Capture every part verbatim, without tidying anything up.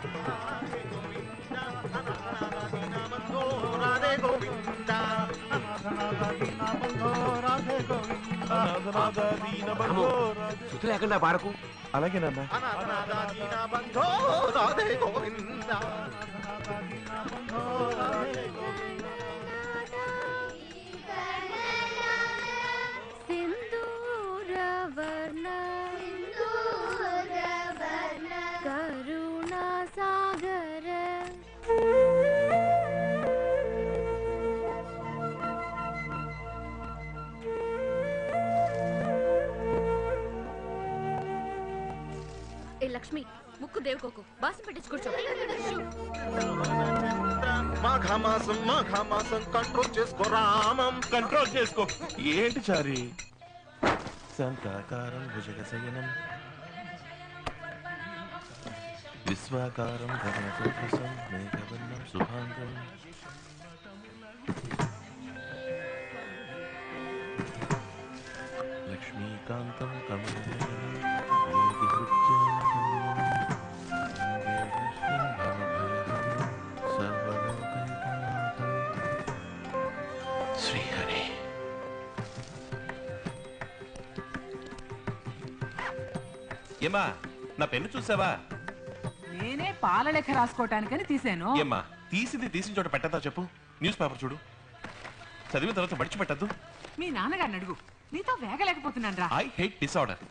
శృతి లేకుండా పాడకు. అలాగే నాన్న. కరుణా సాగర ఏ లక్ష్మి, ముక్కు దేవుకోకు, బాసం పెట్టించి కూర్చో. మాఘమాసం మాఘమాసం కంట్రోల్ చేసుకో రామం. కంట్రోల్ చేసుకో. ఏంటి చారి? శాంతాకారం భుజగశయనం విశ్వాకారం గగనసదృశం మేఘవర్ణం శుభాంగం లక్ష్మీకాంతం కమలనయనం శ్రీహరి. ఏమా నా పెన్ను చూసావా? నేనే పాల లెక్క రాసుకోవటానికని తీసాను. ఏమ్మా తీసింది తీసిన చోట పెట్టద్దా చెప్పు. న్యూస్ పేపర్ చూడు, చదివిన తర్వాత మడిచిపెట్టద్దు. మీ నాన్నగారిని అడుగు, నీతో వేగలేకపోతున్నాను రా. I hate disorder.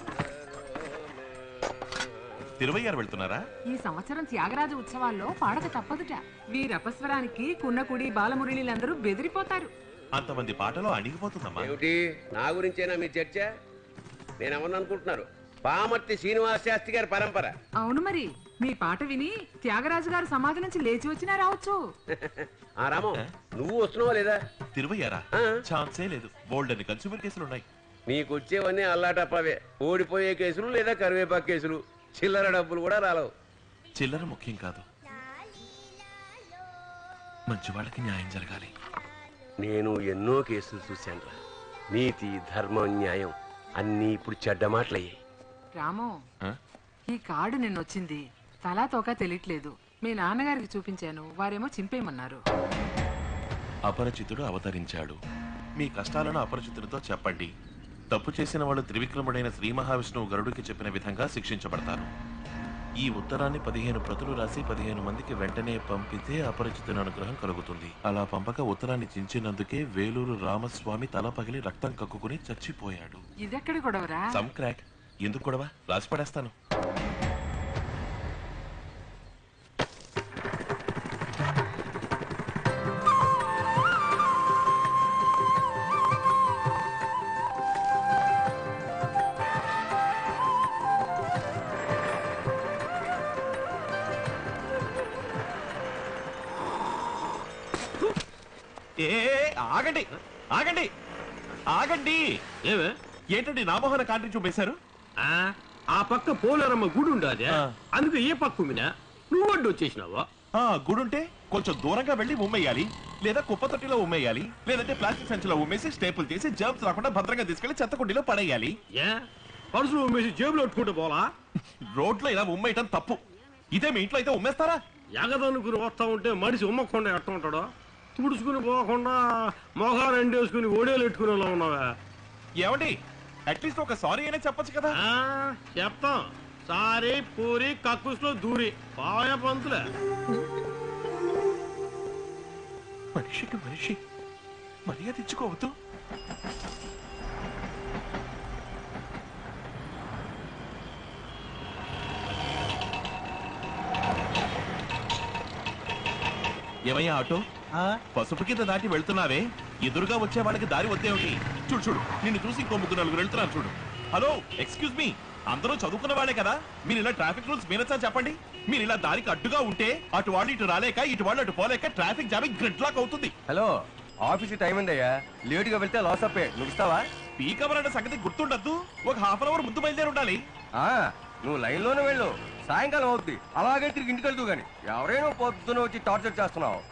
తిరువయ్యారు వెళ్తున్నారా? ఈ సంవత్సరం త్యాగరాజు ఉత్సవాల్లో పాడక తప్పదుట. వీరపస్వరానికి కున్నకుడి బాలమురళీలందరూ బెదిరిపోతారు. అంతమంది పాటలో అణిగిపోతుందమ్మా. ఏమిటి నా గురించేనా మీ చర్చ? నేనేమన్నా అనుకుంటున్నారు? పామర్తి శ్రీనివాస శాస్త్రి గారి పరంపర. అవును మరి, మీ పాట విని త్యాగరాజు గారు సమాధి నుంచి లేచి వచ్చినా రావచ్చు. ఆ రామం, నువ్వు వస్తున్నావా లేదా? తిరువయ్యారా? ఛాన్సే లేదు. బోల్డ్ అని కన్స్యూమర్ కేసులు ఉన్నాయి. నీకు వచ్చేవన్నీ అల్లాటప్పవే. ఓడిపోయే కేసులు లేదా కరివేపాకు కేసులు. చిల్లర డబ్బులు కూడా రాలవు. చిల్లర ముఖ్యం కాదు, మంచి వాళ్ళకి న్యాయం జరగాలి. నేను ఎన్నో కేసులు చూశాను రా. నీతి, ధర్మం, న్యాయం అన్నీ ఇప్పుడు చెడ్డ మాటలయ్యాయి. రాము, ఈ కార్డు నిన్నొచ్చింది. తలా తోక తెలియట్లేదు. మీ నాన్నగారికి చూపించాను, వారేమో చింపేయమన్నారు. అపరిచితుడు అవతరించాడు. మీ కష్టాలను అపరిచితుడితో చెప్పండి. తప్పు చేసిన వాళ్ళు త్రివిక్రముడైన శ్రీ మహావిష్ణువు గరుడికి చెప్పిన విధంగా శిక్షించబడతారు. ఈ ఉత్తరాన్ని పదిహేను ప్రతులు రాసి పదిహేను మందికి వెంటనే పంపితే అపరిచితుని అనుగ్రహం కలుగుతుంది. అలా పంపక ఉత్తరాన్ని చించినందుకే వేలూరు రామస్వామి తల పగిలి రక్తం కక్కుకుని చచ్చిపోయాడు. ఇదెక్కడి గొడవరా? Some crack. ఎందుకు గొడవ? రాసి పడేస్తాను. ఏ ఆగండి ఆగండి ఆగండి. ఏమే ఏంటండి నా మొహన కాంట్రీ చూపేశారు? ఆ పక్క పోలేరమ్మ గుడి ఉండాది, అందుకు ఏ పక్క ఉమ్మినా నువ్వు అడ్డు వచ్చేసినావా? గుడుంటే కొంచెం దూరంగా వెళ్లి ఉమ్మేయాలి, లేదా కుప్ప తొట్టిలో ఉమ్మేయాలి, లేదంటే ప్లాస్టిక్ సంచిలో ఉమ్మేసి స్టేపుల్ చేసి జర్మ్స్ రాకుండా భద్రంగా తీసుకెళ్లి చెత్తకుండీలో పడేయాలి. ఏ పరుసులు ఉమ్మేసి జేబులో పెట్టుకుంటూ పోలా? రోడ్లో ఇలా ఉమ్మేయటం తప్పు. ఇదే మీ ఇంట్లో అయితే ఉమ్మేస్తారా? ఎగదనుకుని వస్తా ఉంటే మనిషి ఉమ్మకుండా ఎట్ట ఉంటాడో తుడుచుకుని పోకుండా మొహాలు ఎండేసుకుని ఓడేలు ఎట్టుకునేలా ఉన్నావా? ఏమండి, అట్లీస్ట్ ఒక సారీ అయినా చెప్పచ్చు కదా. చెప్తాం. సారీ పూరి కక్కుస్లో దూరి పాయ పంతులే. మనిషికి మనిషి మర్యాద ఇచ్చుకోవద్దు. ఏమయ్యా ఆటో, పసుపు కింద దాటి వెళ్తున్నావే, ఎదురుగా వచ్చే వాళ్ళకి దారి వద్దేమిటి? చూడు చూడు, నిన్ను చూసి ఇంకో ముగ్గురు నలుగురు వెళ్తున్నారు చూడు. హలో, ఎక్స్క్యూజ్ మీ, అందరూ చదువుకున్న వాళ్ళే కదా, మీరు ఇలా ట్రాఫిక్ రూల్స్ మీరచ్చా చెప్పండి. మీరు ఇలా దారికి అడ్డుగా ఉంటే అటు వాళ్ళు ఇటు రాలేక, ఇటు వాళ్ళు అటు పోలేక ట్రాఫిక్ జామింగ్ గ్రిడ్ లాక్ అవుతుంది. హలో, ఆఫీస్ టైం ఉందయ్యా, లేట్ గా వెళ్తే లాస్ అప్పే. నువ్వు ఇస్తావా? పీక్ అవర్ అనే సంగతి గుర్తుండద్దు. ఒక హాఫ్ అన్ అవర్ ముందు బయలుదేరి ఉండాలి. నువ్వు లైన్ లోనే వెళ్ళు, సాయంకాలం అవుద్ది. అలాగే తిరిగి ఇంటికి వెళ్తూ గాని ఎవరైనా పొద్దున వచ్చి టార్చర్ చేస్తున్నావు.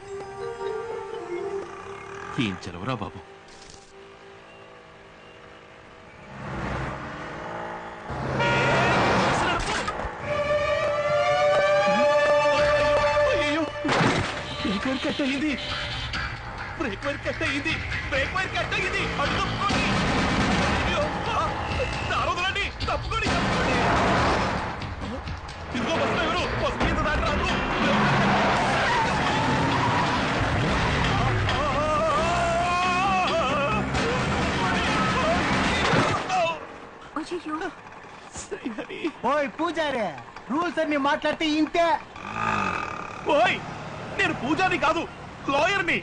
ఏం చెలవరా బాబు. బ్రేక్ వైర్ కట్ అయింది బ్రేక్ వైర్ కట్ అయింది బ్రేక్ వైర్ కట్ అయింది అటు తప్పుకోండి అయ్యో, ఆ, దారి వదలండి తప్పుకోండి తప్పుకోండి ఇదిగో బస్సు ఎవరు బస్సు మీద దాటి రాదు ఓయ్ పూజారి రూల్స్ అన్ని మాట్లాడితే ఇంతే. ఓయ్ నేను పూజారి కాదు లాయర్ని.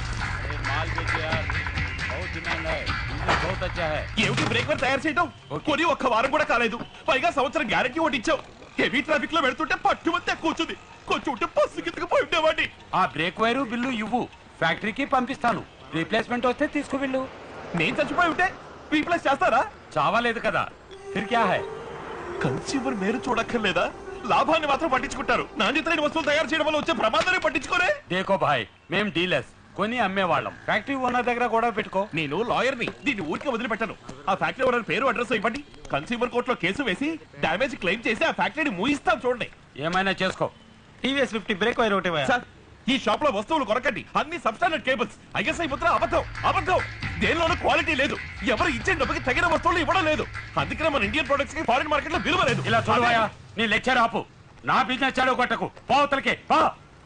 ఏమిటి బ్రేక్ వైర్ తయారు చేయడం కొని ఒక్క వారం కూడా కాలేదు పైగా సంవత్సరం గ్యారెంటీ ఒకటి ఇచ్చావు హెవీ ట్రాఫిక్ లో పెడుతుంటే పట్టుమంతే కూర్చుంది కొంచెం ఉంటే బస్సు కిందకి పోయి ఉండేవాడిని. ఆ బ్రేక్ వైరు బిల్లు ఇవ్వు ఫ్యాక్టరీకి పంపిస్తాను రీప్లేస్మెంట్ వస్తే తీసుకువెళ్ళు. నేను చచ్చిపోయి ఉంటే రీప్లేస్ చేస్తారా? చావాలేదు కదా ఫిర్ క్యా హై. కన్స్యూమర్ మేరు చూడక్కర్లేదా లాభాన్ని మాత్రం పట్టించుకుంటారు నాణ్యతైన వస్తువులు తయారు చేయడం వల్ల వచ్చే ప్రమాదాన్ని పట్టించుకోరే. దేకో భాయ్ మేం డీలర్స్ కొని అమ్మేవాళ్ళం ఫ్యాక్టరీ ఓనర్ దగ్గర కూడా పెట్టుకో. నేను లాయర్ని దీన్ని ఊరికి వదిలిపెట్టాను. ఆ ఫ్యాక్టరీ ఓనర్ పేరు అడ్రస్ ఇవ్వండి కన్స్యూమర్ కోర్టులో కేసు వేసి డ్యామేజ్ క్లెయిమ్ చేసి ఆ ఫ్యాక్టరీని మూయిస్తాం చూడండి. ఏమైనా చేసుకో. టీవీఎస్ ఫిఫ్టీ బ్రేక్ వైర్ ఒకటి సార్ ఈ షాప్ లో వస్తువులు కొనకండి అన్ని సబ్స్టాండర్డ్ కేబుల్స్ ఐఎస్ఐ ముద్ర అబద్ధం అబద్ధం దేనిలోనూ క్వాలిటీ లేదు ఎవరు ఇచ్చే డబ్బుకి తగిన వస్తువులు ఇవ్వడం లేదు అందుకనే మన ఇండియన్ ప్రొడక్ట్స్ కి ఫారిన్ మార్కెట్ లో విలువ లేదు. ఇలా చూడవా నీ లెక్చర్ ఆపు నా బిజినెస్ చెడవు కొట్టకు పోతలకే పా.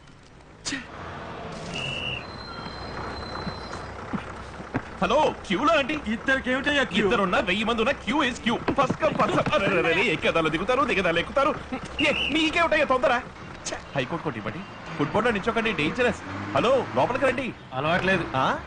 హలో క్యూలో అండి ఇద్దరికి ఏమిటయ్యా ఇద్దరున్నా వెయ్యి మంది ఉన్న queue is queue first come first ఎక్కదాలు దిగుతారు దిగదాలు ఎక్కుతారు మీకేమిటయ్యా తొందర. హైకోర్టు కోటి ఇవ్వండి ఫుట్బాల్ లో నిచ్చోకండి డేంజరస్. హలో లోపలికి రండి. అలవాట్లేదు.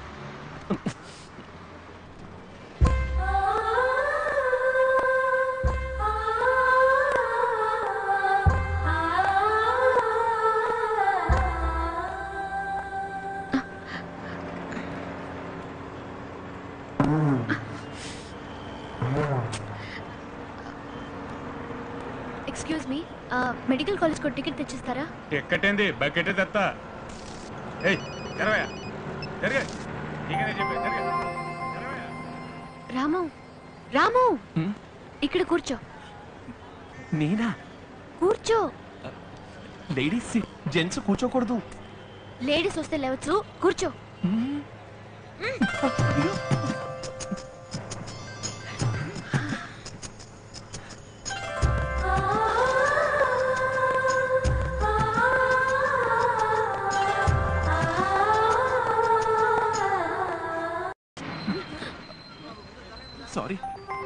ఎక్స్క్యూజ్ మీ మెడికల్ కాలేజ్ కు టికెట్ తెచ్చిస్తారా? టికెట్ ఏంది బకెట్ తెత్తా. రాము రాము ఇక్కడ కూర్చో. నేనా? కూర్చో. లేడీస్ జెంట్స్ కూర్చోకూడదు. లేడీస్ వస్తే లేవచ్చు కూర్చో. సారీ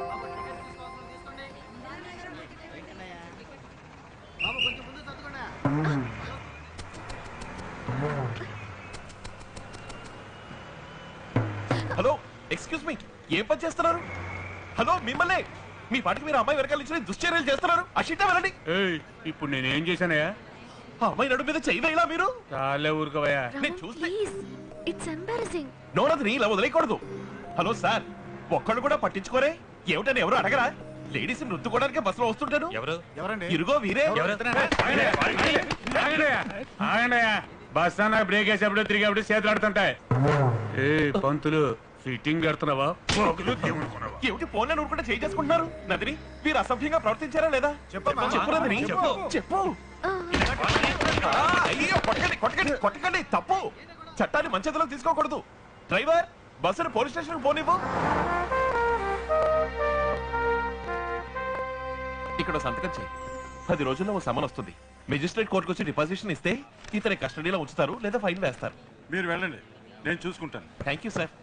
హలో ఎక్స్క్యూజ్ మీ ఏం పని చేస్తున్నారు? హలో మిమ్మల్ని మీ పాటికి మీరు అమ్మాయి వెనకాల నుంచి దుశ్చర్యలు చేస్తున్నారు అషిట వెళ్ళండి. ఇప్పుడు నేనేం చేశానయ్యా? ఆ అమ్మాయి నడు మీద చెయ్యి వేయలా మీరు? చాలే ఊరుకోవయ్యా. నేను చూస్తే ఇట్స్ ఎంబారసింగ్. నోనది ఇలా వదిలేయకూడదు. హలో సార్ ఒక్కళ్ళు కూడా పట్టించుకోరే ఏమిటని ఎవరు అడగరా? లేడీస్ రుద్దుకోవడానికి బస్సులో వస్తుంటాను. ఎవరు ఎవరండి? ఇరుగో వీరే. బస్ అన్న బ్రేక్ వేసేప్పుడు తిరిగేప్పుడు చేతులు ఆడుతుంటాయి. ఏ పంతులు ఫిట్టింగ్ కడుతున్నావా? ఏమిటి ఫోన్ ఊరుకుంటే చేయి చేసుకుంటున్నారు? నదిని వీరు అసభ్యంగా ప్రవర్తించారా లేదా? చెప్పు నదిని చెప్పు. అయ్యో కొట్టకండి కొట్టకండి కొట్టకండి తప్పు. చట్టాన్ని మంచిదిలో తీసుకోకూడదు. డ్రైవర్ బస్సును పోలీస్ స్టేషన్ పోనివ్వు. ఇక్కడ సంతకం చేయి. పది రోజుల్లో ఓ సమన్ వస్తుంది. మెజిస్ట్రేట్ కోర్టుకు వచ్చి డిపాజిషన్ ఇస్తే ఇతని కస్టడీలో ఉంచుతారు లేదా ఫైన్ వేస్తారు. మీరు వెళ్ళండి నేను చూసుకుంటాను. Thank you sir.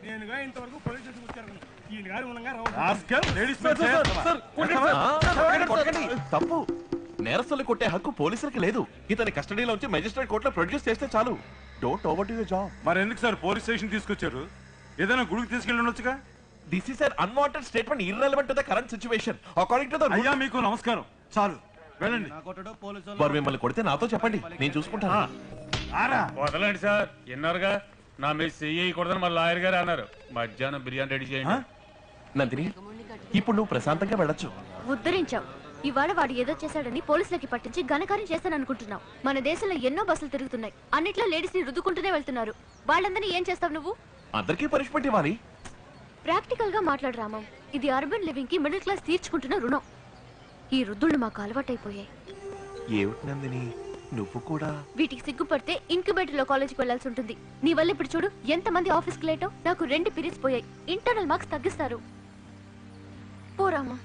తప్పు నేరస్తులు కొట్టే హక్కు పోలీసులకి లేదు. ఇతని కస్టడీలో ఉంచి మెజిస్ట్రేట్ కోర్టులో ప్రొడ్యూస్ చేస్తే చాలు. Don't overdo your job. మరి ఎందుకు సార్ పోలీస్ స్టేషన్ తీసుకొచ్చారు? ఏదైనా గుడికి తీసుకెళ్ళి ఉండొచ్చుగా. This is an unwanted statement irrelevant to the current situation according to the అయ్యా మీకు నమస్కారం చాలు వెళ్ళండి. వారు మిమ్మల్ని కొడితే నాతో చెప్పండి నేను చూసుకుంటాను. వదలండి సార్ విన్నారుగా నా మీద చెయ్యకూడదని మా లాయర్ గారు అన్నారు. మధ్యాహ్నం బిర్యానీ రెడీ చేయండి. నందిని ఇప్పుడు నువ్వు ప్రశాంతంగా వెళ్ళొచ్చు. ఉద్ధరించావు. ఇవాళ వాడు ఏదో చేశాడని పోలీసులకి పట్టించి ఘనకార్యం చేస్తాననుకుంటున్నావు. మన దేశంలో ఎన్నో బస్సులు తిరుగుతున్నాయి. అన్నిట్లో లేడీస్ ని రుద్దుకుంటూనే వెళ్తున్నారు. వాళ్ళందరినీ ఏం చేస్తావు నువ్వు? అందరికీ పనిష్మెంట్ ఇవ్వాలి. ప్రాక్టికల్ గా మాట్లాడు రామం. ఇది అర్బన్ లివింగ్ కి మిడిల్ క్లాస్ తీర్చుకుంటున్న రుణం. ఈ రుద్దుళ్ళు మాకు అలవాటైపోయాయి. ఏమిటి నందిని నువ్వు కూడా వీటికి సిగ్గుపడితే ఇంక్యుబేటర్ లో కాలేజీకి వెళ్లాల్సి ఉంటుంది. నీ వల్ల ఇప్పుడు చూడు ఎంత మంది ఆఫీస్ కి లేటో. నాకు రెండు పీరియడ్స్ పోయాయి. ఇంటర్నల్ మార్క్స్ తగ్గిస్తారు. పోరామా.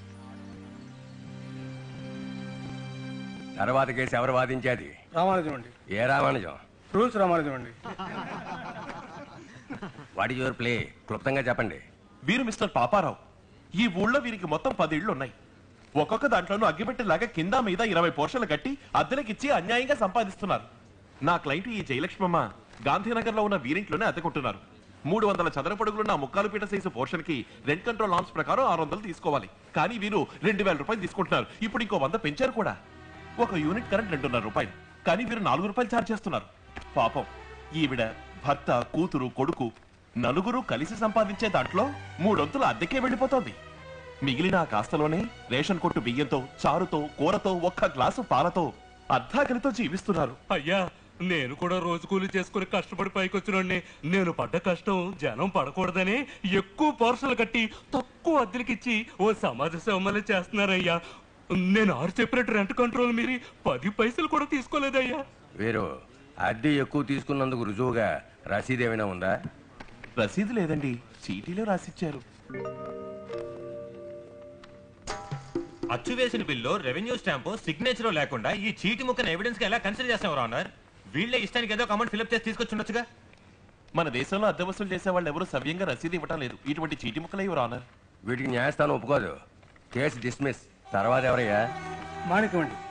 తర్వాత కేసు ఎవరు వాదించేది? రామానుజం అండి. ఏ రామానుజం? రూల్స్ రామానుజం అండి. What is your plea? క్లుప్తంగా చెప్పండి. వీరు మిస్టర్ పాపారావు. ఈ ఊళ్ళో వీరికి మొత్తం పది ఇళ్లు ఉన్నాయి. ఒక్కొక్క దాంట్లోనూ అగ్గిపెట్టేలాగా కింద మీద ఇరవై పోర్షన్లు కట్టి అద్దెలకిచ్చి అన్యాయంగా సంపాదిస్తున్నారు. నా క్లయింట్ ఈ జయలక్ష్మమ్మ గాంధీనగర్ లో ఉన్న వీరింట్లోనే అద్దెకుంటున్నారు. మూడు వందల చదరపడుగులున్న ముక్కాలు పీట సైజు పోర్షన్ కి రెంట్ కంట్రోల్ నామ్స్ ప్రకారం ఆరు వందలు తీసుకోవాలి. కానీ వీరు రెండు వేల రూపాయలు తీసుకుంటున్నారు. ఇప్పుడు ఇంకో వంద పెంచారు కూడా. ఒక యూనిట్ కరెంట్ రెండున్నర రూపాయలు, కానీ వీరు నాలుగు రూపాయలు ఛార్జ్ చేస్తున్నారు. పాపం ఈవిడ భర్త, కూతురు, కొడుకు నలుగురు కలిసి సంపాదించే దాంట్లో మూడొంతులు అద్దెకే వెళ్ళిపోతోంది. మిగిలిన ఆ కాస్తలోనే రేషన్ కొట్టు బియ్యంతో, చారుతో, కూరతో, ఒక్క గ్లాసు పాలతో అర్ధాకలితో జీవిస్తున్నారు. అయ్యా, నేను కూడా రోజు కూలి చేసుకుని కష్టపడి పైకొచ్చినండి. నేను పడ్డ కష్టం జనం పడకూడదని ఎక్కువ పోర్షన్లు కట్టి తక్కువ అద్దెలకిచ్చి ఓ సమాజ సేవమని చేస్తున్నారయ్యా. నేను ఆరు చెప్పినట్టు రెంట్ కంట్రోల్ మీరి పది పైసలు కూడా తీసుకోలేదయ్యా. వీరు అద్దె ఎక్కువ తీసుకున్నందుకు రుజువుగా రసీదు ఏమైనా ఉందా? రసీదు లేదండి, చీటీలో రాసిచ్చారు. అచ్చు వేసిన బిల్లు, రెవెన్యూ స్టాంపు, సిగ్నేచర్ లేకుండా ఈ చీటి ముక్కను ఎవిడెన్స్ గా ఎలా కన్సిడర్ చేస్తాం రానర్? వీళ్ళే ఇష్టానికి ఏదో అమౌంట్ ఫిల్అప్ చేసి తీసుకొచ్చి ఉండొచ్చుగా. మన దేశంలో అద్దె వసూలు చేసే వాళ్ళు ఎవరు సవ్యంగా రసీదు ఇవ్వటం లేదు. ఇటువంటి చీటి ముక్కలే ఇవ్వరు ఆనర్. వీటికి న్యాయస్థానం ఒప్పుకోదు. Case dismiss. తర్వాత ఎవరయ్యా? మాణిక్యం అండి.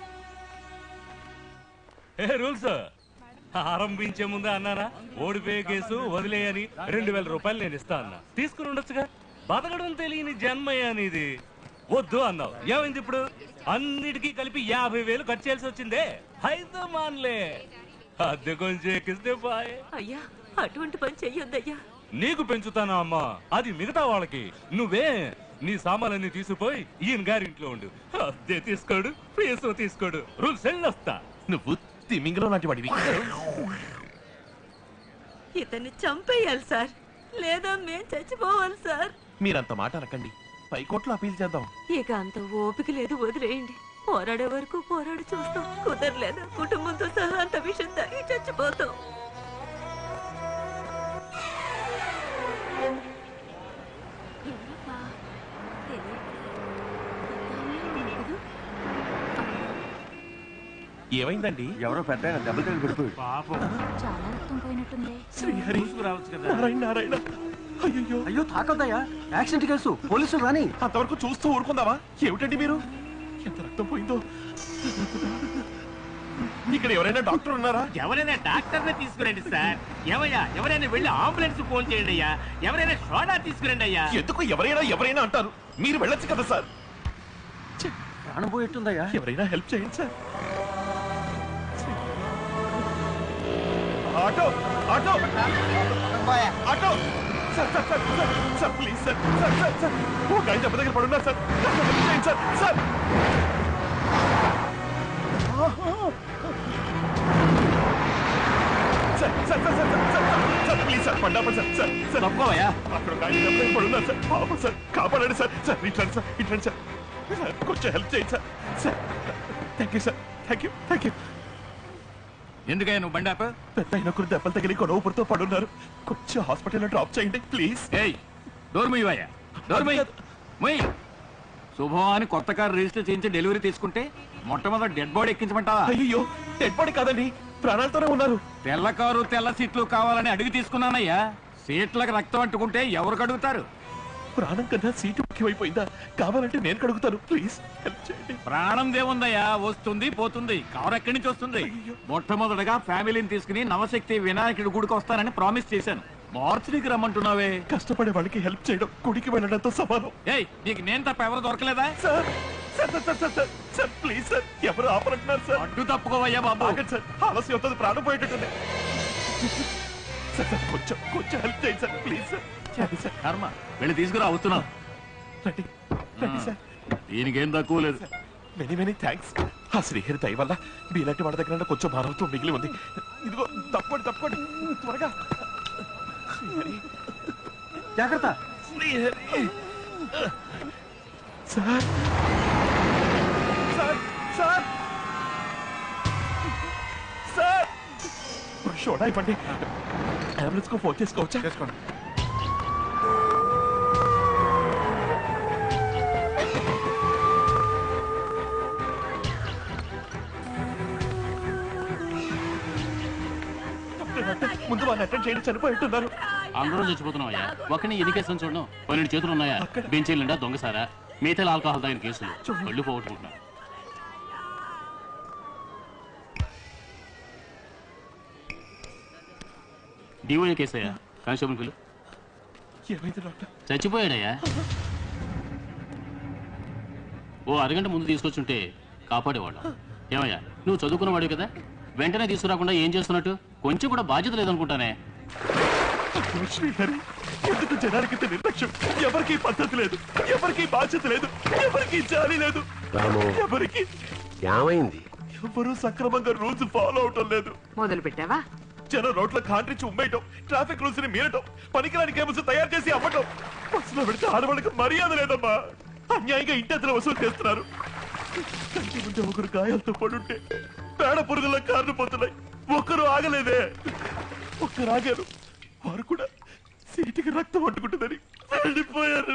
ఏ రూల్స్ ఆరంభించే ముందే అన్నారా ఓడిపోయే కేసు వదిలేయని? రెండు వేల రూపాయలు నేను ఇస్తా అన్నా, తీసుకుని ఉండొచ్చుగా. బతకడం తెలియని జన్మయ్య అనేది. వద్దు అన్నావు, ఏమైంది ఇప్పుడు? అన్నిటికీ కలిపి యాభై వేలు ఖర్చు చేయాల్సి వచ్చిందే. అయితే మాన్లే, అద్దె కొంచెం ఎక్కిస్తే బాయ్. అయ్యా, అటువంటి పని చెయ్యొద్దయ్యా. నీకు పెంచుతానా అమ్మా? అది మిగతా వాళ్ళకి. నువ్వే నీ సామాన్లన్నీ తీసుకుపోయి ఈయన గారింట్లో ఉండు. అద్దె తీసుకోడు, ఫీజు తీసుకోడు. రూల్స్ వెళ్ళొస్తా. నువ్వు తిమింగలో లాంటి వాడివి. ఇతన్ని చంపేయాలి సార్, లేదా మేం చచ్చిపోవాలి సార్. మీరంత మాట అనకండి, పైకోట్లో అపీల్ చేద్దాం. ఇక అంత ఓపిక లేదు, వదిలేయండి. పోరాడే వరకు పోరాడి చూస్తాం. కుదరలేదా కుటుంబంతో సహా అంత విషయం తాగి చచ్చిపోతాం. ఏమైందండి? ఎవరో పెద్ద దెబ్బలు తగిలి పడిపోయి చాలా రక్తం పోయినట్టుంది. శ్రీహరి, నారాయణ నారాయణ. అయ్యో అయ్యో, తాకొద్దయ్యా, యాక్సిడెంట్ కేసు, పోలీసులు రాని. అంతవరకు చూస్తూ ఊరుకుందావా? ఏమిటండి మీరు? ఎంత రక్తం పోయిందో. ఇక్కడ ఎవరైనా డాక్టర్ ఉన్నారా? ఎవరైనా డాక్టర్ ని తీసుకురండి సార్. ఏమయ్యా, ఎవరైనా వెళ్ళి అంబులెన్స్ ఫోన్ చేయండి అయ్యా. ఎవరైనా సోడా తీసుకురండి అయ్యా. ఎందుకు ఎవరైనా ఎవరైనా అంటారు? మీరు వెళ్ళొచ్చు కదా సార్. ప్రాణం పోయిట్టుందయ్యా, ఎవరైనా హెల్ప్ చేయండి sir. Auto auto auto sir sir sir sir sir please sir sir sir sir ఒక ఆయన దెబ్బ దగ్గర పడున్నారు సార్. హెల్ప్ చేయండి sir sir. Sir sir sir sir sir sir please sir పండాపండి సార్ సార్ సార్ అవ్వయా అక్కడ ఒక ఆయన దెబ్బ దగ్గర పడున్నారు సార్. పాపం సార్, కాపాడండి సార్. సార్ ఇట్లాండి సార్, ఇట్లాండి సార్. సార్ కొంచెం హెల్ప్ చేయండి sir. Sir thank you sir, thank you thank you. ఎందుకయ్యా నువ్వు బండాప? పెద్ద అయిన ఒకరు దెబ్బలు తగిలి కొనవుపురితో పడున్నారు. కొంచెం హాస్పిటల్లో డ్రాప్ చేయండి ప్లీజ్. ఏయ్, డోర్ మూయవయ్యా, డోర్ మూయ్ మూయ్. శుభం అని కొత్త కారు రిజిస్టర్ చేయించి డెలివరీ తీసుకుంటే మొట్టమొదటి డెడ్ బాడీ ఎక్కించమంటావా? అయ్యో, డెడ్ బాడీ కాదండి, ప్రాణాలతోనే ఉన్నారు. తెల్ల కారు తెల్ల సీట్లు కావాలని అడిగి తీసుకున్నానయ్యా. సీట్లకు రక్తం అంటుకుంటే ఎవరు కడుగుతారు? ప్రాణం కన్నా సీటు ముఖ్యమైపోయిందా? కావాలంటే నేను కడుగుతాను ప్లీజ్, హెల్ప్ చేయండి. ప్రాణం దేవుందయ్యా, వస్తుంది పోతుంది. కారు ఎక్కడి నుంచి వస్తుంది? మొట్టమొదటగా ఫ్యామిలీని తీసుకుని నవశక్తి వినాయకుడి గుడికి వస్తానని ప్రామిస్ చేశాను. మార్చికి రమ్మంటున్నావే. కష్టపడే వాళ్ళకి హెల్ప్ చేయడం గుడికి వెళ్ళడంతో సమానం. ఏయ్, నీకు నేను తప్ప ఎవరు దొరకలేదా? Sir sir sir sir sir sir please sir, ఎవరు ఆపరంటున్నారు సార్? అడ్డు తప్పుకోవయ్యా బాబు. ఆగండి సార్, ఆలస్యం అవుతుంది, ప్రాణం పోయేటట్టుంది. సార్ సార్ కొంచెం కొంచెం హెల్ప్ చేయండి సార్ ప్లీజ్ సార్. కర్మ, వెళ్ళి తీసుకురా, అవుతున్నావు. రండి రండి సార్. దీనికేం తక్కువ లేదు. Many many thanks. ఆ శ్రీహరి దయ వల్ల మీలాంటి వాళ్ళ దగ్గర కొంచెం భారవత్వం మిగిలి ఉంది. ఇదిగో తప్పకోండి తప్పకోండి త్వరగా. శ్రీహరి జాగ్రత్త. Srihari sir sir sir soda ఇవ్వండి. అంబులెన్స్ కు ఫోన్ చేసుకోవచ్చా? చేసుకోండి. ముందు వాళ్ళు అటెండ్ చేయండి, చనిపోయిట్టున్నారు. అందరూ చచ్చిపోతున్నాం అయ్యా. ఒకరిని ఎన్ని కేసులు చూడడం? పన్నెండు చేతులు ఉన్నాయా? బెంచీలు నిండా దొంగసారా, మిగతా ఆల్కహాల్ తాగిన కేసులు, కళ్ళు పోగొట్టుకుంటున్నారు. డిఓఏ కేసు అయ్యా. కానిస్టేబుల్ పిలు. చచ్చిపోయాడయ్యా. ఓ అరగంట ముందు తీసుకొచ్చుంటే కాపాడేవాడు. ఏమయ్యా, నువ్వు చదువుకున్నవాడు కదా, వెంటనే తీసుకురాకుండా ఏం చేస్తున్నట్టు? కొంచెం కూడా బాధ్యత లేదనుకుంటానే. ఎందుకు జనానికి నిర్లక్ష్యం? ఎవరికి పద్ధతి లేదు, ఎవరికి బాధ్యత లేదు, ఎవరికి జాలి లేదు, ఎవరికి ఏమైంది? ఎవరు సక్రమంగా రూల్స్ ఫాలో అవటం లేదు. మొదలు పెట్టావా? జనం రోడ్ల కాంట్రించి ఉమ్మేయటం, ట్రాఫిక్ రూల్స్ ని మీరటం, పనికిరాని కేబుల్స్ తయారు చేసి అమ్మటం. బస్సులో పెడితే ఆడవాళ్ళకి మర్యాద లేదమ్మా. అన్యాయంగా ఇంటెంతలు వసూలు చేస్తున్నారు. కంటి ముందే ఒకరు గాయాలతో పడుంటే పేడ పురుగుల కార్లు పోతున్నాయి. ఒక్కరు ఆగలేదే. ఒక్కరు ఆగారు, వారు కూడా సీటుకి రక్తం పట్టుకుంటుందని వెళ్ళిపోయారు.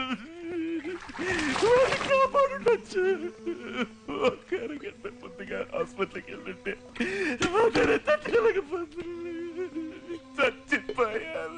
కాపాడుండొచ్చు. ఒక్కరు గంట ముందుగా హాస్పిటల్కి వెళ్ళుంటే ఒకరే తట్టుకోలేకపోతే చచ్చిపోయారు.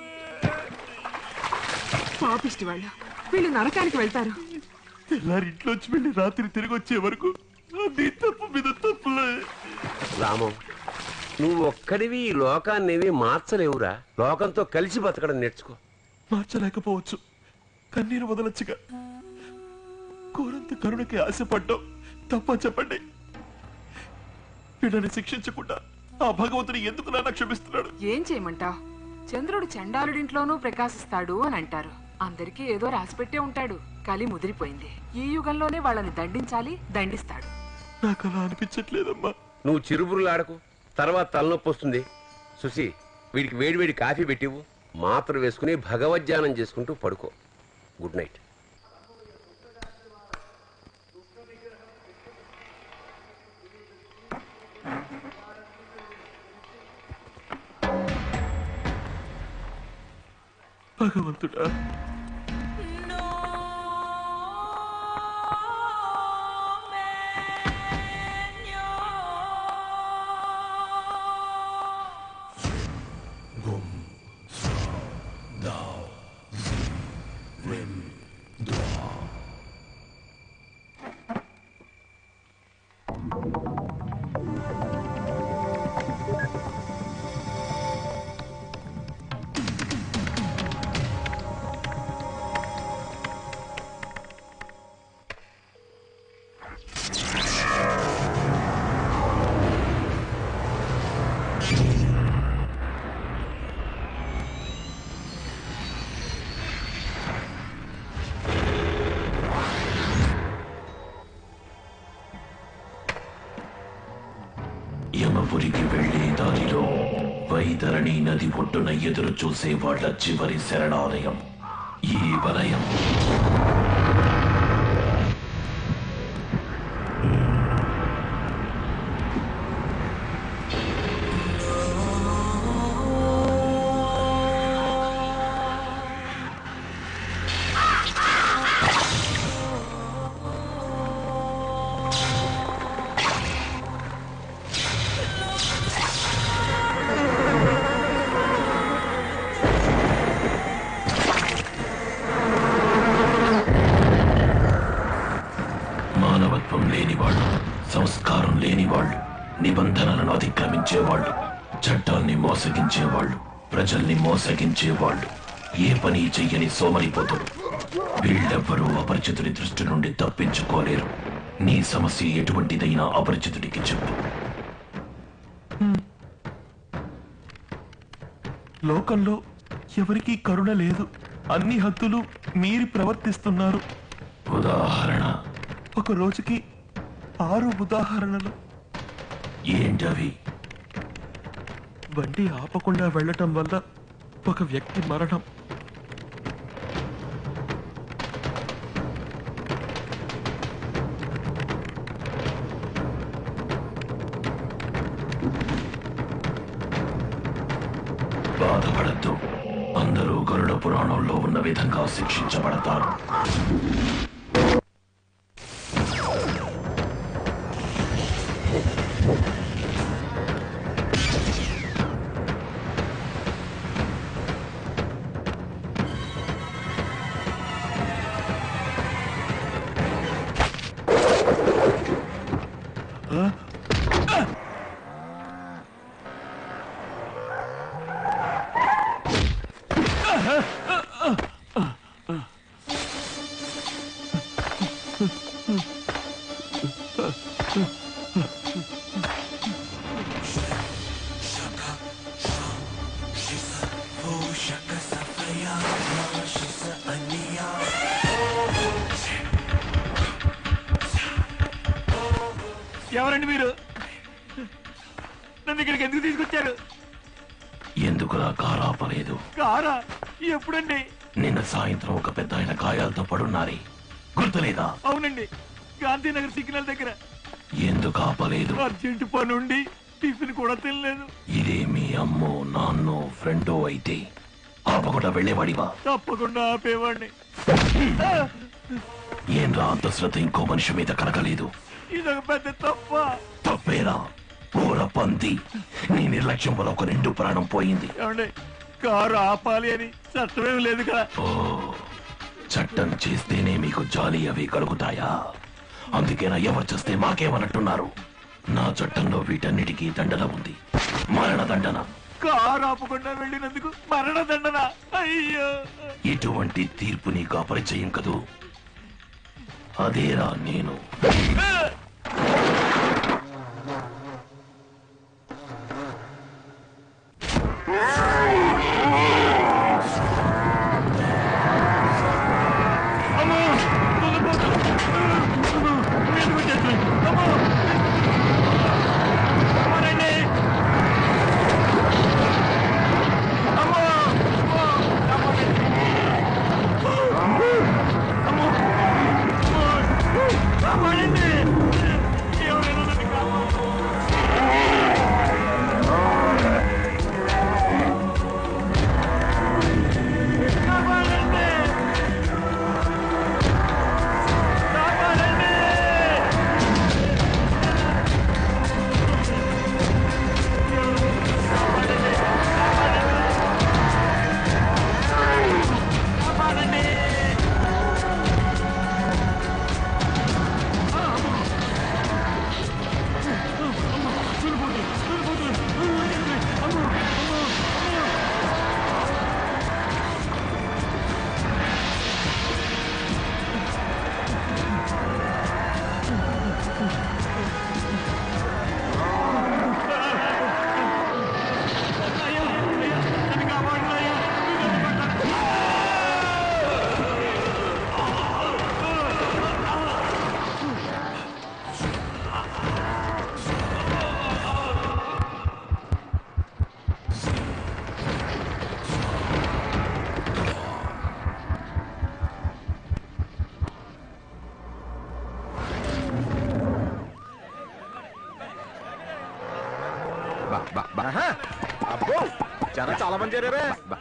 పాపిష్టి వాళ్ళు, వీళ్ళు నరకానికి వెళ్తారు. తెల్లారి ఇంట్లోంచి వెళ్ళి రాత్రి తిరిగి వచ్చే వరకు నీ తప్పు మీద తప్పులే. రామం, నువ్వు ఒక్కడివి ఈ లోకాన్నేవి మార్చలేవురా. లోకంతో కలిసి బతకడం నేర్చుకో. మార్చలేకపోవచ్చు, కన్నీరు వదలొచ్చుగా. కోరంత కరుణకి ఆశపడ్డావు తప్ప చెప్పండి. వీళ్ళని శిక్షించకుండా ఆ భగవంతుని ఎందుకు నాన్న క్షమిస్తున్నాడు? ఏం చేయమంటావు? చంద్రుడు చండాలుడింట్లోనూ ప్రకాశిస్తాడు అని అంటారు. అందరికీ ఏదో రాసిపెట్టే ఉంటాడు. కలి ముదిరిపోయింది. ఈ యుగంలోనే వాళ్ళని దండించాలి, దండిస్తాడు. నాకు అలా అనిపించట్లేదమ్మా. నువ్వు చిరుబురులాడకు, తర్వాత తలనొప్పి వస్తుంది. సుసి, వీడికి వేడివేడి కాఫీ పెట్టివు. మాత్ర వేసుకుని భగవద్ధ్యానం చేసుకుంటూ పడుకో. Good night. భగవంతుడా, యమపురికి వెళ్లే దారిలో వైతరణి నది ఒడ్డున ఎదురు చూసే వాళ్ళ చివరి శరణాలయం ఈ వలయం. సంస్కారం లేని వాళ్ళు, నిబంధనలను అతిక్రమించేవాళ్ళు, చట్టాల్ని మోసగించేవాళ్ళు, ప్రజల్ని మోసగించేవాళ్ళు, ఏ పని చెయ్యని సోమరిపోతులు. వీళ్ళెవ్వరూ అపరిచితుడి దృష్టి నుండి తప్పించుకోలేరు. నీ సమస్య ఎటువంటిదైనా అపరిచితుడికి చెప్పు. లోకంలో ఎవరికీ కరుణ లేదు. అన్ని హద్దులు మీరి ప్రవర్తిస్తున్నారు. ఉదాహరణ? ఒక రోజుకి ఆరు ఉదాహరణలు. ఏంటవి? బండి ఆపకుండా వెళ్ళటం వల్ల ఒక వ్యక్తి మరణం, బాధపడద్దు, అందరూ గరుడ పురాణంలో ఉన్న విధంగా శిక్షించబడతారు. ఎవరండి మీరు? నన్ను ఇక్కడికి ఎందుకు తీసుకొచ్చారు? ఎందుకులా కారాపలేదు? కారా? ఎప్పుడండి? నిన్న సాయంత్రం ఒక పెద్ద ఆయన గాయాలతో పడున్నారే, గుర్తులేదా? అవునండి, గాంధీనగర్ సిగ్నల్ దగ్గర. ఎందుకు ఆపలేదు? అర్జెంట్ పనుండి టిఫిన్ కూడా తినలేదు. ఇదే మీ అమ్మో నాన్నో ఫ్రెండో అయితే ఆపకుండా వెళ్ళేవాడివా? తప్పకుండా ఆపేవాడిని. ఏం రా అంత శ్రద్ధ ఇంకో మనిషి మీద కలగలేదు? ఇదొక పెద్ద తప్ప. తప్పేరా పూర పంది, నీ నిర్లక్ష్యం వల్ల ఒక నిండు ప్రాణం పోయింది. ఏమండి, కారు ఆపాలి అని చట్టమేం లేదు కదా. ఓ, చట్టం చేస్తేనే మీకు జాలి అవి కలుగుతాయా? అందుకేనా ఎవరు చేస్తే మాకేమన్నట్టున్నారు? నా చట్టంలో వీటన్నిటికీ దండన ఉంది, మరణ దండన. కారు ఆపకుండా వెళ్ళినందుకు మరణ దండన? అయ్యో, ఇటువంటి తీర్పు నీకు అపరిచయం కదూ? అదేరా నేను. జనం చాలా మంది చేరారే.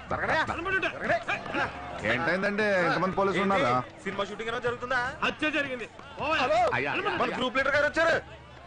ఏంటైందండి ఎంతమంది పోలీసులు ఉన్నారా? సినిమా షూటింగ్ ఏమైనా జరుగుతుందా? హత్య జరిగింది. మన గ్రూప్ లీడర్ గారు వచ్చారు.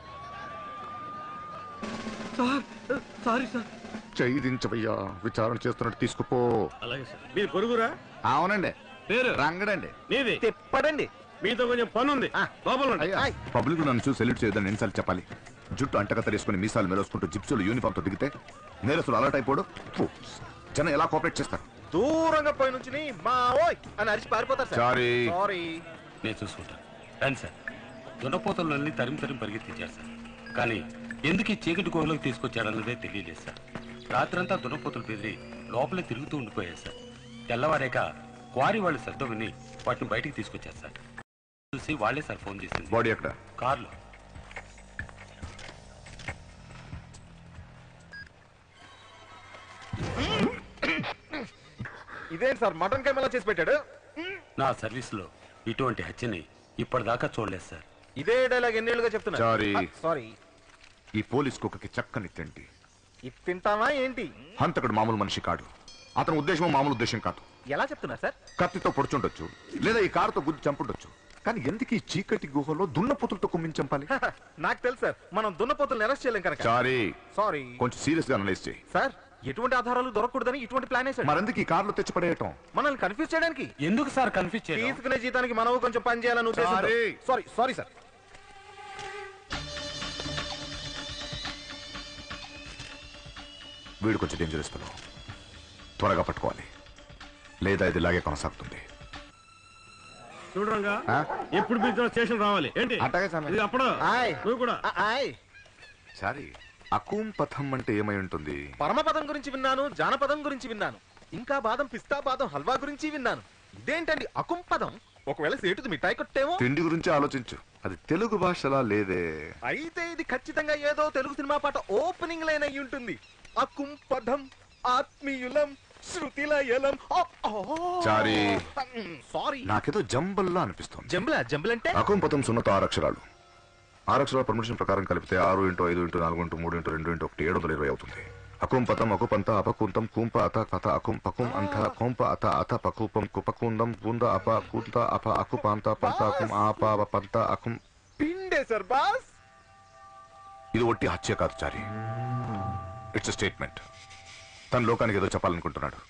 Sorry sir. చెయ్యి దించవయ్యా, విచారణ చేస్తున్నట్టు తీసుకుపో. అలాగే సార్. మీరు పొరుగురా? అవునండి. పేరు రంగడండి. నీది తిప్పడండి. మీతో కొంచెం పని ఉంది. పబ్లిక్ నన్ను చూసి సెల్యూట్ చేయొద్దని ఎన్నిసార్లు చెప్పాలి? జుట్టు అంటక తరేసుకుని మీసాలు మెరోసుకుంటూ జిప్సులు యూనిఫామ్ తో దిగితే నేరస్తులు అలర్ట్ అయిపోడు. జనం ఎలా కోఆపరేట్ చేస్తారు? దూరంగా పోయి నుంచి మా ఓయ్ అని అరిచి పారిపోతారు సార్. Sorry sorry. నేను చూసుకుంటాను. రండి సార్. దున్నపోతలన్నీ తరిమి తరిమి పరిగెత్తించారు సార్. కానీ ఎందుకు ఈ చీకటి కోరలోకి తీసుకొచ్చాడన్నదే తెలియలేదు సార్. రాత్రంతా దున్నపోతలు బెదిరి లోపలే తిరుగుతూ ఉండిపోయారు సార్. తెల్లవారేక క్వారీ వాళ్ళు శబ్దం విని వాటిని బయటికి తీసుకొచ్చారు సార్. చూసి వాళ్లే సార్ ఫోన్ చేసింది. బాడీ ఎక్కడ? కార్లో. ఇదేంటి సార్ మటన్ కెమెరా చేసి పెట్టాడు? నా సర్వీస్ లో ఇటువంటి హత్యని ఇప్పటిదాకా చూడలేదు సార్. ఇదే డైలాగ్ ఎన్నేళ్ళుగా చెప్తున్నా. Sorry sorry. ఈ పోలీస్ కుక్కకి చక్కని తిండి ఇది తింటావా ఏంటి? హంతకుడు మామూలు మనిషి కాడు. అతని ఉద్దేశం మామూలు ఉద్దేశం కాదు. ఎలా చెప్తున్నారు సార్? కత్తితో పొడుచుండొచ్చు, లేదా ఈ కారుతో గుద్ది చంపుండొచ్చు. కానీ ఎందుకు ఈ చీకటి గుహలో దున్నపోతులతో కుమ్మించి చంపాలి? నాకు తెలుసు సార్, మనం దున్నపోతులను అరెస్ట్ చేయలేం కనుక. Sorry sorry. కొంచెం సీరియస్ గా అనలైజ్ చేయి. సార్, ఎటువంటి ఆధారాలు దొరకకూడదని ఇటువంటి ప్లాన్ వేసాడు. మరెందుకు ఈ కార్లో తెచ్చి పడేయటం? మనల్ని కన్ఫ్యూజ్ చేయడానికి. ఎందుకు సార్ కన్ఫ్యూజ్ చేయడం? తీసుకునే జీతానికి మనము కొంచెం పని చేయాలని ఉద్దేశం. Sorry sorry sir. వీడు కొంచెం డేంజరస్ ఫెలో. త్వరగా పట్టుకోవాలి, లేదా ఇది ఇలాగే కొనసాగుతుంది. చూడరంగా ఎప్పుడు పిలిచినా స్టేషన్ రావాలి ఏంటి? ఇది అప్పుడు నువ్వు కూడా. సారీ, అకూం పథం అంటే ఏమై ఉంటుంది? పరమపదం గురించి విన్నాను, జానపదం గురించి విన్నాను, ఇంకా బాదం పిస్తా బాదం హల్వా గురించి విన్నాను. ఇదేంటండి అకుం పదం? ఒకవేళ సేటుది మిఠాయి కొట్టేమో. తిండి గురించి ఆలోచించు, అది తెలుగు భాషలా లేదే. అయితే ఇది ఖచ్చితంగా ఏదో తెలుగు సినిమా పాట ఓపెనింగ్ లైన్ అయి ఉంటుంది. అకుం పదం ఆత్మీయులం శృతిలయలం. సారీ సారీ, నాకేదో జంబల్లా అనిపిస్తుంది. జంబులా? జంబుల్ అంటే? అకూం పథం సున్నత ఆరు అక్షరాలు. ఆరు అక్షరాల పర్మిషన్ ప్రకారం కలిపితే ఆరు ఇంటూ ఐదు ఇంటూ నాలుగు ఇంటూ మూడు ఇంటూ రెండు ఇంటూ ఒకటి ఏడు వందల ఇరవై అవుతుంది. అకుం పథం అకుపంత అపకుంతం కూంప అత కథ అకుం పకుం అంత కోంప అత అత పకూపం కుపకుందం పూంద అప కూంత అప అకుపాంత పంత అకుం ఆప పంత అకుం. పిండే సార్ బాస్. ఇది ఒట్టి హత్య కాదు చారి, ఇట్స్ స్టేట్మెంట్. తన లోకానికి ఏదో చెప్పాలనుకుంటున్నాడు.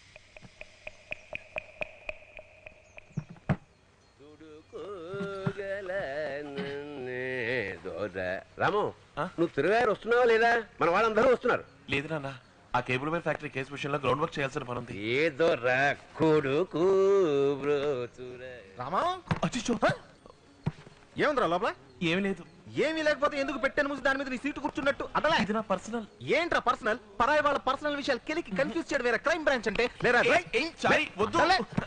రాము, నువ్వు తిరుగారు వస్తున్నావా లేదా? మన వాళ్ళందరూ వస్తున్నారు. లేదు నాన్న, ఆ కేబుల్ వైర్ ఫ్యాక్టరీ కేసు విషయంలో గ్రౌండ్ వర్క్ చేయాల్సిన పని ఉంది. ఏదో రా కొడుకు. రామా, ఏముందిరా లోపల? ఏమి లేదు. ఏమీ లేకపోతే ఎందుకు పెట్టాను మూసి దాని మీద నీ సీటు కూర్చున్నట్టు? అదలా ఇది నా పర్సనల్. ఏంట్రా పర్సనల్? పరాయి వాళ్ళ పర్సనల్ విషయాలు కెలికి కన్ఫ్యూజ్ చేయడం వేరే క్రైమ్ బ్రాంచ్ అంటే. లేరా వద్దు.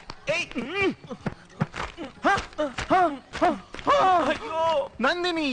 నందిని,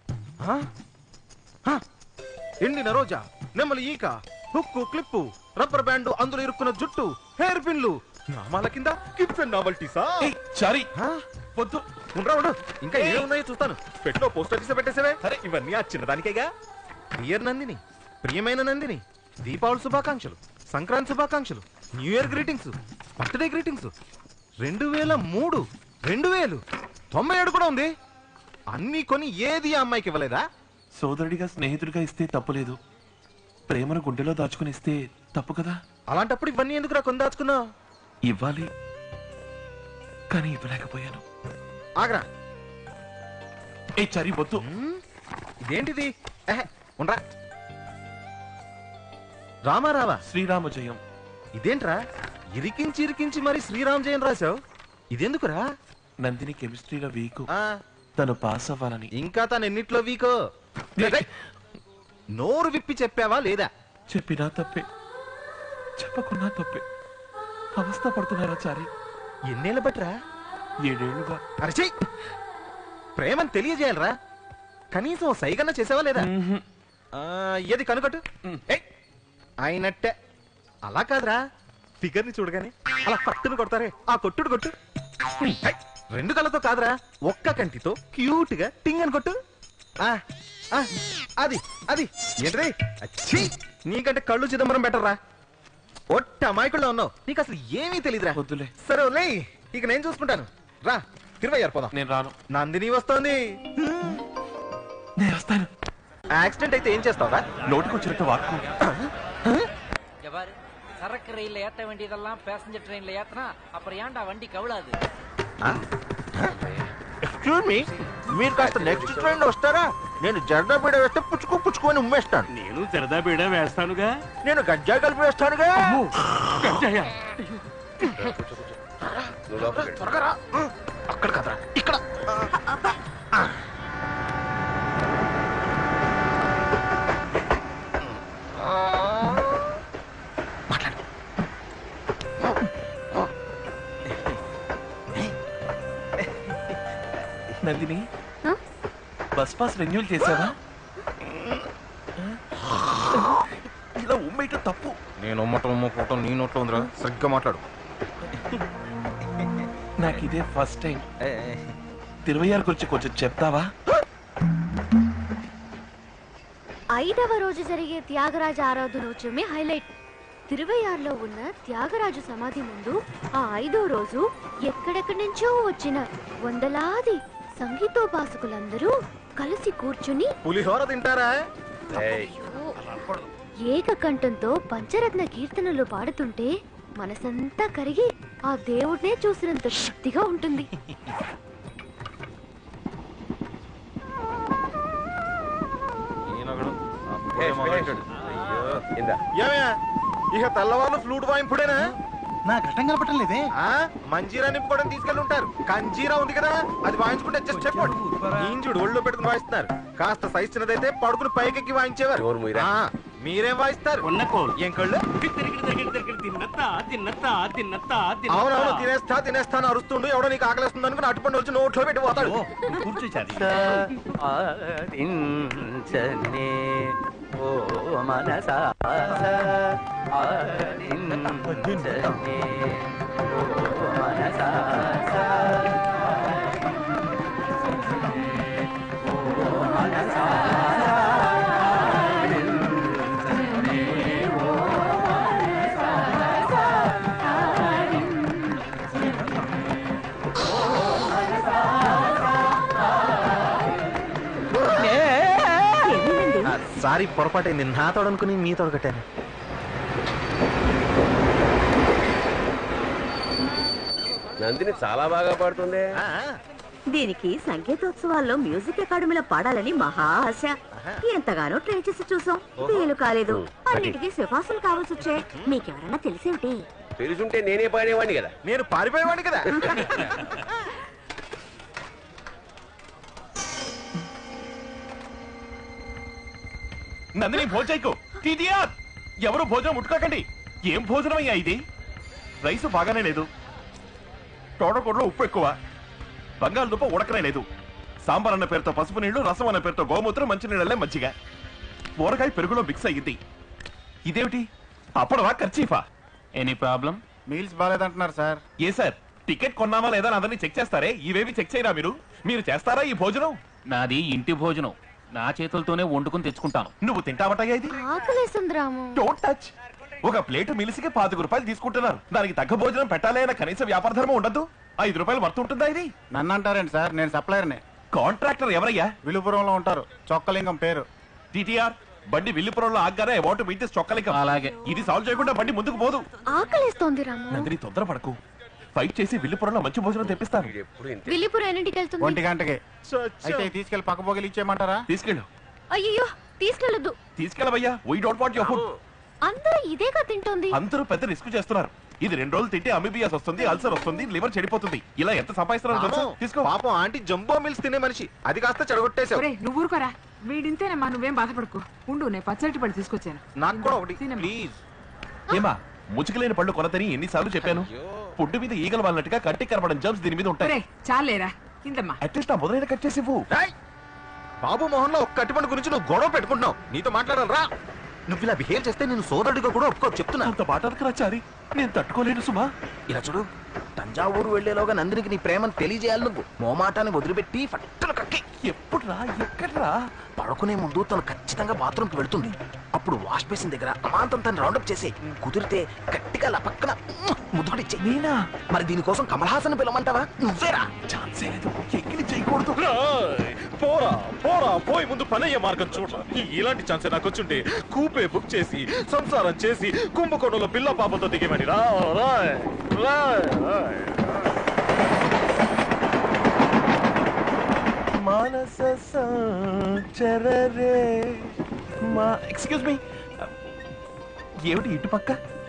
ఎండిన రోజా, నెమ్మలి ఈక, హుక్కు క్లిప్పు, రబ్బర్ బ్యాండ్, అందులో ఇరుక్కున్న జుట్టు, హెయిర్ పిన్లు, నామాల కింద కిడ్స్ అండ్ నావల్టీసా? చారి వద్దు. ఉండరా ఉండు, ఇంకా ఏమున్నాయో చూస్తాను. పెట్టిలో పోస్ట్ ఆఫీస్ పెట్టేసేవే. సరే, ఇవన్నీ ఆ చిన్నదానికేగా. డియర్ నందిని, ప్రియమైన నందిని, దీపావళి శుభాకాంక్షలు, సంక్రాంతి శుభాకాంక్షలు, new year greetings, birthday greetings. రెండు వేల మూడు రెండు వేలు తొంభై ఏడు కూడా ఉంది. అన్ని కొని ఏది ఆ అమ్మాయికి ఇవ్వలేదా? సోదరుడిగా స్నేహితుడిగా ఇస్తే తప్పులేదు, ప్రేమను గుండెలో దాచుకుని ఇస్తే తప్పు కదా. అలాంటప్పుడు ఇవన్నీ ఎందుకు రా కొని దాచుకున్నావు? ఇవ్వాలి, కానీ ఇవ్వలేకపోయాను. ఆగ్రా. ఏ చరి వద్దు. ఇదేంటిది? ఉండరా. రామారావా? శ్రీరామ జయం. ఇదేంట్రా ఇరికించి ఇరికించి మరి శ్రీరామ్ జయం రాశావు? ఇదెందుకురా? నందిని కెమిస్ట్రీలో వీకు, తను పాస్ అవ్వాలని. ఇంకా తను ఎన్నిట్లో వీకో? నోరు విప్పి చెప్పావా లేదా? చెప్పినా తప్పే, చెప్పకున్నా తప్పే. అవస్థ పడుతున్నారా చారి? ఎన్నేళ్ళ బట్రా? ఏడేళ్లుగా. అరచి, ప్రేమను తెలియజేయాలరా, కనీసం సైగన్న చేసావా లేదా? ఏది కనుకట్టు. అయినట్టే. అలా కాదురా, ఫిగర్ ని చూడగానే అలా పట్టును కొడతారే, ఆ కొట్టుడు కొట్టు. రెండు కళ్ళతో కాదురా, ఒక్క కంటితో క్యూట్ గా టింగ్ అని కొట్టు. అది అది ఏంటది? అచ్చి, నీకంటే కళ్ళు చిదంబరం బెటర్ రా. ఒట్ట అమాయకుల్లో ఉన్నావు, నీకు అసలు ఏమీ తెలియదురా. వద్దులే. సరే లే, ఇక నేను చూసుకుంటాను. రా తిరువయ్యారు పోదాం. నేను రాను. నందిని వస్తోంది. నేను వస్తాను. యాక్సిడెంట్ అయితే ఏం చేస్తావురా? నోటుకొచ్చినట్టు వాక్కు. சரக்கு ரயில்ல ஏத்த வேண்டியதெல்லாம் பேசஞ்சர் ட்ரெயின்ல ஏத்தனா அப்புறம் ஏன்டா வண்டி கவுளாது? ఎక్స్క్యూజ్ మీ, మీరు కాస్త నెక్స్ట్ ట్రైన్ లో వస్తారా? నేను జర్దా బీడ వేస్తే పుచ్చుకు పుచ్చుకొని ఉమ్మేస్తాను. నేను జర్దా బీడ వేస్తానుగా. నేను గంజాయి కలిపి వేస్తానుగా. గంజాయా? త్వరగా రా. అక్కడ కదరా, ఇక్కడ. నందిని, బస్ పాస్ రెన్యూల్ చేసావా? ఇలా ఉమ్మేయటం తప్పు. నేను ఉమ్మటం ఉమ్మకోవటం నీ నోట్లో ఉందిరా, సరిగ్గా మాట్లాడు. నాకు ఇదే ఫస్ట్ టైం. తిరువయ్యారు గురించి కొంచెం చెప్తావా? ఐదవ రోజు జరిగే త్యాగరాజ ఆరాధనోత్సవమే హైలైట్. తిరువయ్యారులో ఉన్న త్యాగరాజు సమాధి ముందు ఆ ఐదో రోజు ఎక్కడెక్కడి నుంచో వచ్చిన వందలాది సంగీతోపాసకులందరూ కలిసి కూర్చుని పులిహోర తింటారా? ఏకకంఠంతో పంచరత్న కీర్తనలు పాడుతుంటే మనసంతా కరిగి ఆ దేవుడినే చూసినంత శక్తిగా ఉంటుంది. ఏమయ్యా ఇక తెల్లవాళ్ళు ఫ్లూట్ వాయింపుడేనా? నా ఘట్టం కలపటం లేదే. మంజీరా నింపుకోవడం తీసుకెళ్ళి ఉంటారు. కంజీరా ఉంది కదా, అది వాయించుకుంటే జస్ట్ చెప్పండి. ఇంజుడు ఒళ్ళో పెట్టుకుని వాయిస్తున్నారు. కాస్త సైజ్ చిన్నదైతే పడుకుని పైకెక్కి వాయించేవారు. మీరేం వాయిస్తారు? ఏం కళ్ళు? అవునవును, తినేస్తా తినేస్తా అని అరుస్తుండు. ఎవడో నీకు ఆకలిస్తుంది అనుకుని అటుపండి వచ్చి నోట్లో పెట్టి పోతాడు. ఓ మనసా సారీ, పొరపాటైంది. నా తోడనుకుని మీ తోడు కట్టాను. నందిని చాలా బాగా పాడుతుంది. దీనికి సంగీతోత్సవాల్లో మ్యూజిక్ అకాడమీలో పాడాలని మహా ఆశ. ఎంతగానో ట్రై చేసి చూసాం, వీలు కాలేదు. అన్నిటికీ సిఫార్సులు కావాల్సి వచ్చాయి. మీకెవరన్నా తెలిసేమిటి? తెలుసుంటే నేనే పాడేవాడిని కదా. నేను పారిపోయేవాడిని కదా. నందిని భోజైకు టీటీఆర్ ఎవరు భోజనం ముట్టుకోకండి. ఏం భోజనం అయ్యా ఇది? రైసు బాగానే లేదు, తోటకూరలో ఉప్పు ఎక్కువ, బంగాళదుంప ఉడకనే లేదు, సాంబార్ అన్న పేరుతో పసుపు నీళ్లు, రసం అన్న పేరుతో గోమూత్రం, మంచినీళ్ళే మజ్జిగ, ఊరగాయ పెరుగులో మిక్స్ అయ్యింది. ఇదేమిటి? అప్పడవా ఖర్చీఫా? Any problem? మీల్స్ బాగాలేదంటున్నారు సార్. ఏ సార్, టికెట్ కొన్నామా లేదా అందరినీ చెక్ చేస్తారే, ఇవేవి చెక్ చేయరా మీరు? మీరు చేస్తారా ఈ భోజనం? నాది ఇంటి భోజనం, నా చేతులతోనే వండుకుని తెచ్చుకుంటాను. నువ్వు తింటావటయ్యా ఇది? ఆకలేస్తుంది రాము. Don't touch. ఒక ప్లేటు మిలిసికి పాతిక రూపాయలు తీసుకుంటున్నారు. దానికి తగ్గ భోజనం పెట్టాలి అన్న కనీస వ్యాపార ధర్మం ఉండదు. ఐదు రూపాయలు వర్త్ ఉంటుందా ఇది? నన్ను అంటారండి సార్, నేను సప్లయర్ని. కాంట్రాక్టర్ ఎవరయ్యా? విలుపురంలో ఉంటారు, చొక్కలింగం పేరు. టీటీఆర్ బండి విల్లుపురంలో ఆగ్గానే అబౌట్ మీట్ చొక్కలింగం. అలాగే. ఇది సాల్వ్ చేయకుండా బండి ముందుకు పోదు. ఆకలేస్తోంది రాము. నందిని తొందరపడకు, ఫైట్ చేసి విల్లుపురంలో మంచి భోజనం తెప్పిస్తాను. విల్లిపురం ఎన్నింటికి వెళ్తుంది? ఒంటి గంటకి. అయితే తీసుకెళ్లి పక్క పోగలి ఇచ్చేయమంటారా? తీసుకెళ్ళు. అయ్యో తీసుకెళ్ళదు. తీసుకెళ్ళవయ్యా, we don't want your food. అందరూ ఇదేగా తింటోంది. అందరూ పెద్ద రిస్క్ చేస్తున్నారు. ఇది రెండు రోజులు తింటే అమీబియాస్ వస్తుంది, అల్సర్ వస్తుంది, లివర్ చెడిపోతుంది. ఇలా ఎంత సంపాదిస్తున్నారు తీసుకో. పాపం ఆంటీ జంబో మిల్స్ తినే మనిషి, అది కాస్త చెడగొట్టేశావు. నువ్వు ఊరుకోరా, వీడింతేనమ్మా, నువ్వేం బాధపడుకో. ఉండు, నేను పచ్చడి పడి తీసుకొచ్చాను. నాకు కూడా ఒకటి ప్లీజ్. ఏమా ముచ్చుకలేని పళ్ళు కొనతని ఎన్నిసార్లు చెప్పాను? పుడ్డు మీద ఈగలు వాళ్ళనట్టుగా కట్టి కనబడం జంప్స్ దీని మీద ఉంటాయి. చాలేరా, ఇందమ్మా. అట్లీస్ట్ ఆ మొదలైన కట్ చేసి ఇవ్వు. బాబు మోహన్ లో ఒక కట్టిపండు గురించి నువ్వు గొడవ పెట్టుకుంటున్నావు. నీతో మాట్లాడాలరా? నువ్వు ఇలా బిహేవ్ చేస్తే నేను సోదరుడిగా కూడా ఒప్పుకో చెప్తున్నా. అంత మాట్లాడకరా చారి, నేను తట్టుకోలేను సుమా. ఇలా చూడు, తంజావూరు వెళ్లేలోగా నందినికి నీ ప్రేమను తెలియజేయాలి. నువ్వు మోమాటాన్ని వదిలిపెట్టి ఫట్టును కక్కి. ఎప్పుడు రా, ఎక్కడ్రా? పడుకునే ముందు తను ఖచ్చితంగా బాత్రూమ్ కి వెళ్తుంది. అప్పుడు వాష్ బేసిన్ దగ్గర అమాంతం తను రౌండప్ చేసి కుదిరితే గట్టిగా అలా పక్కన ముద్దుడిచ్చే. నేనా? మరి దీనికోసం కమల్ హాసన్ పిలవమంటావా? నువ్వేరా? ఛాన్సే లేదు, ఎక్కిలి చేయకూడదు. పోరా పోరా, పోయి ముందు పనయ్యే మార్గం చూడరా. ఇలాంటి ఛాన్సే నాకు వచ్చుంటే కూపే బుక్ చేసి సంసారం చేసి కుంభకోణంలో పిల్ల పాపతో దిగేమని రా. మానస సంచరరే మా ఎక్స్క్యూజ్ మీ, ఏమిటి ఇటు పక్క?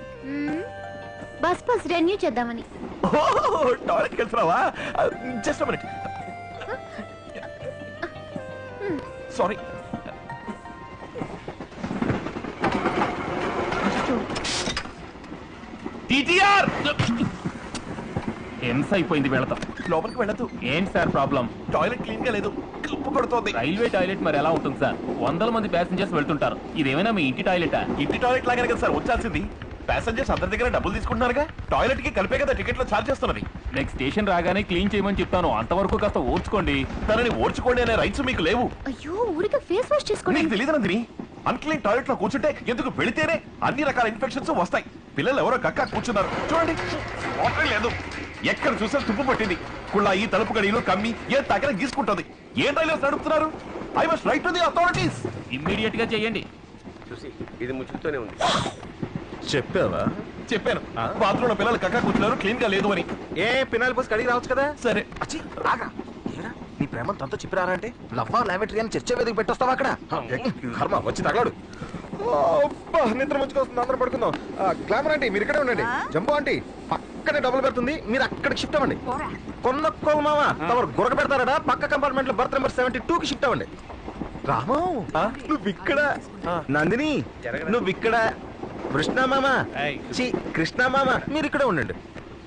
బస్ బస్ రెన్యూ చేద్దామని. టాయిలెట్కి వెళ్తున్నావా? Just minute. సారీ. టీటీఆర్ హింస అయిపోయింది వీళ్ళతో. లోపలికి వెళ్ళదు. ఏంటి సార్ ప్రాబ్లం? టాయిలెట్ క్లీన్ గా లేదు, కప్పు కొడుతోంది. రైల్వే టాయిలెట్ మరి ఎలా ఉంటుంది సార్? వందల మంది ప్యాసింజర్స్ వెళ్తుంటారు, ఇదేమైనా మీ ఇంటి టాయిలెటా? ఇంటి టాయిలెట్ లాగానే కదా సార్ వచ్చాల్సింది. ప్యాసింజర్స్ అందరి దగ్గర డబ్బులు తీసుకుంటున్నారుగా, టాయిలెట్ కి కలిపే కదా టికెట్ లో ఛార్జ్ చేస్తున్నది. నెక్స్ట్ స్టేషన్ రాగానే క్లీన్ చేయమని చెప్తాను, అంతవరకు కాస్త ఓర్చుకోండి. తనని ఓర్చుకోండి అనే రైట్స్ మీకు లేవు. అయ్యో, ఊరికే ఫేస్ వాష్ చేసుకోండి. నీకు తెలియదు నందిని, అన్క్లీన్ టాయిలెట్ లో కూర్చుంటే ఎందుకు వెళితేనే అన్ని రకాల ఇన్ఫెక్షన్స్ వస్తాయి. పిల్లలు ఎవరో కక్క కూర్చున్నారు చూడండి, వాటర్ లేదు, ఎక్కడ చూసినా తుప్పు పట్టింది, కుళ్ళాయి తలుపు గడియలు కమ్మి ఏ తగిన గీసుకుంటుంది. ఏం రైల్వేస్ నడుపుతున్నారు? I must write to the authorities. Immediate గా చేయండి. చూసి ఇది ముచ్చుతూనే ఉంది. చెప్పావా? చెప్పాను, బాత్రూమ్ లో పిల్లలు కక్క కూర్చున్నారు, క్లీన్ గా లేదు అని. ఏ పినాలి పోసి కడిగి రావచ్చు కదా. సరే అచ్చి ఆగా ఏరా నీ ప్రేమ తనతో చెప్పిరారా అంటే లవ్వా లాబెటరీ అని చర్చ వేదిక పెట్టొస్తావా అక్కడ? కర్మ వచ్చి తగలాడు. నిద్ర ముంచుకొస్తుంది, అందరం పడుకుందాం. గ్లామర్ ఆంటీ మీరు ఇక్కడే ఉండండి. జంబో ఆంటీ పక్కనే డబుల్ పెడుతుంది, మీరు అక్కడికి షిఫ్ట్ అవ్వండి. కొన్న కోమావా తమరు గురక పెడతారట, పక్క కంపార్ట్మెంట్ లో బర్త్ నెంబర్ సెవెంటీ టూ కి షిఫ్ట్ అవ్వండి. రామో నువ్వు ఇక్కడ, నందిని నువ్వు ఇక్కడ, కృష్ణ మామ చి కృష్ణ మామ మీరు ఇక్కడే ఉండండి.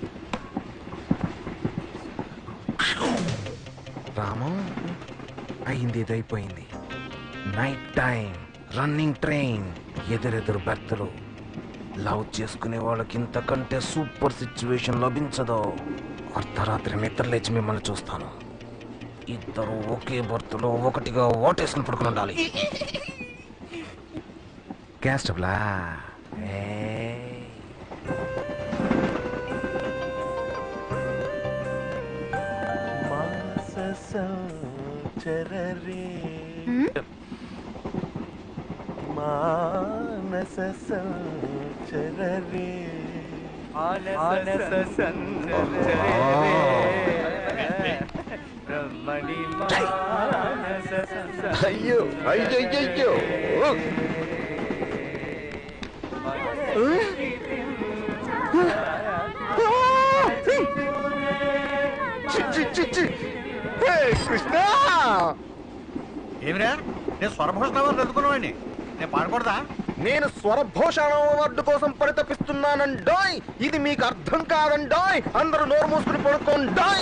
రామం అయింది ఇదైపోయింది. నైట్ టైం రన్నింగ్ ట్రైన్, ఎదురెదురు బెర్తలు, లవ్ చేసుకునే వాళ్ళకి ఇంతకంటే సూపర్ సిచ్యువేషన్ లభించదు. అర్ధరాత్రి నిద్ర లేచి మిమ్మల్ని చూస్తాను. ఇద్దరు ఒకే బర్త్లో ఒకటిగా ఓటేసుకుని పడుకుని ఉండాలి. గ్యాస్ స్టవ్లా మానస సంచరరే మానస సంచరరే బ్రహ్మణి మానస సంచరరే. అయ్యో అయ్యయ్యో కృష్ణ ఏమిరా నేను స్వరభూషణ అవార్డు అందుకున్నావాడిని, నేను పాడకూడదా? నేను స్వరభూషణ అవార్డు కోసం పరితపిస్తున్నానండోయ్. ఇది మీకు అర్థం కాదండోయ్. అందరూ నోరు మూసుకుని పడుకోండోయ్.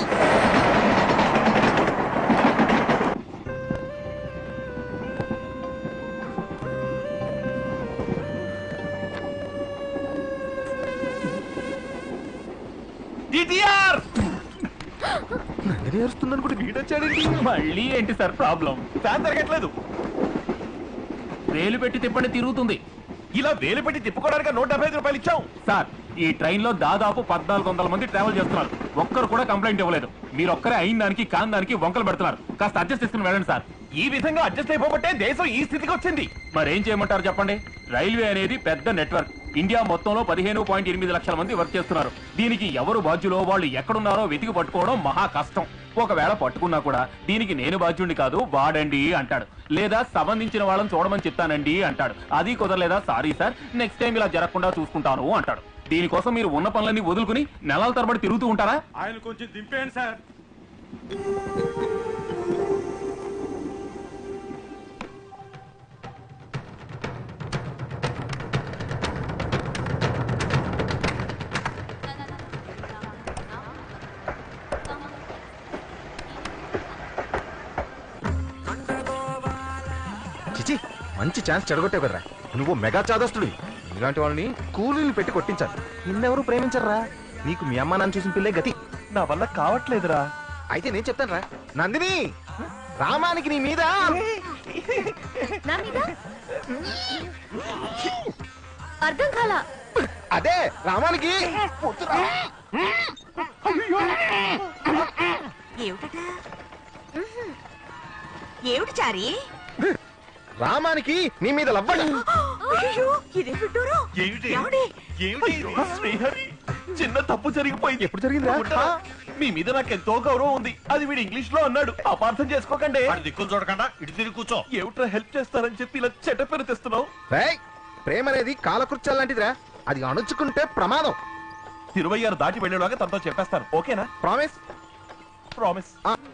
నందిని అరుస్తుందని కూడా వీడొచ్చాడండి. మళ్ళీ ఏంటి సార్ ప్రాబ్లం? ఫ్యాన్ తిరగట్లేదు. వేలు పెట్టి తిప్పండి తిరుగుతుంది. ఇలా వేలు పెట్టి తిప్పుకోవడానికి నూట డెబ్బై ఐదు రూపాయలు ఇచ్చాం సార్. ఈ ట్రైన్ లో దాదాపు పద్నాలుగు వందల మంది ట్రావెల్ చేస్తున్నారు, ఒక్కరు కూడా కంప్లైంట్ ఇవ్వలేదు. మీరు ఒక్కరే అయిన దానికి కాని దానికి వంకలు పెడుతున్నారు. కాస్త అడ్జస్ట్ చేసుకుని వెళ్ళండి సార్. ఈ విధంగా అడ్జస్ట్ అయిపోబట్టే దేశం ఈ స్థితికి వచ్చింది. మరేం చేయమంటారు చెప్పండి? రైల్వే అనేది పెద్ద నెట్వర్క్. ఇండియా మొత్తంలో పదిహేను పాయింట్ ఎనిమిది లక్షల మంది వర్క్ చేస్తున్నారు. దీనికి ఎవరు బాధ్యులో వాళ్ళు ఎక్కడున్నారో వెతికి పట్టుకోవడం మహా కష్టం. ఒకవేళ పట్టుకున్నా కూడా దీనికి నేను బాధ్యుడిని కాదు వాడండి అంటాడు, లేదా సంబంధించిన వాళ్ళని చూడమని చెప్తానండి అంటాడు. అది కుదరలేదా సారీ సార్ నెక్స్ట్ టైం ఇలా జరగకుండా చూసుకుంటాను అంటాడు. దీనికోసం మీరు ఉన్న పనులన్నీ వదులుకుని నెలల తరబడి తిరుగుతూ ఉంటారా? ఆయన కొంచెం దింపేయండి సార్. చిచి మంచి ఛాన్స్ చెడగొట్టావు కదరా. నువ్వు మెగా చాదస్తుడివి. ఇలాంటి వాళ్ళని కూలీలు పెట్టి కొట్టించాలి. నిన్నెవరు ప్రేమించరా? నీకు మీ అమ్మ నాన్న చూసిన పిల్లే గతి. నా వల్ల కావట్లేదురా. అయితే నేను చెప్తాను రా. నందిని రామానికి నీ మీద నా మీద అర్థం కాలా. అదే రామానికి ఏమిటట ఏమిటి చారి? రామానికి నీ మీద లవ్వడ. ఇదే పెట్టారు. ఏమిటి ఏమిటి శ్రీహరి, చిన్న తప్పు జరిగిపోయింది. ఎప్పుడు జరిగిందిరా? మీ మీద నాకు ఎంతో గౌరవం ఉంది. అది వీడు ఇంగ్లీష్ లో అన్నాడు, అపార్థం చేసుకోకండి. దిక్కులు చూడకుండా ఇటు తిరిగి కూర్చో. ఏమిట్రా హెల్ప్ చేస్తారని చెప్పి ఇలా చెడ్డ పేరు తెస్తున్నావు? ప్రేమ అనేది కాలకృత్యాలు లాంటిదిరా. అది అణుచుకుంటే ప్రమాదం. తిరువయ్యారు దాటి వెళ్ళేలాగా తనతో చెప్పేస్తాను. ఓకేనా? Promise promise.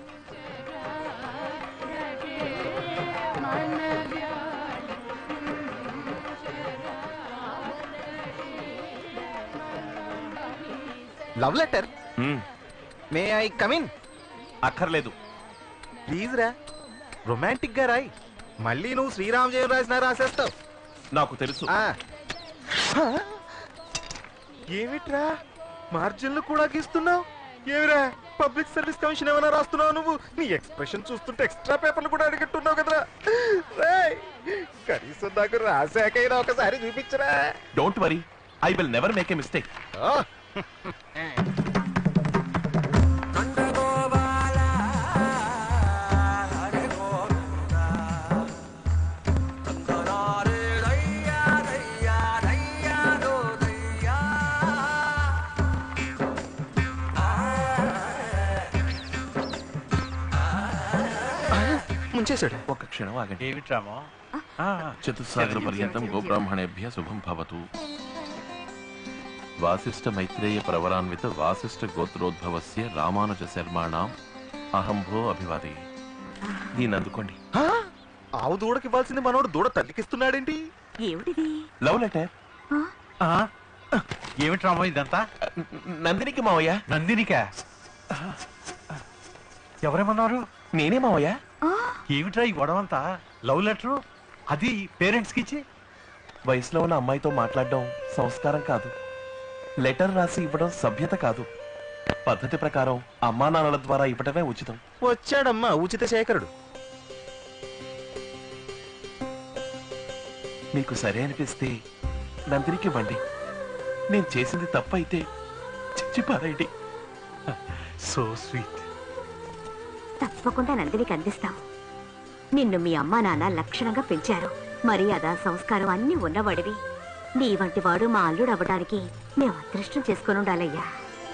Love letter. May I come in? అక్కర్లేదు. ప్లీజ్ రా, రొమాంటిక్ గా రాయి. మళ్ళీ నువ్వు శ్రీరామ్ జయం రాసిన రాసేస్తావు. నాకు తెలుసు. ఏమిట్రా మార్జిన్లు కూడా గీస్తున్నావు? ఏమిరా పబ్లిక్ సర్వీస్ కమిషన్ ఏమైనా రాస్తున్నావు నువ్వు? నీ ఎక్స్ప్రెషన్ చూస్తుంటే ఎక్స్ట్రా పేపర్లు కూడా అడిగట్టున్నావు కదరా. రేయ్, కనీసం నాకు రాశాకైనా ఒకసారి చూపించరా. Don't worry, I will never make a mistake. ముంచేశాడు. ఒక క్షణం ఆగండి. ఏమిట్రామో చతుస్సాగర పర్యంతం గోబ్రాహ్మణేభ్య శుభం భవతు. వాసిష్ఠ మైత్రేయ ప్రవరాన్విత వాసిష్ఠ గోత్రోద్భవస్య రామానుజ శర్మాణం అహంభో అభివాది. దీన్ని అందుకోండి. ఆవు దూడకి ఇవ్వాల్సింది మనోడు దూడ తల్లికిస్తున్నాడేంటి? ఏమిటిది? Love letter. ఏమిటి రామో ఇదంతా? నందినికి మావయ్య. నందినిక ఎవరేమన్నారు? నేనే మావయ్య. ఏమిట్రా ఈ గొడవంతా? లవ్ లెటరు అది పేరెంట్స్ కి ఇచ్చి వయసులో ఉన్న అమ్మాయితో మాట్లాడడం సంస్కారం కాదు. లెటర్ రాసి ఇవ్వడం సభ్యత కాదు. పద్ధతి ప్రకారం అమ్మా నాన్నల ద్వారా ఇవ్వటమే ఉచితం. వచ్చాడమ్మా ఉచిత శేఖరుడు. మీకు సరే అనిపిస్తే నందినికి ఇవ్వండి. నేను చేసింది తప్పైతే చిచ్చిపారేయండి. So sweet. తప్పకుండా నందినికి అందిస్తాం. నిన్ను మీ అమ్మా నాన్న లక్షణంగా పెంచారు. మర్యాద సంస్కారం అన్ని ఉన్నవాడివి. నీ వంటి వాడు మా అల్లుడు అవ్వడానికి మేము అదృష్టం చేసుకుని ఉండాలయ్యా.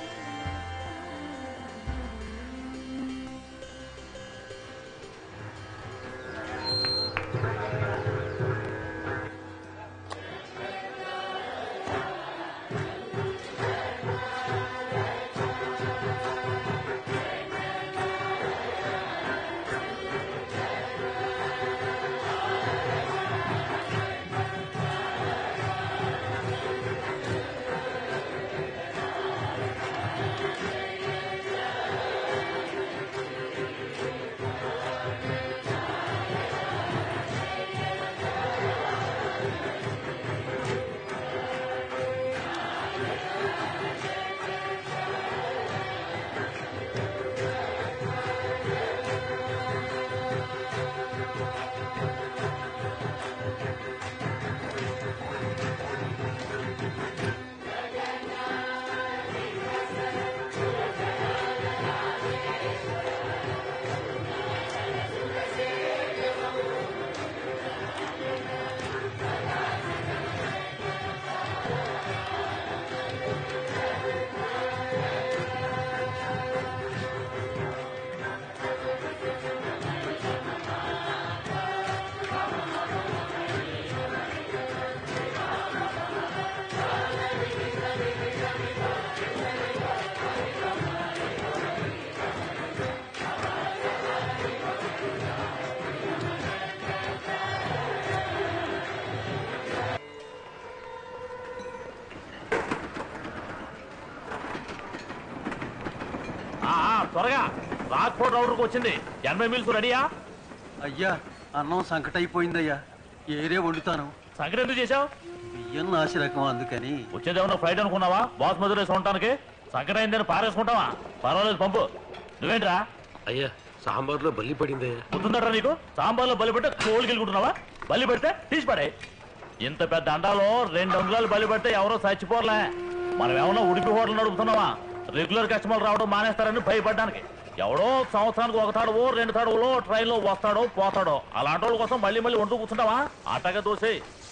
త్వరగా రాక్ఫోర్డ్ రౌడర్కి వచ్చింది. ఎనభై మీల్స్ రెడీయా? అయ్యా అన్నం సంకటైపోయిందయ్యా. ఏరే వండుతాను. సంకట ఎందుకు చేశావు? బియ్యం నాసి రకం అందుకని. వచ్చేదేమన్నా ఫ్లైట్ అనుకున్నావా? బాస్ మధుర వేసి ఉండటానికి సంకట అయిందని పారేసుకుంటావా? పర్వాలేదు పంపు. నువ్వేంట్రా? అయ్యా సాంబార్లో బల్లి పడింది. గుర్తుందట్రా నీకు? సాంబార్లో బలి పెడితే తోలుకి వెళ్ళుకుంటున్నావా? బలి పెడితే తీసి పడే. ఇంత పెద్ద అండాలో రెండు అంగుళాలు బలి పెడితే ఎవరో చచ్చిపోర్లే. మనం ఏమన్నా ఉడిపి హోటల్ నడుపుతున్నావా? రెగ్యులర్ కస్టమర్లు రావడం మానేస్తారని భయపడ్డానికి. ఎవడో సంవత్సరానికి ఒక తాడువో రెండు తాడువలో ట్రైన్ లో వస్తాడో పోతాడో అలాంటి వాళ్ళ కోసం మళ్ళీ మళ్ళీ వంటూ కూర్చుంటావా? ఆటగా దోసే.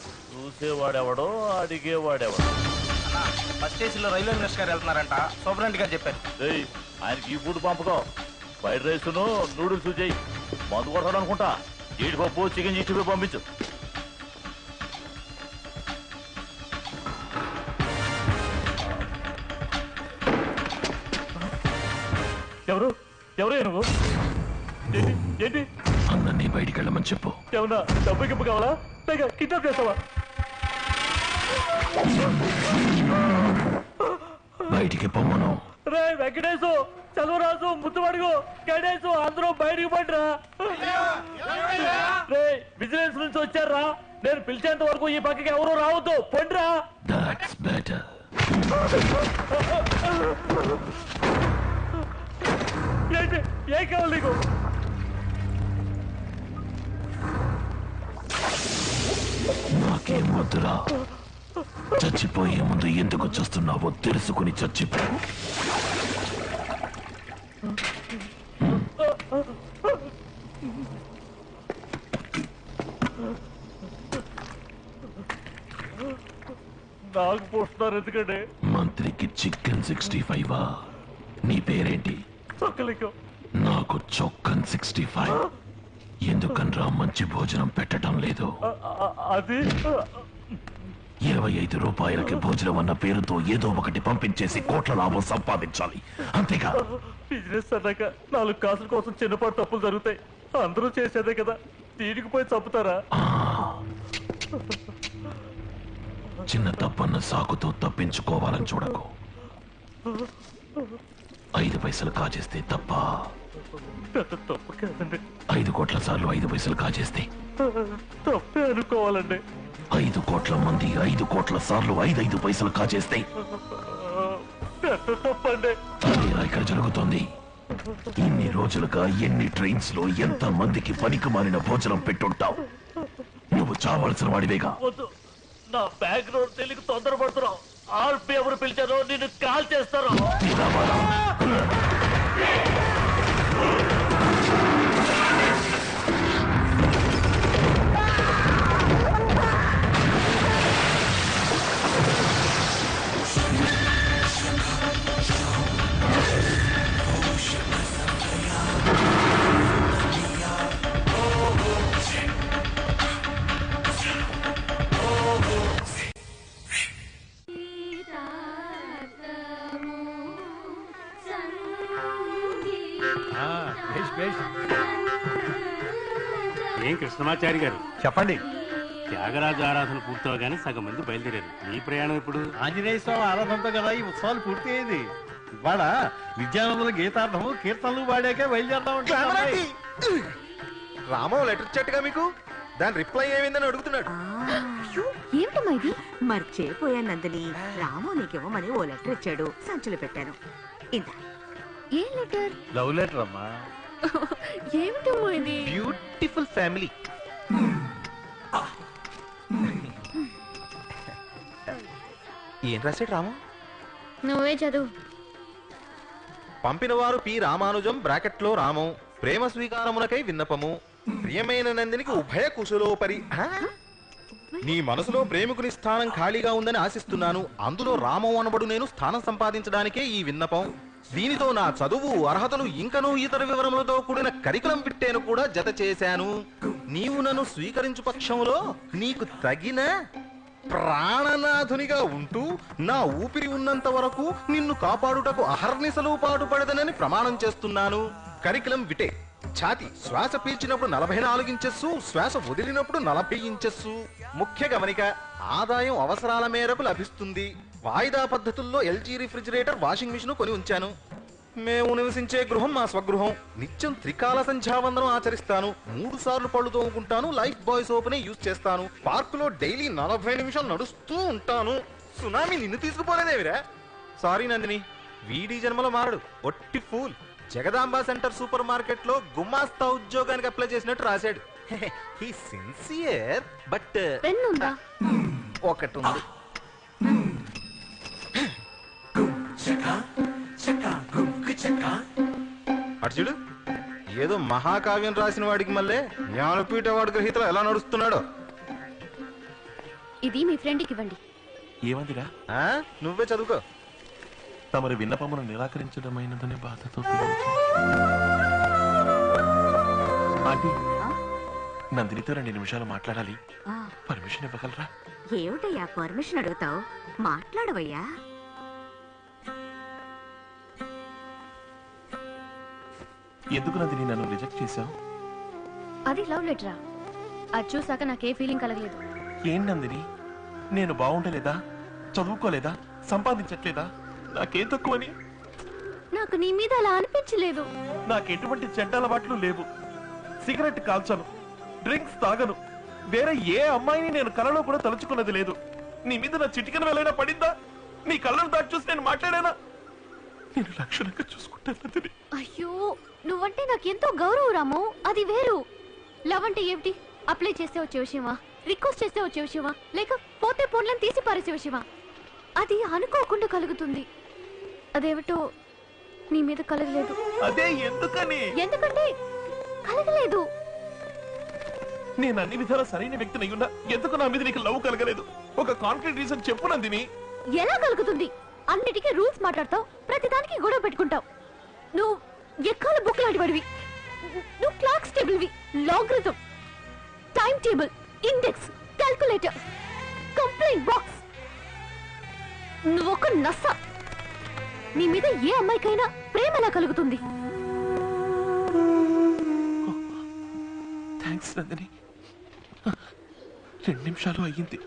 చూసేవాడెవడో అడిగేవాడెవడో. ఫస్ట్ ఏసీలో రైల్వే మినిస్టర్ గారు వెళ్తున్నారంట. సూపరింటెండెంట్ గారు చెప్పారు. ఆయనకి ఈ ఫుడ్ పంపుకో. ఫ్రైడ్ రైస్ నూడిల్స్ చేయి. మందు కొడతాడు అనుకుంటా. జీడిపప్పు చికెన్ చేసి పంపించు. ఎవరు ఎవరు నువ్వు? ఏంటి ఏంటి అందరినీ బయటికి వెళ్ళమని చెప్పు. ఏమన్నా డబ్బు గిప్పు కావాలా? పైగా కిడ్నాప్ చేస్తావా? బయటికి పొమ్మను. రే వెంకటేశు, చదువురాజు, ముద్దుమడుగు, గణేశు అందరూ బయటికి పడ్రా. రే విజిలెన్స్ నుంచి వచ్చారా? నేను పిలిచేంత వరకు ఈ పక్కకి ఎవరు రావద్దు. పండ్రా. That's better. ఏంటి ఏం కావాలి నీకు? నాకేం వద్దురా. చచ్చిపోయే ముందు ఎందుకు చస్తున్నావో తెలుసుకుని చచ్చిపో. నాకు పోస్తున్నారు ఎందుకంటే మంత్రికి చికెన్ సిక్స్టీ ఫైవా? నీ పేరేంటి? చొక్కలికం. నాకు చొక్కన్ సిక్స్టీ ఫైవ్. ఎందుకనరా మంచి భోజనం పెట్టడం లేదు? అది ఇరవై ఐదు రూపాయలకి భోజనం అన్న పేరుతో ఏదో ఒకటి పంపించేసి కోట్ల లాభం సంపాదించాలి, అంతేగా? బిజినెస్ అన్నాక నాలుగు కాసుల కోసం చిన్నపాటు తప్పులు జరుగుతాయి. అందరూ చేసేదే కదా, దీనికి పోయి చంపుతారా? చిన్న తప్పన్న సాకుతో తప్పించుకోవాలని చూడకు. ఐదు పైసలు కాజేస్తే తప్ప. తప్పు కాదండి. ఐదు కోట్ల సార్లు ఐదు పైసలు కాజేస్తే తప్పే అనుకోవాలండి. ఐదు కోట్ల మంది ఐదు కోట్ల సార్లు ఐదైదు పైసలు కాజేస్తే తప్పండి. అదేరా ఇక్కడ జరుగుతోంది. ఇన్ని రోజులుగా ఎన్ని ట్రైన్స్ లో ఎంత మందికి పనికి మారిన భోజనం పెట్టుంటావు. నువ్వు చావాల్సిన వాడివేగా. వద్దు, నా బ్యాక్గ్రౌండ్ తెలియక తొందరపడుతున్నావు. ఆర్పి ఎవరు పిలిచారో నిన్ను కాల్ చేస్తారో. ఏం కృష్ణమాచారి గారు చెప్పండి. త్యాగరాజు ఆరాధన పూర్తవగానే సగం మంది బయలుదేరారు. మీ ప్రయాణం ఇప్పుడు? ఆంజనేయ స్వామి ఆరాధనతో కదా ఈ ఉత్సవాలు పూర్తి అయ్యేది. ఇవాళ విద్యానందుల గీతార్థము కీర్తనలు వాడాకే బయలుదేరదాం. రామో లెటర్ ఇచ్చాట్టుగా మీకు, దాని రిప్లై ఏమైందని అడుగుతున్నాడు. ఏమిటమ్మా ఇది? మర్చిపోయాను నందిని. రాము నీకేమని ఓ లెటర్ ఇచ్చాడు, సంచులు పెట్టాను. ఇంత ఏం లెటర్? లవ్ లెటర్ అమ్మా. ఏమిటమ్మా ఇది? Beautiful family. ఏం రాశాడు రాము? నువ్వే చదువు. పంపిన వారు పి రామానుజం బ్రాకెట్లో రామం. ప్రేమ స్వీకారమునకై విన్నపము. ప్రియమైన నందినికి ఉభయ కుశలోపరి. ఆ? నీ మనసులో ప్రేమికుని స్థానం ఖాళీగా ఉందని ఆశిస్తున్నాను. అందులో రామం అనబడు నేను స్థానం సంపాదించడానికే ఈ విన్నపం. దీనితో నా చదువు అర్హతలు ఇంకనూ ఇతర వివరములతో కూడిన కరికులం విట్టేను కూడా జత చేశాను. నీవు నన్ను స్వీకరించు పక్షంలో నీకు తగిన ప్రాణనాథునిగా ఉంటూ నా ఊపిరి ఉన్నంత వరకు నిన్ను కాపాడుటకు అహర్నిశలు పాటుపడదనని ప్రమాణం చేస్తున్నాను. Curriculum vitae. ఛాతి శ్వాస పీల్చినప్పుడు నలభై నాలుగు ఇంచెస్సు, శ్వాస వదిలినప్పుడు నలభై ఇంచెస్సు. ముఖ్య గమనిక, ఆదాయం అవసరాల మేరకు లభిస్తుంది. వాయిదా పద్ధతుల్లో ఎల్జీ రిఫ్రిజిరేటర్, వాషింగ్ మిషన్ కొని ఉంచాను. మేము నివసించే గృహం మా స్వగృహం. నిత్యం త్రికాల సంధ్యావందనం ఆచరిస్తాను. మూడు సార్లు పళ్ళు తోముకుంటాను. లైఫ్ బాయ్ సోపునే యూజ్ చేస్తాను. పార్కులో డైలీ నలభై నిమిషాలు నడుస్తూ ఉంటాను. సునామీ నిన్ను తీసుకుపోలేదేమిరా? సారీ నందిని, వీడి జన్మలో మారడు. ఒట్టి fool. Jagadamba centre supermarket లో గుమాస్తా ఉద్యోగానికి అప్లై చేసినట్టు రాశాడు. హీ సిన్సియర్ బట్ ఒకటి ఉంది. అర్జుడు ఏదో మహాకావ్యం రాసిన వాడికి మళ్ళీ జ్ఞానపీఠ వాడి గ్రహీతలో ఎలా నడుస్తున్నాడో. ఇది మీ ఫ్రెండ్కి ఇవ్వండి. ఏమందిరా? నువ్వే చదువుకో. తమరి విన్నపమును నిరాకరించడమైనదనే బాధతో ఆంటీ, నందినితో రెండు నిమిషాలు మాట్లాడాలి. పర్మిషన్ ఇవ్వగలరా? ఏమిటయ్యా పర్మిషన్ అడుగుతావు? మాట్లాడవయ్యా. ఎందుకు నందిని నన్ను రిజెక్ట్ చేశావు? అది లవ్ లెటరా? అది చూసాక నాకే ఫీలింగ్ కలగలేదు. ఏం నందిని, నేను బాగుండలేదా? చదువుకోలేదా? సంపాదించట్లేదా? నాకేం తక్కువని? నాకు నీ మీద అలా అనిపించలేదు. నాకెటువంటి చెడ్డ అలవాట్లు లేవు. సిగరెట్ కాల్చను, డ్రింక్స్ తాగను. వేరే ఏ అమ్మాయిని నేను కలలో కూడా తలుచుకున్నది లేదు. నీ మీద నా చిటికెన వెళ్ళైనా పడిందా? నీ కళ్ళను దాటి చూసి నేను మాట్లాడానా? నేను లక్షణంగా చూసుకుంటాను నందిని. అయ్యో నువ్వంటే నాకెంతో గౌరవం రాము, అది వేరు. లవ్ అంటే ఏమిటి? అప్లై చేస్తే వచ్చే విషయమా, రిక్వెస్ట్ చేస్తే వచ్చే విషయమా, లేక పోతే పోన్లను తీసి పారేసే విషయమా? అది అనుకోకుండా కలుగుతుంది. అదేమిటో నీ మీద కలగలేదు. అదే ఎందుకని? ఎందుకంటే కలగలేదు. నేను అన్ని విధాల సరైన వ్యక్తిని అయ్యున్నా ఎందుకు నా మీద నీకు లవ్ కలగలేదు? ఒక కాంక్రీట్ రీజన్ చెప్పు నందిని. ఎలా కలుగుతుంది? అన్నిటికీ రూల్స్ మాట్లాడతావు, ప్రతిదానికి గొడవ పెట్టుకుంటావు. నువ్వు ఎక్కాల బుక్ లాంటి వాడివి. నువ్వు క్లాక్స్ టేబుల్వి, logarithm, time table, index, calculator, complaint box. నువ్వు ఒక నస్స. నీ మీద ఏ అమ్మాయికైనా ప్రేమ ఎలా కలుగుతుంది? థ్యాంక్స్ నందిని. రెండు నిమిషాలు అయ్యింది.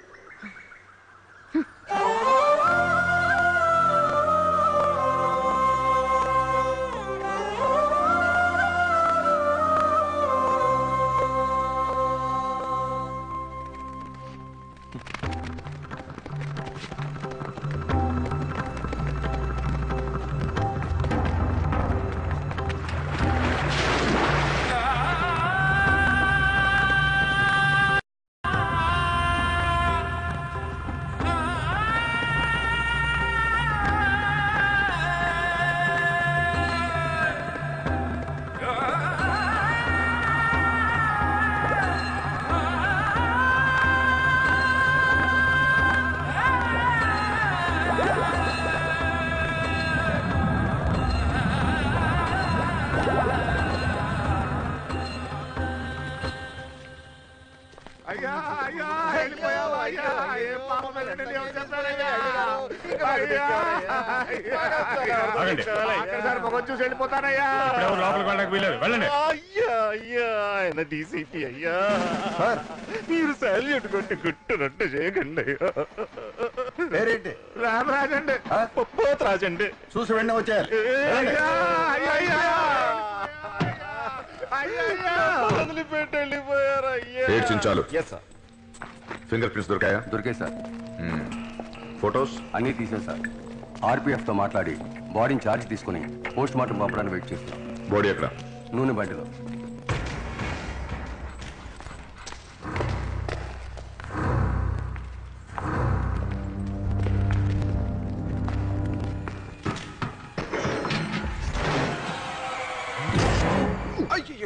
చూసి వెళ్ళిపోతానయ్యా. లోపలికి వెళ్ళడానికి వీలేదు, వెళ్ళండి. అయ్యా అయ్యా ఆయన డీసీపీ అయ్యా. మీరు సాల్యూట్ కొట్టి గుట్టునట్టు చేయకండి అయ్యా. పేరేంటి? రామరాజండి, పోతరాజండి. చూసి వెంటనే వచ్చారు. వదిలిపెట్టి వెళ్ళిపోయారు అయ్యా. ఏడ్చించాలు. ఫింగర్ ప్రింట్స్ దొరికాయా? దొరికాయి సార్. ఫోటోస్ అన్నీ తీసాను సార్. ఆర్పీఎఫ్ తో మాట్లాడి బాడీని ఛార్జ్ తీసుకుని పోస్ట్ మార్టం పంపడానికి వెయిట్ చేస్తాం. బాడీ ఎక్కడ? నూనె బండిలో. అయ్యో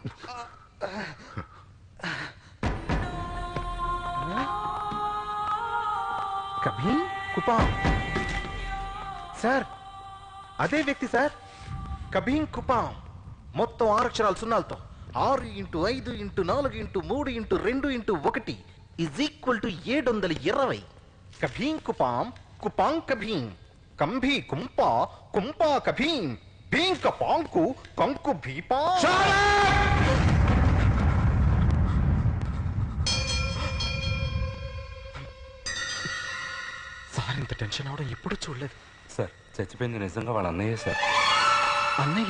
కభీ కుపా సార్, అదే వ్యక్తి సార్. కభీం కుపాం. మొత్తం ఆరు అక్షరాలు సున్నాలతో. ఆరు ఇంటూ ఐదు ఇంటూ నాలుగు ఇంటూ మూడు ఇంటూ రెండు ఇంటూ ఒకటి ఇజ్ ఈక్వల్ టు ఏడు వందల ఇరవై. కభీం కుపాం కుపాం కభీం కంభీ కుంపా కుంపా కభీం భీం కపాంకు కంకు భీపా. సార్ ఇంత టెన్షన్ అవడం ఎప్పుడు చూడలేదు సార్. చచ్చిపోయింది నిజంగా వాళ్ళ అన్నయ్య సార్. అన్నయ్య?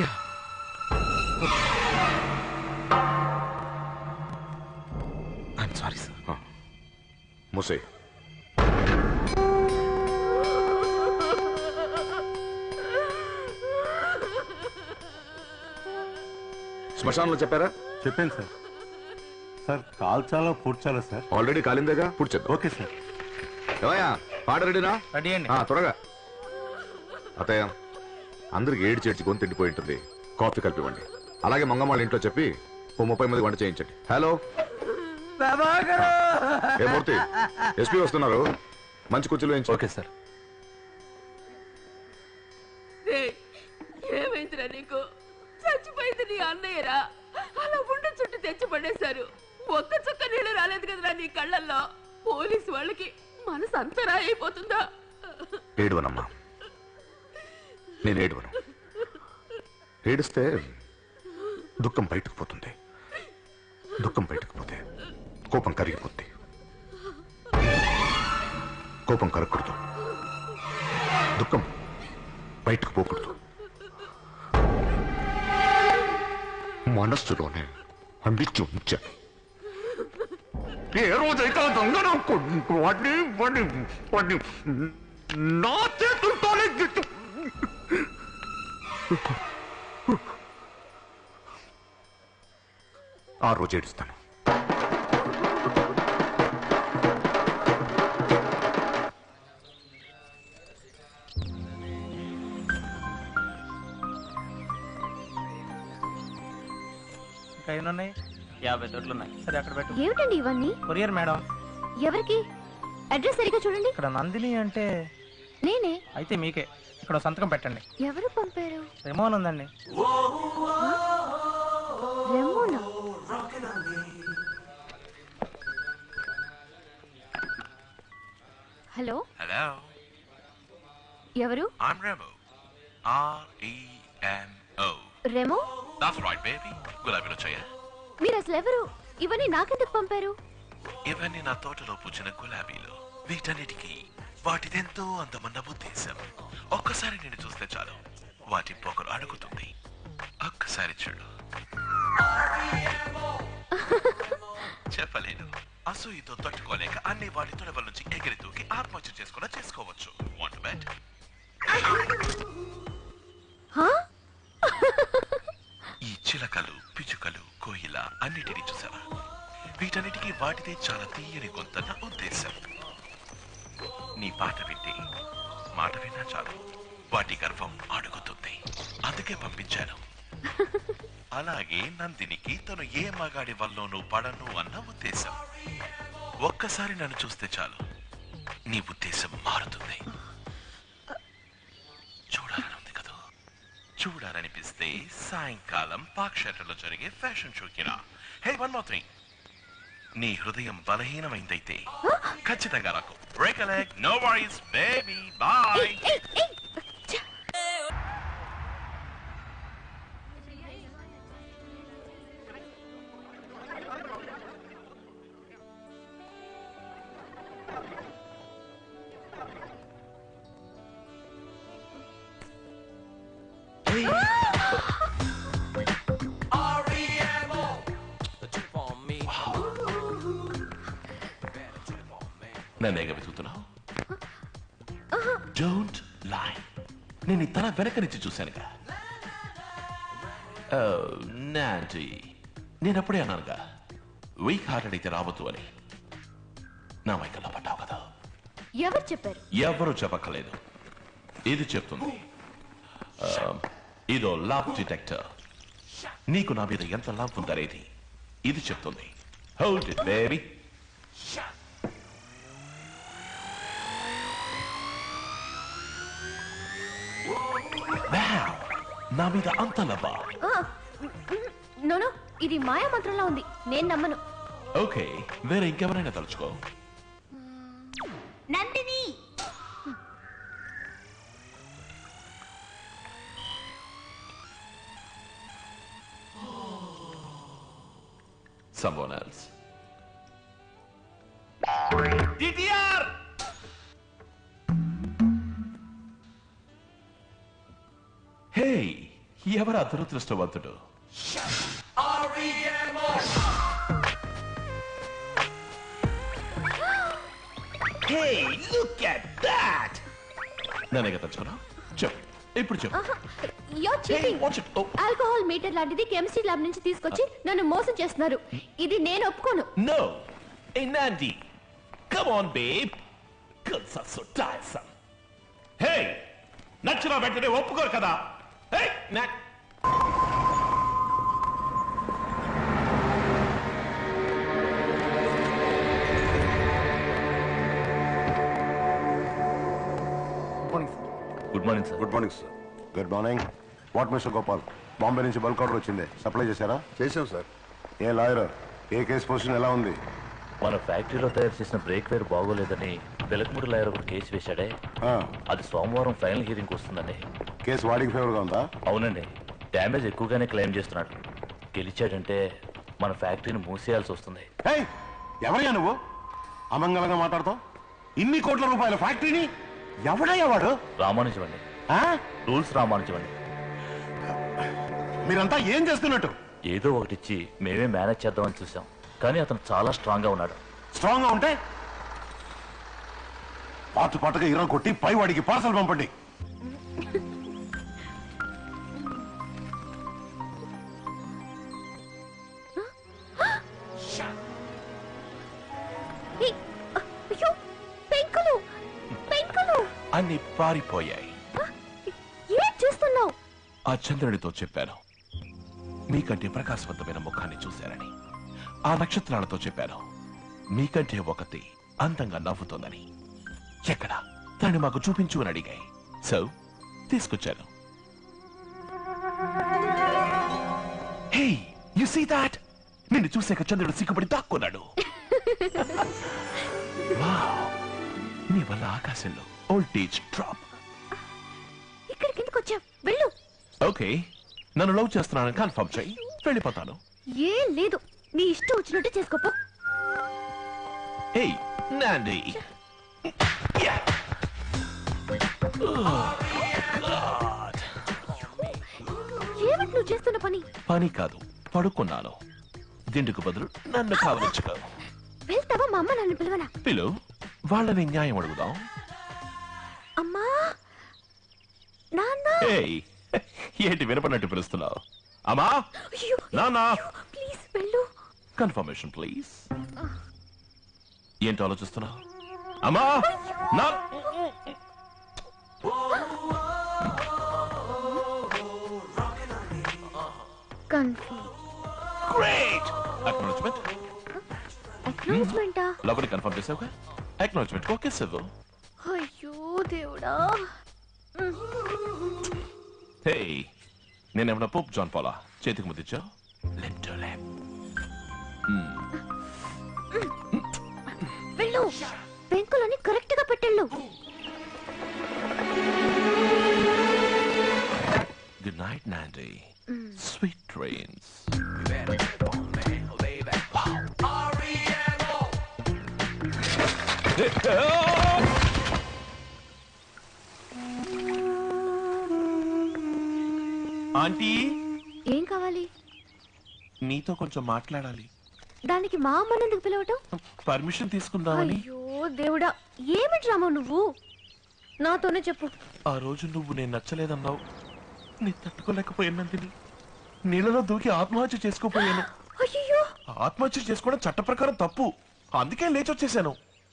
I'm sorry sir. ముసే శ్మశానంలో చెప్పారా? చెప్పాను సార్. సార్ కాల్చాలా పూడ్చాలా సార్? ఆల్రెడీ కాలిందేగా, పూడ్చేద్దాం. Okay sir. ఏమయ్యా, పాట రెడీనా? రెడీ అండి. ఆ, త్వరగా. అత్తయ్య, అందరికి ఏడు చేర్చి గొంతు తిండిపోయి ఉంటుంది, కాఫీ కలిపివ్వండి. అలాగే మంగమ్మాళ్ళ ఇంట్లో చెప్పి ఓ ముప్పై మంది వంట చేయించండి. హలో ఏ మూర్తి, ఎస్పీ వస్తున్నారు, మంచి కుర్చీలు వేయించు. Okay sir. ఏమైందిరా నీకు? చచ్చిపోయింది నీ అన్నయ్యరా. అలా ఉండ చుట్టూ తెచ్చి పడేశారు. ఒక్క చుక్క నీళ్ళు రాలేదు కదరా నీ కళ్ళల్లో. పోలీసు వాళ్ళకి మనసు అంతరా అయిపోతుందా? ఏడువనమ్మా, నేను ఏడువను. ఏడిస్తే దుఃఖం బయటకు పోతుంది, దుఃఖం బయటకు పోతే కోపం కరిగిపోద్ది. కోపం కరగకూడదు, దుఃఖం బయటకు పోకూడదు. మనస్సులోనే అందించి ఉంచాను. ఏ రోజైతే దొంగను వాడిని వాడిని వాడిని నా చేతులతోనే ఆ రోజు ఏడుస్తాను. ఉన్నాయి యాభై తోట్లు ఉన్నాయి. సరే అక్కడ పెట్టు. ఏమిటండి ఇవన్నీ? Courier madam. ఎవరికి? అడ్రస్ సరిగ్గా చూడండి. ఇక్కడ నందిని అంటే నేనే. అయితే మీకే. ఇక్కడ సంతకం పెట్టండి. ఎవరు పంపారు? రెమోన్ ఉందండి. రెమోనా? హలో. హలో. ఎవరు? I'm Remo. R E M O. Remo? That's right, baby. గులాబీలో చెయ్య. మీరు అసలు ఎవరు? ఇవన్నీ నాకెందుకు పంపారు? ఇవన్నీ నా తోటలో పూచిన గులాబీలు. వీటన్నిటికీ వాటిదెంతో అందమన్న ఉద్దేశం. ఒక్కసారి నేను చూస్తే చాలు వాటి పొగరు అడుగుతుంది. ఒక్కసారి చూడు. చెప్పలేను. అసూయతో తట్టుకోలేక అన్ని వాటి తొడవల నుంచి ఎగిరి దూకి ఆత్మహత్య చేసుకున్నా చేసుకోవచ్చు. Want bet? ఈ చిలకలు, పిచుకలు, కోయిల అన్నిటినీ చూసావా? వీటన్నిటికీ వాటిదే చాలా తీయని గొంతన్న ఉద్దేశం. నీ పాట వింటే మాట విన్నా చాలు వాటి గర్వం అడుగుతుంది. అందుకే పంపించాను. అలాగే నందినికి తను ఏ మగాడి వల్లోనూ పడను అన్న ఉద్దేశం. ఒక్కసారి నన్ను చూస్తే చాలు నీ ఉద్దేశం మారుతుంది. చూడాలనుంది కదా? చూడాలనిపిస్తే సాయంకాలం పాక్ షట్టర్లో జరిగే ఫ్యాషన్ షోకి రా. Hey, one more thing. నీ హృదయం బలహీనమైందైతే ఖచ్చితంగా నాకు break a leg. No worries baby. Bye. నన్నేగా వెతుకుతున్నావు? Don't lie. నేను ఈ తల వెనక నుంచి చూశానుగా. నాంటీ, నేను అప్పుడే అన్నానుగా వీక్ హార్టెడ్ అయితే రావద్దు అని. నా వైకల్లా పడ్డావు కదా. ఎవరు చెప్పారు? ఎవరు చెప్పక్కలేదు. ఇది చెప్తుంది. ఇదో లవ్ డిటెక్టర్. నీకు నా మీద ఎంత లవ్ ఉందనేది ఇది చెప్తుంది. Hold it baby. నా మీద అంత లవ్వా? నోనో, ఇది మాయా మంత్రంలా ఉంది. నేను నమ్మను. ఓకే, వేరే ఇంకెవరైనా తలుచుకో. Nandini. Someone else. D T R! హే, ఎవరు అదృష్టవంతుడు? Hey, look at that! నన్నే తలుచుకున్నా? చెప్పు, ఇప్పుడు చెప్పు. You're cheating. ఆల్కహాల్ మీటర్ లాంటిది కెమిస్ట్రీ ల్యాబ్ నుంచి తీసుకొచ్చి నన్ను మోసం చేస్తున్నారు. ఇది నేను ఒప్పుకోను. No. Hey, Nandi. Come on, babe. Girls are so tiresome. Hey, నచ్చిన వెంటనే ఒప్పుకోరు కదా. Hey, Nat. Good morning sir. Good morning sir. Good morning. What mister Gopal, Bombay నుంచి బల్క్ ఆర్డర్ వచ్చింది, సప్లై చేశారా? చేశాం సార్. ఏ లాయర్, ఏ కేసు పొజిషన్ ఎలా ఉంది? మన ఫ్యాక్టరీలో తయారు చేసిన బ్రేక్ వేర్ బాగోలేదని వెలకమూడి లాయర్ ఒకటి కేసు వేశాడే, అది సోమవారం ఫైనల్ హియరింగ్ వస్తుందండి. కేసు వాడికి ఫేవర్ గా ఉందా? అవునండి, డ్యామేజ్ ఎక్కువగానే క్లెయిమ్ చేస్తున్నాడు. గెలిచాడంటే మన ఫ్యాక్టరీని మూసేయాల్సి వస్తుంది. ఎవరయ్యా నువ్వు అమంగళంగా మాట్లాడతావు? ఇన్ని కోట్ల రూపాయల ఫ్యాక్టరీని ఎవడయ్యా వాడు? రామానుజం అండి. రూల్స్ రామానుజం అండి. మీరంతా ఏం చేస్తున్నట్టు? ఏదో ఒకటిచ్చి మేమే మేనేజ్ చేద్దామని చూసాం, కానీ అతను చాలా స్ట్రాంగ్ గా ఉన్నాడు. స్ట్రాంగ్ గా ఉంటే పాటు పాటుగా ఇరం కొట్టి పై వాడికి పార్సల్ పంపండి. అన్ని పారిపోయాయి. ఏం చేస్తున్నావు? ఆ చంద్రుడితో చెప్పాను మీకంటే ప్రకాశవంతమైన ముఖాన్ని చూశారని. ఆ నక్షత్రాలతో చెప్పాను మీకంటే ఒకటి అందంగా నవ్వుతోందని. ఎక్కడ దాన్ని మాకు చూపించు అని అడిగాయి. సో తీసుకొచ్చాను. Hey you see that? నిన్ను చూసాక చంద్రుడు సిగ్గుపడి దాక్కున్నాడు. వావ్, నీ వల్ల ఆకాశంలో వోల్టేజ్ డ్రాప్. ఇక్కడికి ఎందుకు వచ్చావు? వెళ్ళు. ఓకే, నన్ను లవ్ చేస్తున్నానని కన్ఫర్మ్ చేయి, వెళ్ళిపోతాను. ఏం లేదు, నీ ఇష్టం వచ్చినట్టు చేసుకోపో. హే నాండి, ఏమిటి నువ్వు చేస్తున్న పని? పని కాదు, పడుకున్నాను. దిండుకు బదులు నన్ను కావలించుకో. వెళ్తావా? మా అమ్మ నన్ను పిలవనా? పిలు, వాళ్ళని న్యాయం అడుగుదాం. అమ్మా, నాన్న. ఏయ్, ఏంటి వినపడినట్టు పిలుస్తున్నావు? అమ్మా, అయ్యో, నాన్న. ప్లీజ్ వెళ్ళు. Confirmation please. ఏంటి ఆలోచిస్తున్నావు? అమ్మా, నా కన్ఫర్మ్. గ్రేట్. అక్నాలెడ్జ్మెంట్. అక్నాలెడ్జ్మెంటా? లోపలికి కన్ఫర్మ్ చేసావుగా? Acknowledgement okay save. అయ్యో దేవుడా. హే, నేనేమన్నా పోప్ జాన్ పాలా చేతికి ముద్దిచ్చా? Lip to lip. వెళ్ళు, పెంకులని కరెక్ట్ గా పెట్టెళ్ళు. గుడ్ నైట్ నాండి. Sweet dreams. ఆంటీ, ఏం కావాలి? నీతో కొంచెం మాట్లాడాలి. దానికి మా అమ్మని ఎందుకు పిలవటం? పర్మిషన్ తీసుకుందామని. అయ్యో దేవుడా, ఏమిటి రామో నువ్వు? నాతోనే చెప్పు. ఆ రోజు నువ్వు నేను నచ్చలేదన్నావు. నీ తట్టుకోలేకపోయినందుని నీళ్ళలో దూకి ఆత్మహత్య చేసుకోపోయాను. అయ్యో, ఆత్మహత్య చేసుకోవడం చట్ట ప్రకారం తప్పు. అందుకే లేచొచ్చేసాను.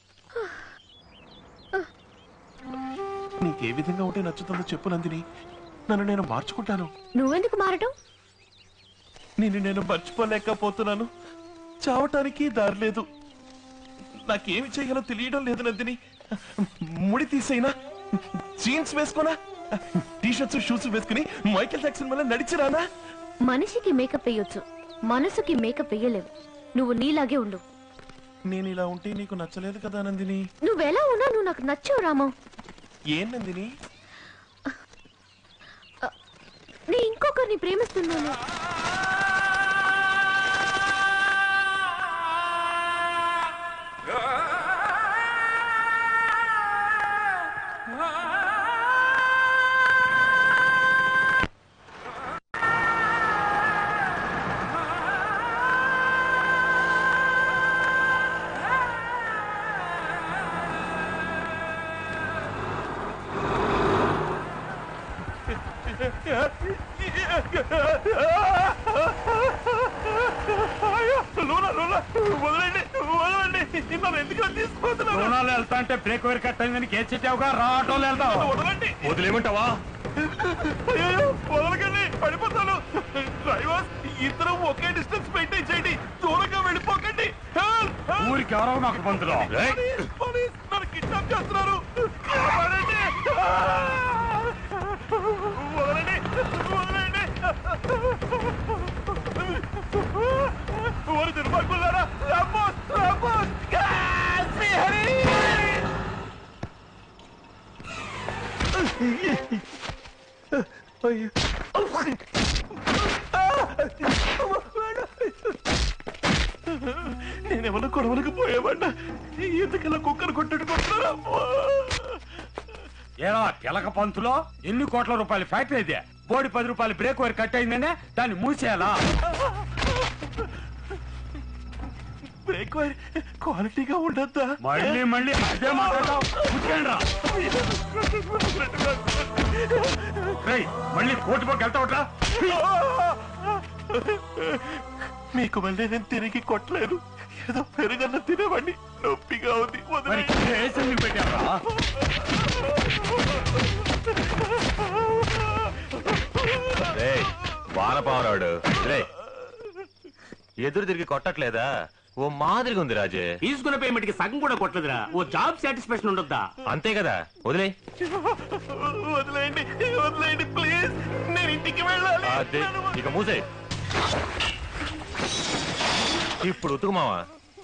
నీకే విధంగా ఉంటే నచ్చుతుందో చెప్పు నందిని, నన్ను నేను మార్చుకుంటాను. నువ్వెందుకు మారటం? నిన్ను నేను మర్చిపోలేకపోతున్నాను. చావటానికి దారి లేదు. నాకేమి చేయాలో తెలియడం లేదు నందిని. ముడి తీసైనా, జీన్స్ వేసుకోనా, టీషర్ట్స్ షూస్ వేసుకుని మైకేల్ జాక్సన్ వల్ల నడిచిరానా? మనిషికి మేకప్ వేయొచ్చు, మనసుకి మేకప్ వేయలేవు. నువ్వు నీలాగే ఉండు. నేను ఇలా ఉంటే నీకు నచ్చలేదు కదా నందిని? నువ్వెలా ఉన్నా నువ్వు నాకు నచ్చావు రామో. ఏం నందిని? నీ ఇంకొకరిని ప్రేమిస్తున్నాను. రుణాలు వెళ్తా అంటే బ్రేక్ వైర్ కట్ అయిందని కేసు చెప్పావుగా, రా ఆటోలు వెళ్తావు. వదిలేమంటావా? వదలకండి, పడిపోతాను. డ్రైవర్, ఇద్దరం ఒకే డిస్టెన్స్ మెయింటైన్ చేయండి. దూరంగా వెళ్ళిపోకండి. ఊరికి ఎవరో నాకు పంతులు. పోలీస్ నన్ను కిడ్నాప్ చేస్తున్నారు. కాపాడండి. వదలండి, వదలండి. ఓరి దుర్మార్గులారా, రాంబోస్, రాంబోస్, శ్రీహరి. నేనేమన్నా గొడవలకు పోయామన్నా ఎందుకలా కుక్కను కొట్టుకుంటున్నారా? ఏరా తెలక పంతులో, ఎన్ని కోట్ల రూపాయల ఫ్యాక్టరీ అయితే బోడి పది రూపాయలు బ్రేక్ వైర్ కట్ అయిందనే దాన్ని మూసేయాలా? బ్రేక్ వైర్ క్వాలిటీగా ఉండద్దా? మళ్ళీ మళ్ళీ అదే మాట్లాడతావు. మళ్ళీ కోర్టు పక్క వెళ్తావట్రా? మీకు మళ్ళీ నేను తిరిగి కొట్టలేను. ఏదో పెరుగన్న తినేవాడిని, నొప్పిగా ఉంది. పెట్టారా? వానపావరాడు రే ఎదురు తిరిగి కొట్టట్లేదా ఓ మాదిరిగా ఉంది రాజే తీసుకున్న పేమెంట్ కి సగం కూడా కొట్టలేదురా ఓ జాబ్ సాటిస్ఫాక్షన్ ఉండొద్దా అంతే కదా వదిలే వదిలేయండి వదిలేయండి ప్లీజ్ నేను ఇంటికి వెళ్ళాలి అదే ఇక మూసే ఇప్పుడు ఉతుకు మావా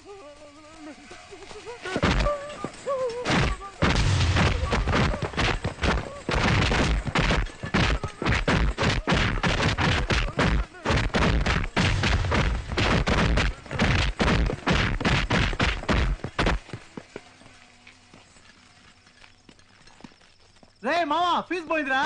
రే మావా ఫీజు పోయిందిరా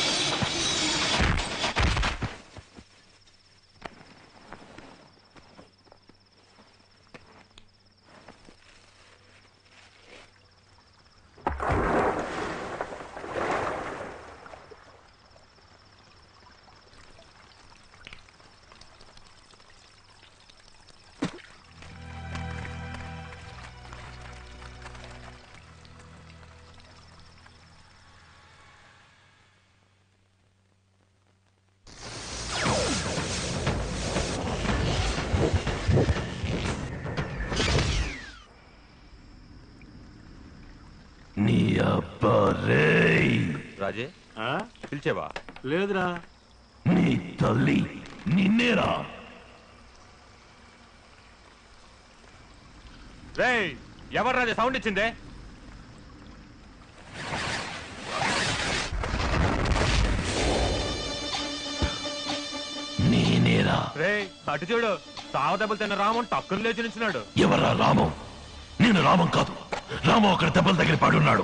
నీ అబ్బా రేయ్ రాజే పిలిచేవా లేదురా నీ తల్లి నిన్నేరా రే ఎవరు రాజే సౌండ్ ఇచ్చిందే నేనేరా రే అటు చూడు సావు దెబ్బలు తిన్న రామన్ టక్కుని లేచి నించున్నాడు ఎవరా రామం నేను రామం కాదు రామం అక్కడ దెబ్బల దగ్గర పడున్నాడు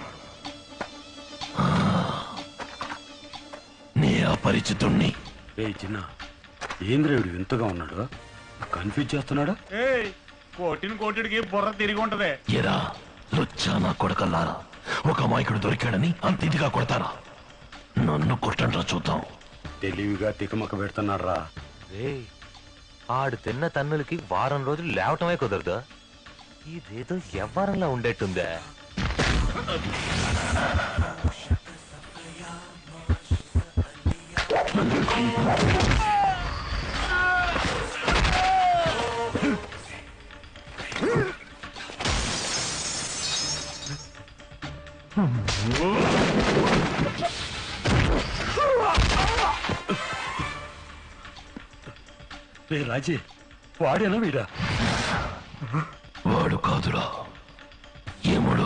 నే అపరిచితుణ్ణి ఏ చిన్న ఏంద్రేవుడు వింతగా ఉన్నాడు కన్ఫ్యూజ్ చేస్తున్నాడు ఏయ్ కోటిని కోటిడికి బుర్ర తిరిగి ఉంటది ఎరా లుచ్చా నా కొడకల్లారా ఒక అమాయకుడు దొరికాడని అంత ఇదిగా కొడతారా నన్ను కొట్టండ్రా చూద్దాం తెలివిగా తికమక పెడుతున్నాడు రా రే ఆడు తిన్న తన్నులకి వారం రోజులు లేవటమే కుదరదు ఇదేదో ఎవ్వరంలా ఉండేట్టుందే రే రాజే వాడేనా వీడా వాడు కాదురా ఏముడు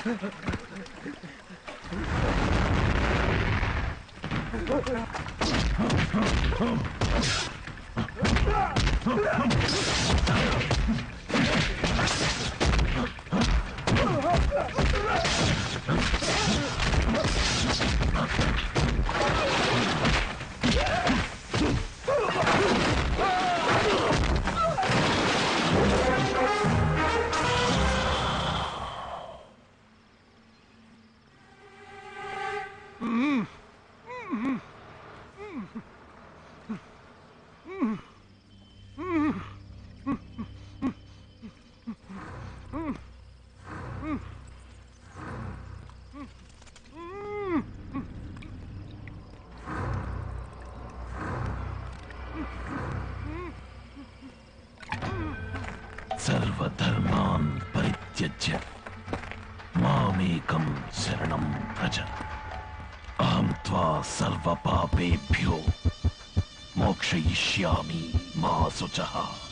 సర్వధర్మాన్ పరిత్యజ్య మామేకం శరణం వ్రజ అహం త్వా సర్వపాపేభ్యో మోక్షయిష్యామి మా శుచః.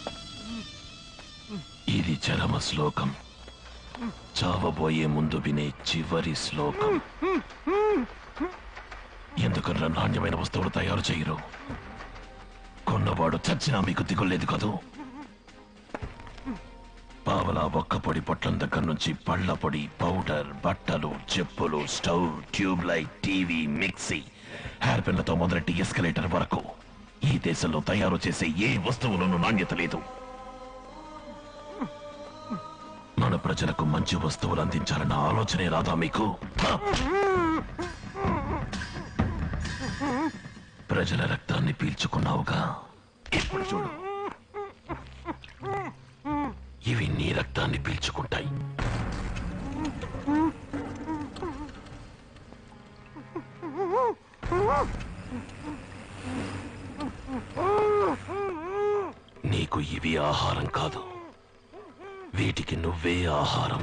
ఇది చరమ శ్లోకం, చావబోయే ముందు వినే చివరి శ్లోకం. ఎందుకన్నా నాణ్యమైన వస్తువులు తయారు చేయరు? కొన్నవాడు చచ్చినా మీకు దిగులేదు కదూ. పావలా ఒక్క పొడి పొట్లం దగ్గర నుంచి పళ్ళ పొడి, పౌడర్, బట్టలు, చెప్పులు, stove, tube light, TV, mixie, hair పెన్లతో మొదలెట్టి ఎస్కలేటర్ వరకు ఈ దేశంలో తయారు చేసే ఏ వస్తువులోనూ నాణ్యత లేదు. మన ప్రజలకు మంచి వస్తువులు అందించాలన్న ఆలోచనే రాదా మీకు? ప్రజల రక్తాన్ని పీల్చుకున్నావుగా, ఇప్పుడు చూడు, ఇవి నీ రక్తాన్ని పీల్చుకుంటాయి. నీకు ఇవి ఆహారం కాదు, వీటికి నువ్వే ఆహారం.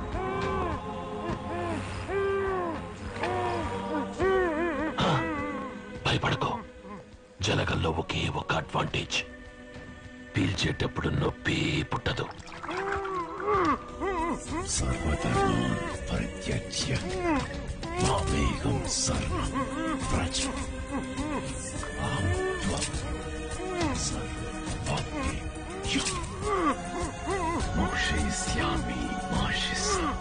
భయపడకో, జలగల్లో ఒకే ఒక అడ్వాంటేజ్, పీల్చేటప్పుడు నొప్పి పుట్టదు. సర్వధర్మాన్ పరిత్యజ్య మామేకం శరణం వ్రజ అహం త్వా సర్వపాపేభ్యో మోక్షయిష్యామి మా శుచః.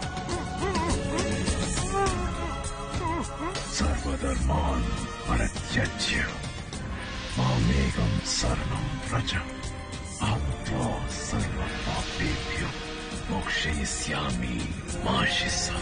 సర్వధర్మాన్ పరిత్యజ్య మామేకం శరణం వ్రజ అహం త్వా సర్వపాపేభ్యో మోక్షయిష్యామి మా శుచః.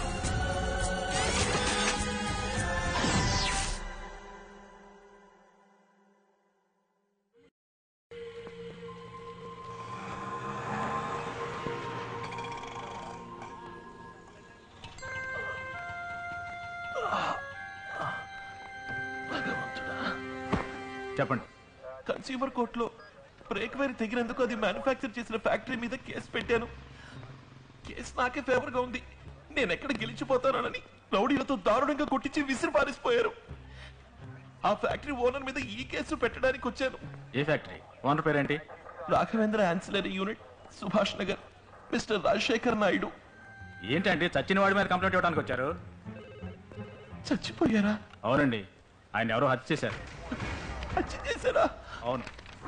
చెప్పండి. కన్స్యూమర్ కోర్టులో బ్రేక్ వైర్ తెగినందుకు అది మ్యానుఫ్యాక్చర్ చేసిన ఫ్యాక్టరీ మీద కేసు పెట్టాను. కేసు నాకే ఫేవర్ గా ఉంది. నేను ఎక్కడ గెలిచిపోతానని రౌడీలతో దారుణంగా కొట్టించి విసిరి పారిసిపోయారు. ఆ ఫ్యాక్టరీ ఓనర్ మీద ఈ కేసు పెట్టడానికి వచ్చాను. ఏ ఫ్యాక్టరీ ఓనర్ పేరేంటి? Raghavendra ancillary unit, Subhash Nagar, mister Rajasekhar Naidu. ఏంటంటే చచ్చిన వాడి మీద కంప్లైంట్ ఇవ్వడానికి వచ్చారు? చచ్చిపోయారా? అవునండి, ఆయన ఎవరో హత్య చేశారు. హత్య చేశారా? అవును.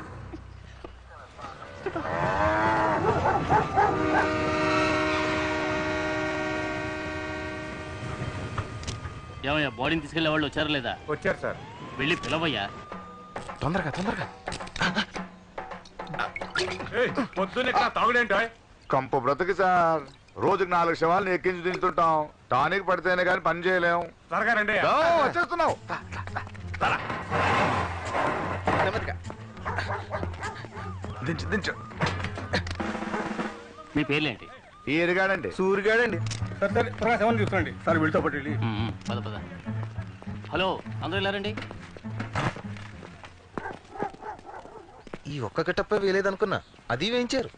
ఏమయ్యా, బాడీని తీసుకెళ్లే వాళ్ళు వచ్చారా లేదా? వచ్చారు సార్. వెళ్ళి పిలవయ్యా. తొందరగా తొందరగా. పొద్దున్న తాగుడేంటో కంపు బ్రతుకు సార్. రోజుకి నాలుగు శవాలను ఎక్కించి దించుతుంటాం. టానిక్ పడితేనే కానీ పని చేయలేం. త్వరగా రండి. వచ్చేస్తున్నావు. దించు దించు. మీ పేర్లేంటి? ఈరిగాడండి. సూరిగాడండి. సార్ సరే త్వరగా శవాన్ని చూసుకోండి సార్. వీళ్ళతో పాటు వెళ్ళి. పద పద. హలో, అందరూ వెళ్ళారండి. ఈ ఒక్క గట్టప్ప వేయలేదనుకున్నా, అది వేయించారు.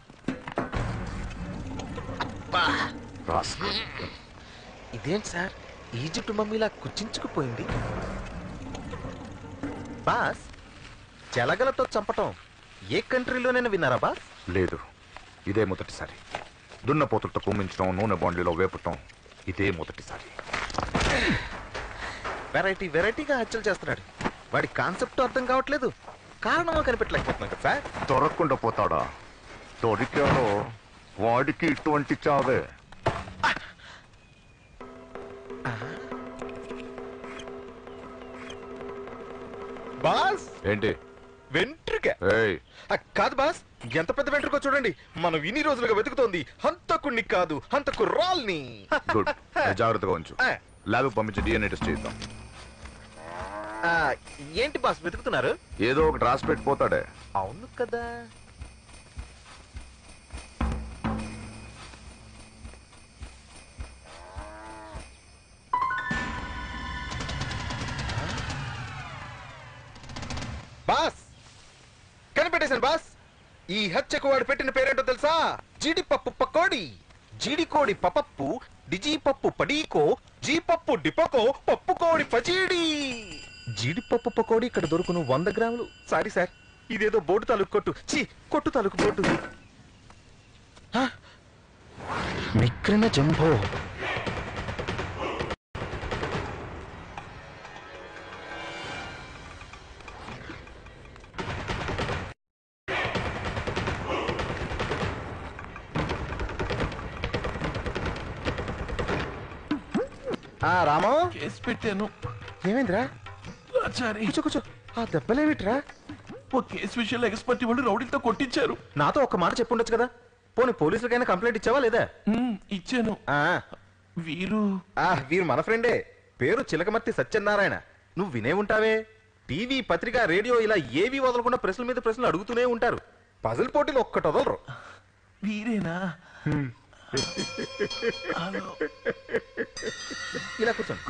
ఇదేంటి సార్, ఈజిప్ట్ మమ్మీలా కుచించుకుపోయింది. బాస్, జలగలతో చంపటం ఏ కంట్రీలోనైనా విన్నారా బాస్? లేదు, ఇదే మొదటిసారి. దున్నపోతులతో కుమ్మించడం, నూనె బాండ్లీలో వేపటం ఇదే మొదటిసారి. వెరైటీ వెరైటీగా హత్యలు చేస్తున్నాడు. వాడి కాన్సెప్ట్ అర్థం కావట్లేదు, కారణమో కనిపెట్టలేకపోతున్నాడు కదా సార్. దొరకకుండా పోతాడా? దొరికాడో వాడికి ఇటువంటి చావే. బాస్ ఏంటి వెంట్రుక? ఏయ్, ఆ, కాదు బాస్, ఎంత పెద్ద వెంట్రుకో చూడండి. మనం ఇన్ని రోజులుగా వెతుకుతోంది హంతకుణ్ణి కాదు, హంతకు రాల్ని. గుడ్. జాగ్రత్తగా ఉంచు. ల్యాబ్ పంపించి డిఎన్ఏ టెస్ట్ చేద్దాం. ఆ, ఏంటి బాస్ వెతుకుతున్నారు? ఏదో ఒకటి రాసి పెట్టిపోతాడే. అవును కదా. బాస్ కనిపెట్టేశాను బాస్. ఈ హత్యకు వాడు పెట్టిన పేరేంటో తెలుసా? జీడిపప్పు పకోడి. జీడికోడి పపప్పు, డిజీపప్పు పడీకో, జీపప్పు డిపకో, పప్పు కోడి పచీడి. జీడిపప్పు పకోడి ఇక్కడ దొరుకును వంద గ్రాములు. సారీ సార్, ఇదేదో బోటు తాలూకు కొట్టు. చీ, కొట్టు తాలూకు బోటు. హ? మిక్రిన జంబో. ఆ రామో, కేసు పెట్టాను. ఏమైందిరా? ఆచారి కూర్చో కూర్చో. ఆ దెబ్బలేమిట్రా? ఓ కేసు విషయంలో ఎక్స్పర్ట్ వాళ్ళు రౌడీలతో కొట్టించారు. నాతో ఒక్క మాట చెప్పుండొచ్చు కదా. పోనీ పోలీసులకైనా కంప్లైంట్ ఇచ్చావా లేదా? ఇచ్చాను. వీరు ఆ వీరు మన ఫ్రెండే. పేరు చిలకమర్తి సత్యనారాయణ. నువ్వు వినే ఉంటావే. టీవీ, పత్రిక, రేడియో ఇలా ఏవి వదలకుండా ప్రశ్నల మీద ప్రశ్నలు అడుగుతూనే ఉంటారు. పజిల్ పోటీలు ఒక్కటి వదలరు. వీరేనా? ఇలా కూర్చోండి.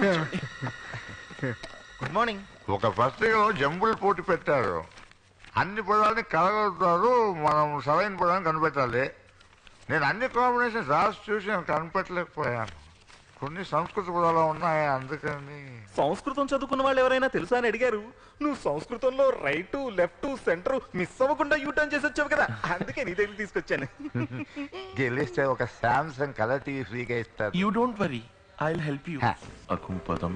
Good morning. ఒక పత్రికలో జంబుల్ పోటీ పెట్టారు. అన్ని పదాలని కలగలుగుతారు, మనం సరైన పదాన్ని కనిపెట్టాలి. నేను అన్ని కాంబినేషన్స్ రాసి చూసి నేను కనిపెట్టలేకపోయాను. కొన్ని సంస్కృత పదాలు ఉన్నాయి, అందుకని. సంస్కృతం చదువుకున్న వాళ్ళు ఎవరైనా తెలుసా అని అడిగారు. నువ్వు సంస్కృతంలో రైట్, లెఫ్ట్, సెంటర్ మిస్ అవ్వకుండా యూటర్న్ చేసి వచ్చావు కదా, అందుకే నీ దగ్గర తీసుకొచ్చాను. గెలిస్తే ఒక సామ్సంగ్ కలర్ టీవీ ఫ్రీగా ఇస్తారు. You don't worry, I will help you. అకుంపదం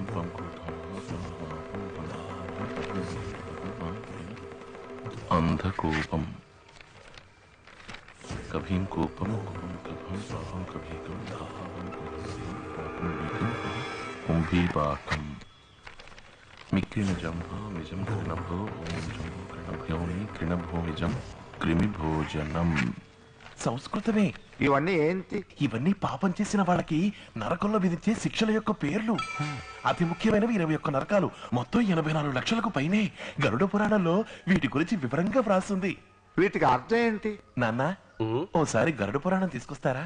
అంధకూపం కభీం కూపం కభం సాహం కభీకం దాహం కుంభీపాకం మిక్కిన జంభో నిజం కృణభో ఓం జంభో కృణభ్యోమి కృణభోమిజం క్రిమిభోజనం. సంస్కృతమే ఇవన్నీ ఏంటి? ఇవన్నీ పాపం చేసిన వాళ్ళకి నరకంలో విధించే శిక్షల యొక్క పేర్లు. అతి ముఖ్యమైనవి ఇరవై ఒక్క నరకాలు, మొత్తం ఎనభై నాలుగు లక్షలకు పైనే. గరుడ పురాణంలో వీటి గురించి వివరంగా వ్రాస్తుంది. వీటికి అర్థం ఏంటి? నాన్న, ఓసారి గరుడ పురాణం తీసుకొస్తారా?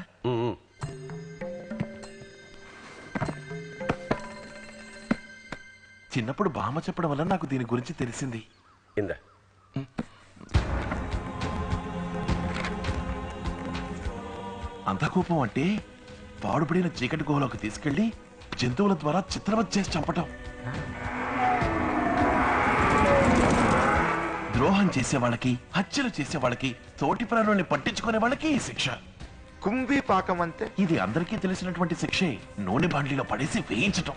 చిన్నప్పుడు బామ్మ చెప్పడం వల్ల నాకు దీని గురించి తెలిసింది. ఇందా అంధకూపం అంటే పాడుపడిన చీకటి గుహలోకి తీసుకెళ్లి జంతువుల ద్వారా చిత్రవత్ చేసి చంపటం. ద్రోహం చేసే వాళ్ళకి, హత్యలు చేసే వాళ్ళకి, తోటి ప్రాణుల్ని పట్టించుకునే వాళ్ళకి ఈ శిక్ష. కుంభీపాకం అంటే? ఇది అందరికీ తెలిసినటువంటి శిక్షే. నూనె బాండ్లీలో పడేసి వేయించటం.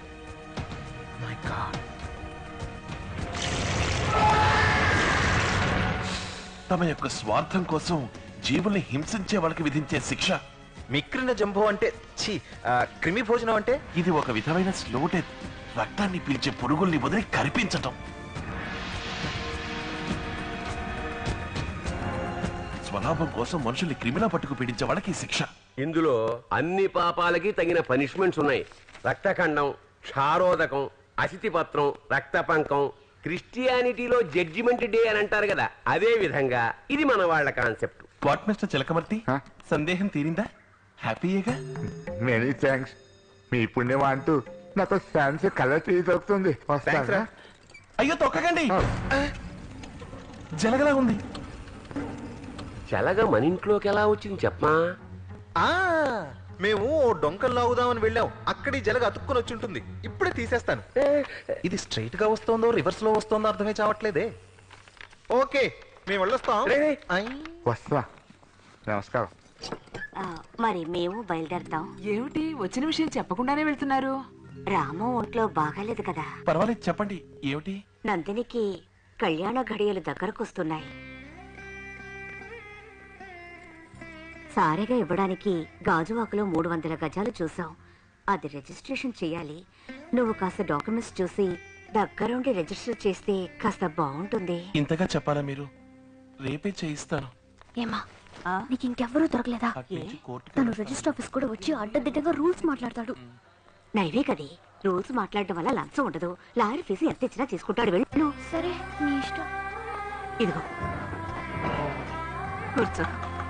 తమ యొక్క స్వార్థం కోసం జీవుల్ని హింసించే వాళ్ళకి విధించే శిక్ష. మిక్రిన జంబో అంటే ఛీ, క్రిమి భోజనం అంటే? ఇది ఒక విధమైన స్లో డెత్. రక్తాన్ని పీల్చే పురుగుల్ని వదిలి కరిపించటం. స్వలాభం కోసం మనుషుల్ని క్రిమిలా పట్టుకు పీడించే వాళ్ళకి శిక్ష. ఇందులో అన్ని పాపాలకి తగిన పనిష్మెంట్స్ ఉన్నాయి. రక్తఖండం, క్షారోదకం, అసితిపత్రం, రక్తపంకం. క్రిస్టియానిటీలో జడ్జిమెంట్ డే అని అంటారు కదా, అదే విధంగా ఇది మన వాళ్ళ కాన్సెప్ట్. వాట్ మిస్టర్ చిలకమర్తి, సందేహం తీరిందా? హ్యాపీయేగా? Many thanks. మీ పుణ్యం అంటూ నాకు ఫ్యాన్స్ కలర్ టీవీ దొరుకుతుంది. వస్తారా? అయ్యో తొక్కకండి, జలగలా ఉంది. జలగ మన ఇంట్లోకి ఎలా వచ్చింది చెప్పమా? ఆ మేము డొంకలు లాగుదామని వెళ్ళాం, అక్కడి జలగ అతుక్కుని వచ్చి ఉంటుంది. ఇప్పుడే తీసేస్తాను. ఇది స్ట్రైట్ గా వస్తుందో రివర్స్ లో వస్తుందో అర్థమే చావట్లేదే. ఓకే, మేము వెళ్ళొస్తాం. వస్తా. నమస్కారం. మరి మేము బయలుదేరతాం. ఏమిటి వచ్చిన విషయం చెప్పకుండానే వెళ్తున్నారు? రాము ఒంట్లో బాగాలేదు కదా. పర్వాలేదు చెప్పండి ఏమిటి? నందినికి కళ్యాణ ఘడియలు దగ్గరకొస్తున్నాయి. సారెగా ఇవ్వడానికి గాజువాకలో మూడు వందల గజాలు చూసాం. అది రిజిస్ట్రేషన్ చేయాలి. నువ్వు కాస్త డాక్యుమెంట్స్ చూసి దగ్గరుండి రిజిస్టర్ చేస్తే కాస్త బాగుంటుంది. ఇంతగా చెప్పాలా మీరు? రేపే చేయిస్తాను. ఏమా నీకు ఇంకెవ్వరూ దొరకలేదా? తను రిజిస్టర్ ఆఫీస్ కూడా వచ్చి అడ్డదిడ్డగా రూల్స్ మాట్లాడతాడు. నైవే కదే రూల్స్ మాట్లాడటం వల్ల లంచం ఉండదు. లాయర్ ఫీజు ఎంత ఇచ్చినా తీసుకుంటాడు. వెళ్ళు. సరే నీ ఇష్టం. ఇదిగో కూర్చో.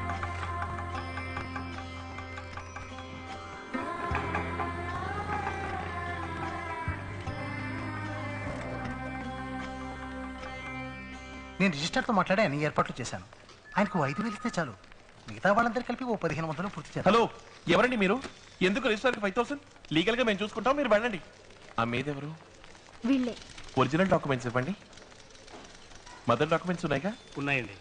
నేను రిజిస్టర్తో మాట్లాడి అన్ని ఏర్పాట్లు చేశాను. ఆయనకు ఐదు వేలు ఇస్తే చాలు. మిగతా వాళ్ళందరూ కలిపి ఓ పదిహేను వందలు పూర్తి చేయాలి. హలో ఎవరండి మీరు? ఎందుకు రిజిస్టర్కి ఫైవ్ థౌసండ్? లీగల్ గా మేము చూసుకుంటాం, మీరు వెళ్ళండి. ఆ మీదెవరు? వీళ్ళే. ఒరిజినల్ డాక్యుమెంట్స్ ఇవ్వండి. మదర్ డాక్యుమెంట్స్ ఉన్నాయిగా? ఉన్నాయండి.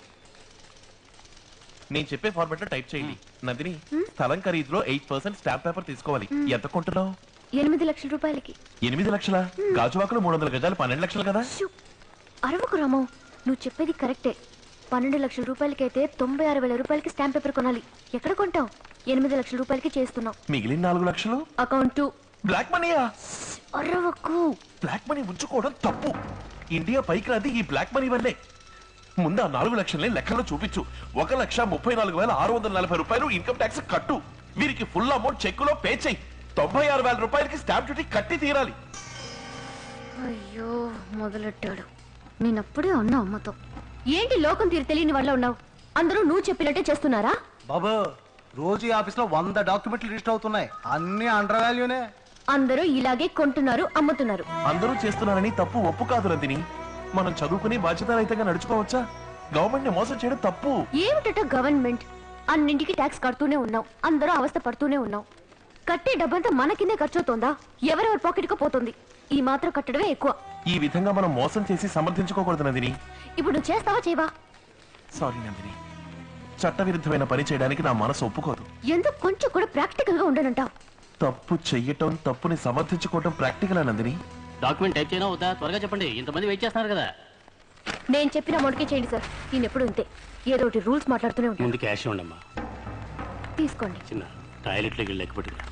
నేను చెప్పే ఫార్మాట్ లో టైప్ చేయండి. నందిని, స్థలం ఖరీదులో ఎయిట్ పర్సెంట్ స్టాంప్ పేపర్ తీసుకోవాలి. ఎంత కొంటున్నావు? ఎనిమిది లక్షల రూపాయలకి. ఎనిమిది లక్షల గాజువాకలో మూడు వందల గజాలు పన్నెండు లక్షలు కదా? అరవకు రాము, నువ్వు చెప్పేది కరెక్టే. పన్నెండు లక్షల రూపాయలకైతే తొంభై ఆరు వేల రూపాయలకి స్టాంప్ పేపర్ కొనాలి. ఎక్కడ కొంటావు? ఎనిమిది లక్షల రూపాయలకి చేస్తున్నావు. మిగిలిన నాలుగు లక్షలు అకౌంట్ బ్లాక్ మనీయా? అరవకు. బ్లాక్ మనీ ఉంచుకోవడం తప్పు. ఇండియా పైకి రాది ఈ బ్లాక్ మనీ వల్లే. ముందు ఆ నాలుగు లక్షల్ని లెక్కలో చూపించు. ఒక లక్ష ముప్పై నాలుగు వేల ఆరు వందల నలభై రూపాయలు ఇన్కమ్ ట్యాక్స్ కట్టు. వీరికి ఫుల్ అమౌంట్ చెక్కులో పే చేయి. తొంభై ఆరు వేల రూపాయలకి స్టాంప్ డ్యూటీ కట్టి తీరాలి. అయ్యో మొదలెట్టాడు. నేనప్పుడే అన్నా అమ్మతో, ఏంటి లోకం తీరు తెలియని వాళ్ళ ఉన్నావు? అందరూ నువ్వు చెప్పినట్టే చేస్తున్నారా? బాబు రోజు ఈ ఆఫీస్లో వంద డాక్యుమెంట్లు రిజిస్టర్ అవుతున్నాయి. అన్ని అండర్ వాల్యూనే. అందరూ ఇలాగే కొంటున్నారు, అమ్ముతున్నారు. అందరూ చేస్తున్నారని తప్పు ఒప్పు కాదు నందిని. మనం చదువుకుని బాధ్యతారహితంగా నడుచుకోవచ్చా? గవర్నమెంట్ ని మోసం చేయడం తప్పు. ఏమిటట గవర్నమెంట్? అన్నింటికి ట్యాక్స్ కడుతూనే ఉన్నావు, అందరూ అవస్థ పడుతూనే ఉన్నావు. కట్టే డబ్బంతా మన కిందే ఖర్చు అవుతోందా? ఎవరెవరి పాకెట్ కు పోతుంది? ఈ మాత్రం కట్టడమే ఎక్కువ. ఈ విధంగా మనం మోసం చేసి సమర్థించుకోకూడదు నందిని. ఇప్పుడు నువ్వు చేస్తావా చేయవా? సారీ నందిని, చట్టవిరుద్ధమైన పని చేయడానికి నా మనసు ఒప్పుకోదు. ఎందుకు కొంచెం కూడా ప్రాక్టికల్ గా ఉండనంటావు? తప్పు చెయ్యటం, తప్పుని సమర్థించుకోవటం ప్రాక్టికల్ నందిని. డాక్యుమెంట్ టైప్ చేయనా వద్దా? త్వరగా చెప్పండి, ఇంతమంది వెయిట్ చేస్తున్నారు కదా. నేను చెప్పిన అమౌంట్కే చేయండి సార్. నేను ఎప్పుడు ఇంతే, ఏదో ఒకటి రూల్స్ మాట్లాడుతూనే ఉంటాను. ముందు క్యాష్ ఉండమ్మా. తీసుకోండి. చిన్న టాయిలెట్లోకి వెళ్ళి లెక్క పెట్టుకురా.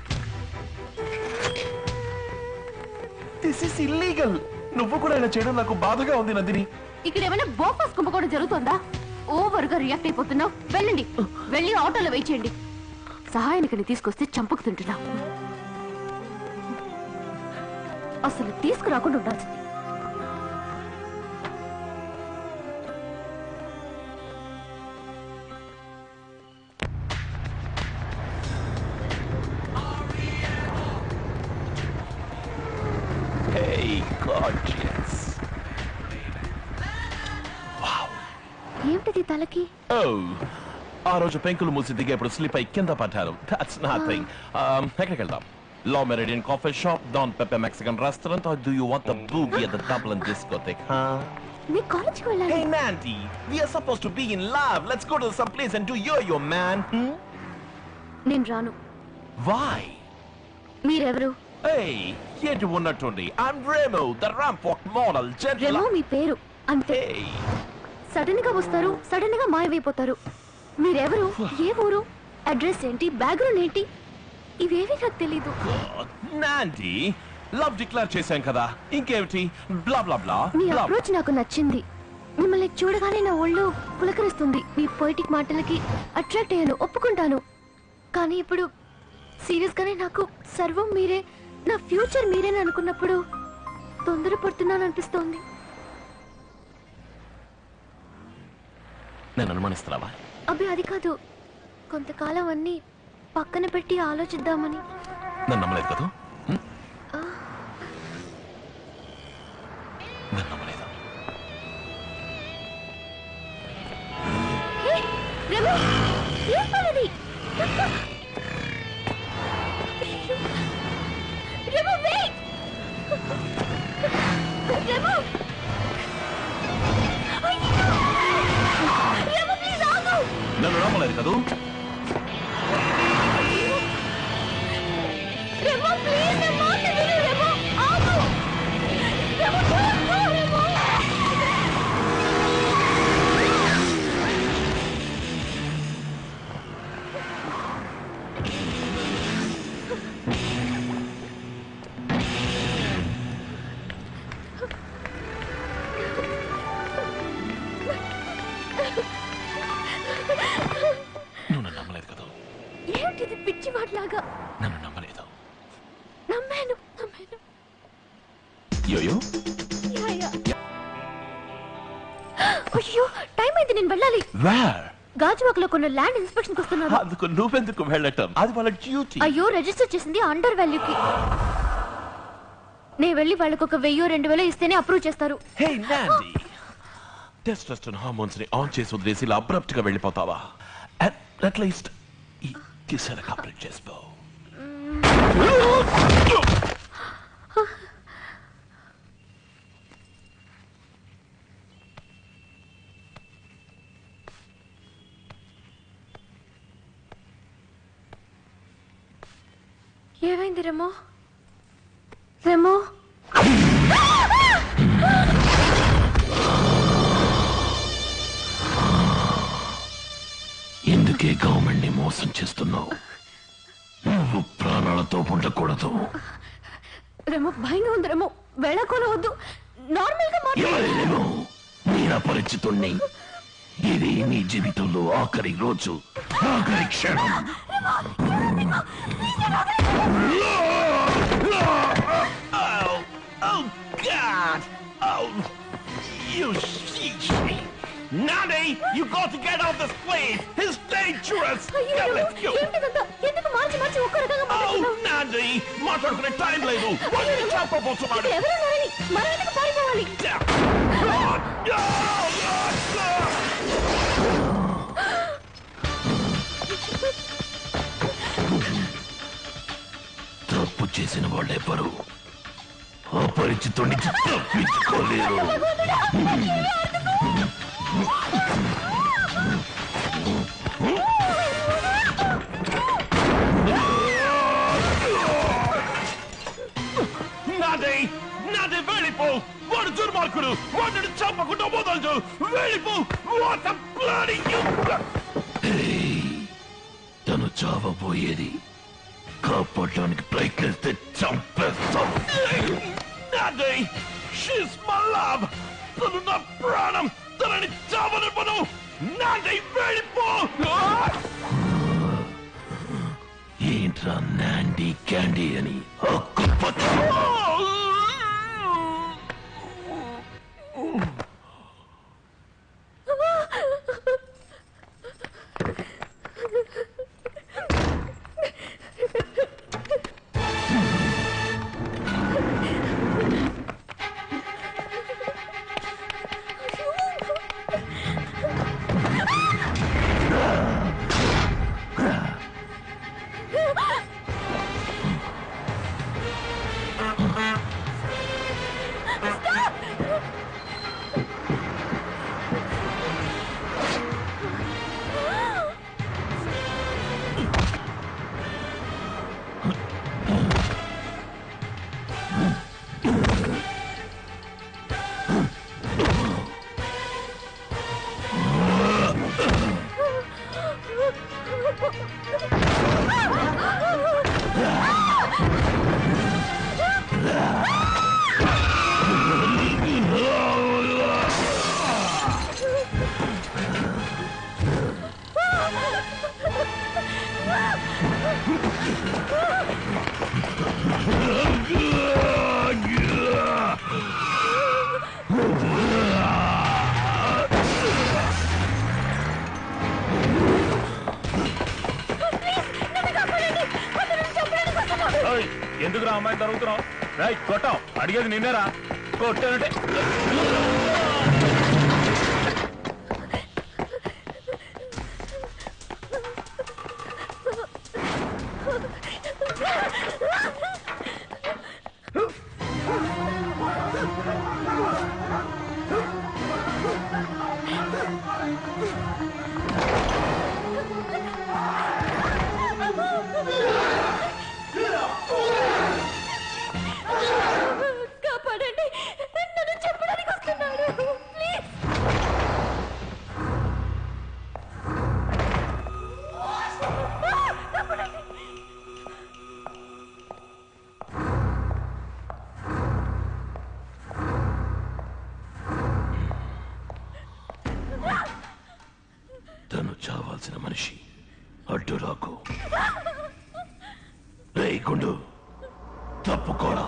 This is illegal. నువ్వు కూడా ఇలా చేయడం నాకు బాధగా ఉంది నందిని. ఇక్కడ ఏమైనా బోఫాస్ కుంభకోణం జరుగుతుందా? ఓవర్ గా రియాక్ట్ అయిపోతున్నావు. వెళ్ళండి, వెళ్ళి ఆటోలో వెయిట్ చేయండి. సహాయానికి తీసుకొస్తే చంపకు తింటున్నావు. అసలు తీసుకురాకుండా ఉండాల్సింది. Hey, gorgeous. Wow. ఏమిటిది తలకి? Oh, ఆ రోజు పెంకులు మూసి దిగేప్పుడు స్లిప్ అయి కింద పడ్డారు. That's nothing. Um, ఎక్కడికి వెళ్దాం? Law Meridian Coffee Shop, Don Pepe Mexican Restaurant, or do you want the boogie at the Dublin discotheque, huh? నీ కాలేజ్కి వెళ్ళాలి. Hey, Mandy, we are supposed to be in love. Let's go to some place and do yo-yo, man. Hmm? నేను రాను. Why? మీరెవరు? Hey, ఏంటి ఉన్నట్టుండి? I'm Remo, the ramp walk model, gentle. Remo మీ పేరు అంతే. సడన్ గా వస్తారు, సడన్ గా మాయమైపోతారు. మీరెవరు? ఏ ఊరు? అడ్రస్ ఏంటి? బ్యాక్గ్రౌండ్ ఏంటి? ఇవేవి నాకు తెలీదు. నాండి, లవ్ డిక్లేర్ చేశాం కదా, ఇంకేమిటి? బ్లా బ్లా బ్లా. మీ అప్రోచ్ నాకు నచ్చింది. మిమ్మల్ని చూడగానే నా ఒళ్ళు పులకరిస్తుంది. మీ పొయిటిక్ మాటలకి అట్రాక్ట్ అయ్యాను, ఒప్పుకుంటాను. కానీ ఇప్పుడు సీరియస్ గానే నాకు సర్వం మీరే, నా ఫ్యూచర్ మీరేని అనుకున్నప్పుడు తొందరపడుతున్నాను అనిపిస్తోంది. నేను అనుమానిస్తున్నావా? అబ్బే అది కాదు, కొంతకాలం అన్ని పక్కన పెట్టి ఆలోచిద్దామని. నన్ను నమ్మలేదు కదా? నన్ను నమ్మలేదు. రెమో, ఏం పనిది? రెమో, వెయిట్! రెమో! అయ్యో! రెమో, ప్లీజ్ ఆగు! నన్ను నమ్మలేదు కదా? నువ్వు నన్ను నమ్మలేదు కదా? ఏమిటిది పిచ్చి వాట్లాగా? నన్ను నమ్మలేదు. నమ్మాను నమ్మాను. Yo yo ya, ya. అయ్యో టైం అయింది, నేను వెళ్ళాలి. Where? గాజువాకలో కొన్ని ల్యాండ్ ఇన్స్పెక్షన్ వస్తున్నారు. అందుకు నువ్వెందుకు వెళ్ళటం? అది వాళ్ళ డ్యూటీ. అయ్యో రిజిస్టర్ చేసింది అండర్ వాల్యూకి. నేను వెళ్ళి వాళ్ళకి ఒక వెయ్యో రెండు వేలో ఇస్తేనే అప్రూవ్ చేస్తారు. హే నాండి, టెస్టోస్టెరాన్ హార్మోన్స్ ని ఆన్ చేసి వదిలేసి ఇలా అబ్రప్ట్ గా వెళ్ళిపోతావా? అట్లీస్ట్ ఈ కిసర కంప్లీట్ చేసుకో. ఏమైంది రెమో? రెమో ఎందుకే గవర్నమెంట్ ని మోసం చేస్తున్నావు? నువ్వు ప్రాణాలతో ఉండకూడదు. రెమో భయంగా ఉంది రెమో, వెళ్ళకూడదు వద్దు, నార్మల్ గా ఎవరేమో నేను అపరిచితుణ్ణి. ఇది నీ జీవితంలో ఆఖరి రోజు, ఆఖరి క్షణం. Oh, oh God! Oh, you sheesh! Nandi, you got to get off this place. It's dangerous. Now let's go. ఎందుకు మార్చి మార్చి ఒక్క రకంగా Oh, Nandi, మాట్లాడుకునే టైం లేదు. వాళ్ళని చంపబోతున్నాడు. ఎవరన్నారని మనం ఎందుకు పారిపోవాలి? తప్పు చేసిన వాళ్ళెవ్వరు అపరిచితుడిని తప్పించుకోలేరు. నాది నాది వెళ్ళిపో. వాడు దుర్మార్గుడు, వాడిని చంపకుండా వదలదు. వెళ్ళిపో. What a bloody you! తను చావబోయేది, కాపాడడానికి ప్రయత్నిస్తే చంపేస్తాం. నాది, she's my love. తను నా ప్రాణం. తనని చావనివ్వను. నాది వెళ్ళిపో. ఏంట్రా నాండీ క్యాండీ అని హక్కు పట్టు. ఎందుకు రా అమ్మాయి తరుగుతున్నావు? రైట్ కొట్టావు, అడిగేది నిన్నేరా. కొట్టానంటే కాపాడండి, నన్ను చెప్పడానికి వస్తున్నాడు. ప్లీజ్. కాపాడండి. రే గుండు తప్పుకోరా.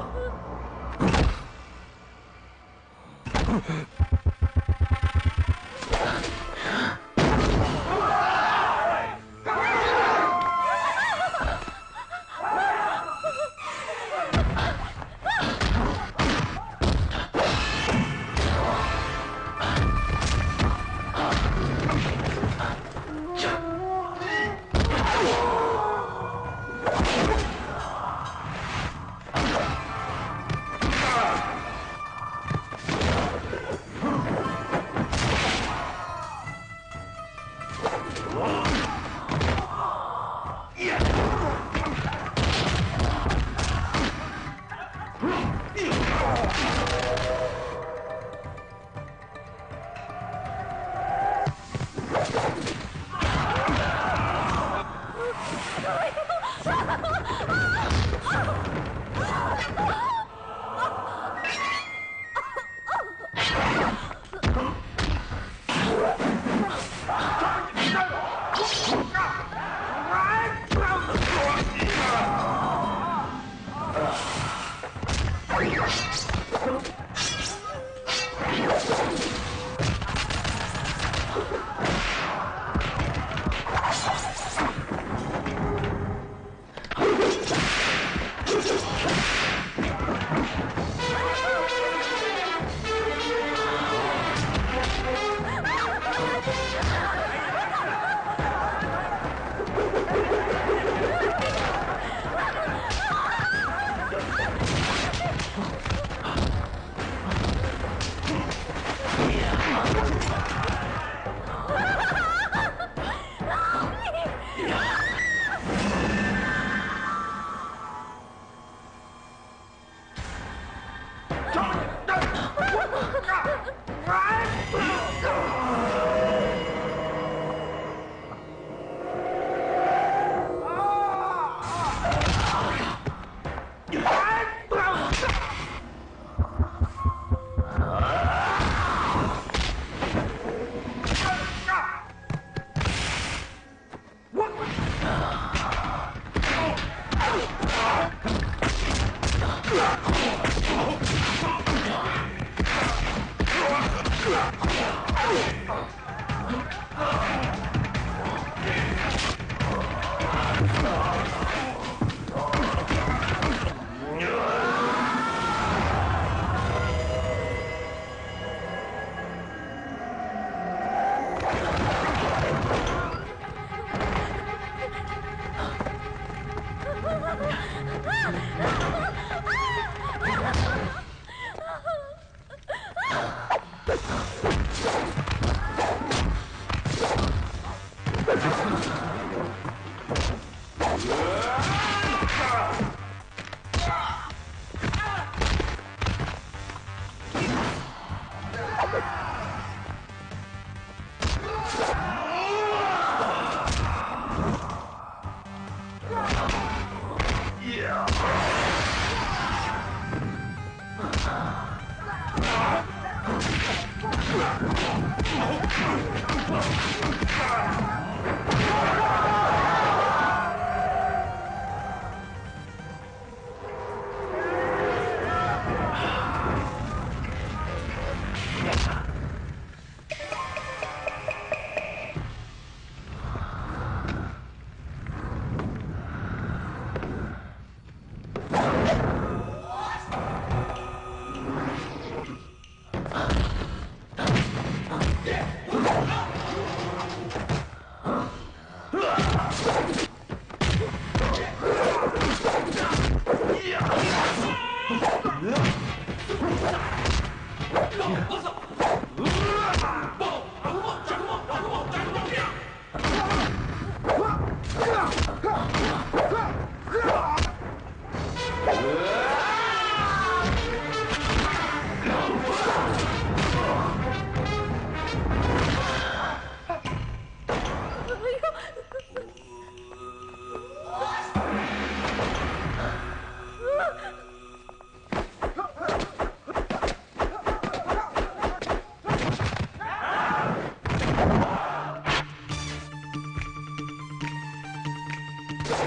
Ugh!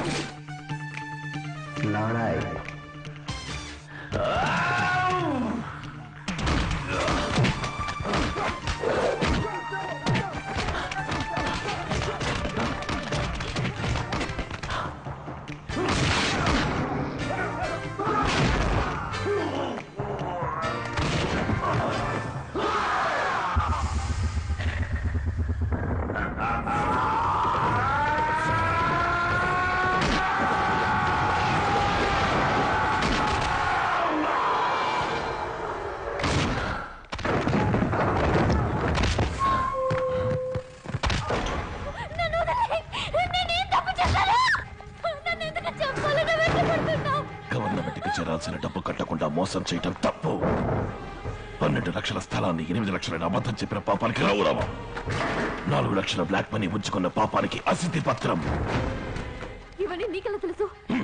लड़ाई డబ్బు కట్టకుండా మోసం చేయటం తప్పు. పన్నెండు లక్షల స్థలాన్ని ఎనిమిది లక్షల అబద్ధం చెప్పిన పాపానికి రౌరవం. నాలుగు లక్షల బ్లాక్ మనీ ఉంచుకున్న పాపానికి అసిద్ధి పత్రం. ఇవన్నీ నీకెలా తెలుసు?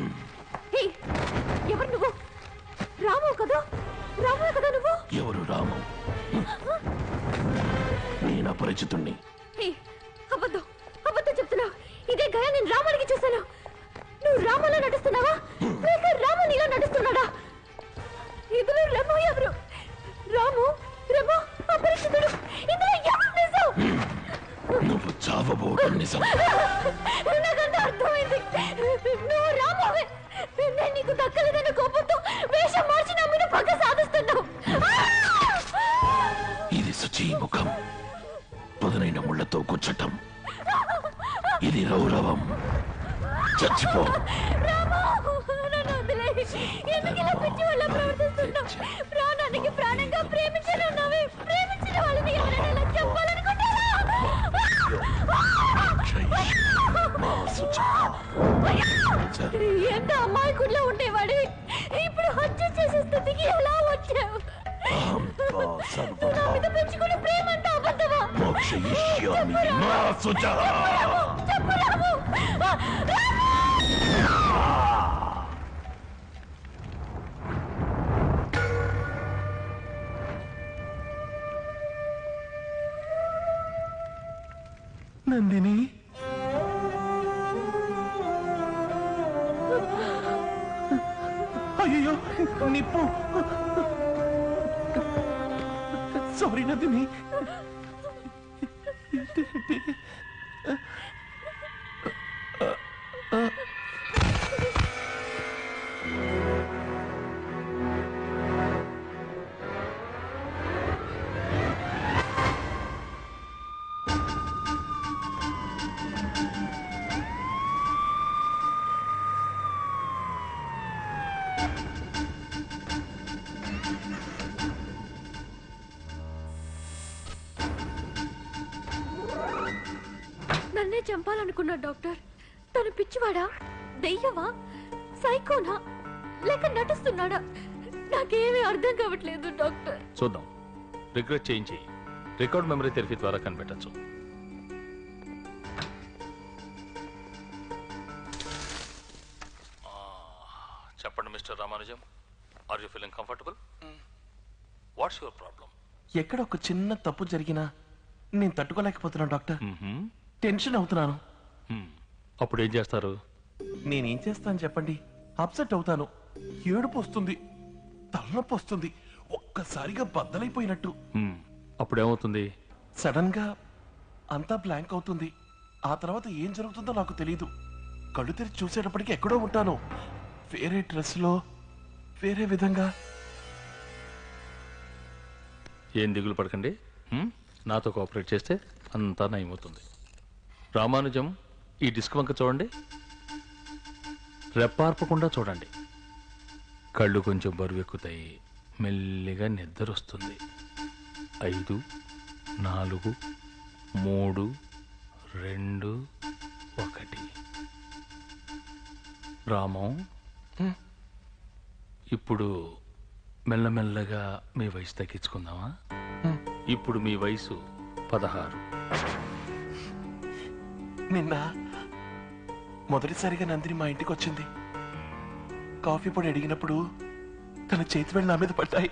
ఎవరు నువ్వు? రాము కదా? రాము కదా నువ్వు? ఎవరు రాము? నేను అపరిచితుణ్ణి. అబద్ధం అబద్ధం చెప్తున్నావు. ఇదే గయ నేను రాముడికి చూశాను. నువ్వు రాములో నడుస్తున్నావా లేక రాము నీలో నడుస్తున్నాడా? ఇందులో రెమో ఎవరు? రాము రెమో అపరిచితుడు. ఇందులో ఎవరు నిజం? నువ్వు చావబోవడం నిజం. నాకంత అర్థమైంది. నువ్వు రామువే. నేను నీకు దక్కలేదన్న కోపంతో వేషం మార్చి నా మీద పగ సాధిస్తున్నావు. ఇది శుచి ముఖం, పదునైన ముళ్లతో కూర్చటం. ఇది రౌరవం. చచ్చిపో. ఎందుకు ఇలా పిచ్చి వాళ్ళ ప్రవర్తిస్తున్నావు? ప్రాణానికి ప్రాణంగా ప్రేమించిన ఉన్నావే. ప్రేమించిన వాళ్ళని ఎవరైనా ఇలా చెప్పాలనుకుంటారా? ఎంత అమాయకుడిలో ఉండేవాడు ఇప్పుడు హత్య చేసే స్థితికి ఎలా వచ్చావు? నా మీద పెంచుకునే ప్రేమ అంతా అబద్ధమా? చెప్పు రాము. నందిని, అయ్యో నిప్పు. సారీ నందిని. నన్నే చంపాలనుకున్నా డాక్టర్. తను పిచ్చివాడా, దెయ్యమా, సైకోనా లేక నటిస్తున్నాడా? నాకేమీ అర్థం కావట్లేదు డాక్టర్. చూద్దాం. రిగ్రెట్ చేయించి రికార్డ్ మెమరీ థెరపీ ద్వారా కనిపెట్టచ్చు. చెప్పండి mister Ramanujam, are you feeling comfortable? What's your problem? ఎక్కడ ఒక చిన్న తప్పు జరిగినా నేను తట్టుకోలేకపోతున్నాను డాక్టర్. టెన్షన్ అవుతున్నాను. అప్పుడు ఏం చేస్తారు? నేనేం చేస్తాను చెప్పండి? అప్సెట్ అవుతాను, ఏడుపు వస్తుంది, తలనొప్పి వస్తుంది, ఒక్కసారిగా బద్దలైపోయినట్టు. అప్పుడేమవుతుంది? సడన్ గా అంతా బ్లాంక్ అవుతుంది. ఆ తర్వాత ఏం జరుగుతుందో నాకు తెలీదు. కళ్ళు తెరిచి చూసేటప్పటికి ఎక్కడో ఉంటాను, వేరే డ్రెస్ లో, వేరే విధంగా. ఏం దిగులు పడకండి. నాతో కోఆపరేట్ చేస్తే అంతా నయమవుతుంది. రామానుజం, ఈ డిస్క్ వంక చూడండి. రెప్పార్పకుండా చూడండి. కళ్ళు కొంచెం బరువెక్కుతాయి, మెల్లిగా నిద్ర వస్తుంది. ఐదు, నాలుగు, మూడు, రెండు, ఒకటి. రామం, ఇప్పుడు మెల్లమెల్లగా మీ వయసు తగ్గించుకుందామా? ఇప్పుడు మీ వయసు పదహారు. నిన్న మొదటిసారిగా నందిని మా ఇంటికి వచ్చింది. కాఫీ పొడి అడిగినప్పుడు తన చేతి వెళ్ళి నా మీద పడ్డాయి.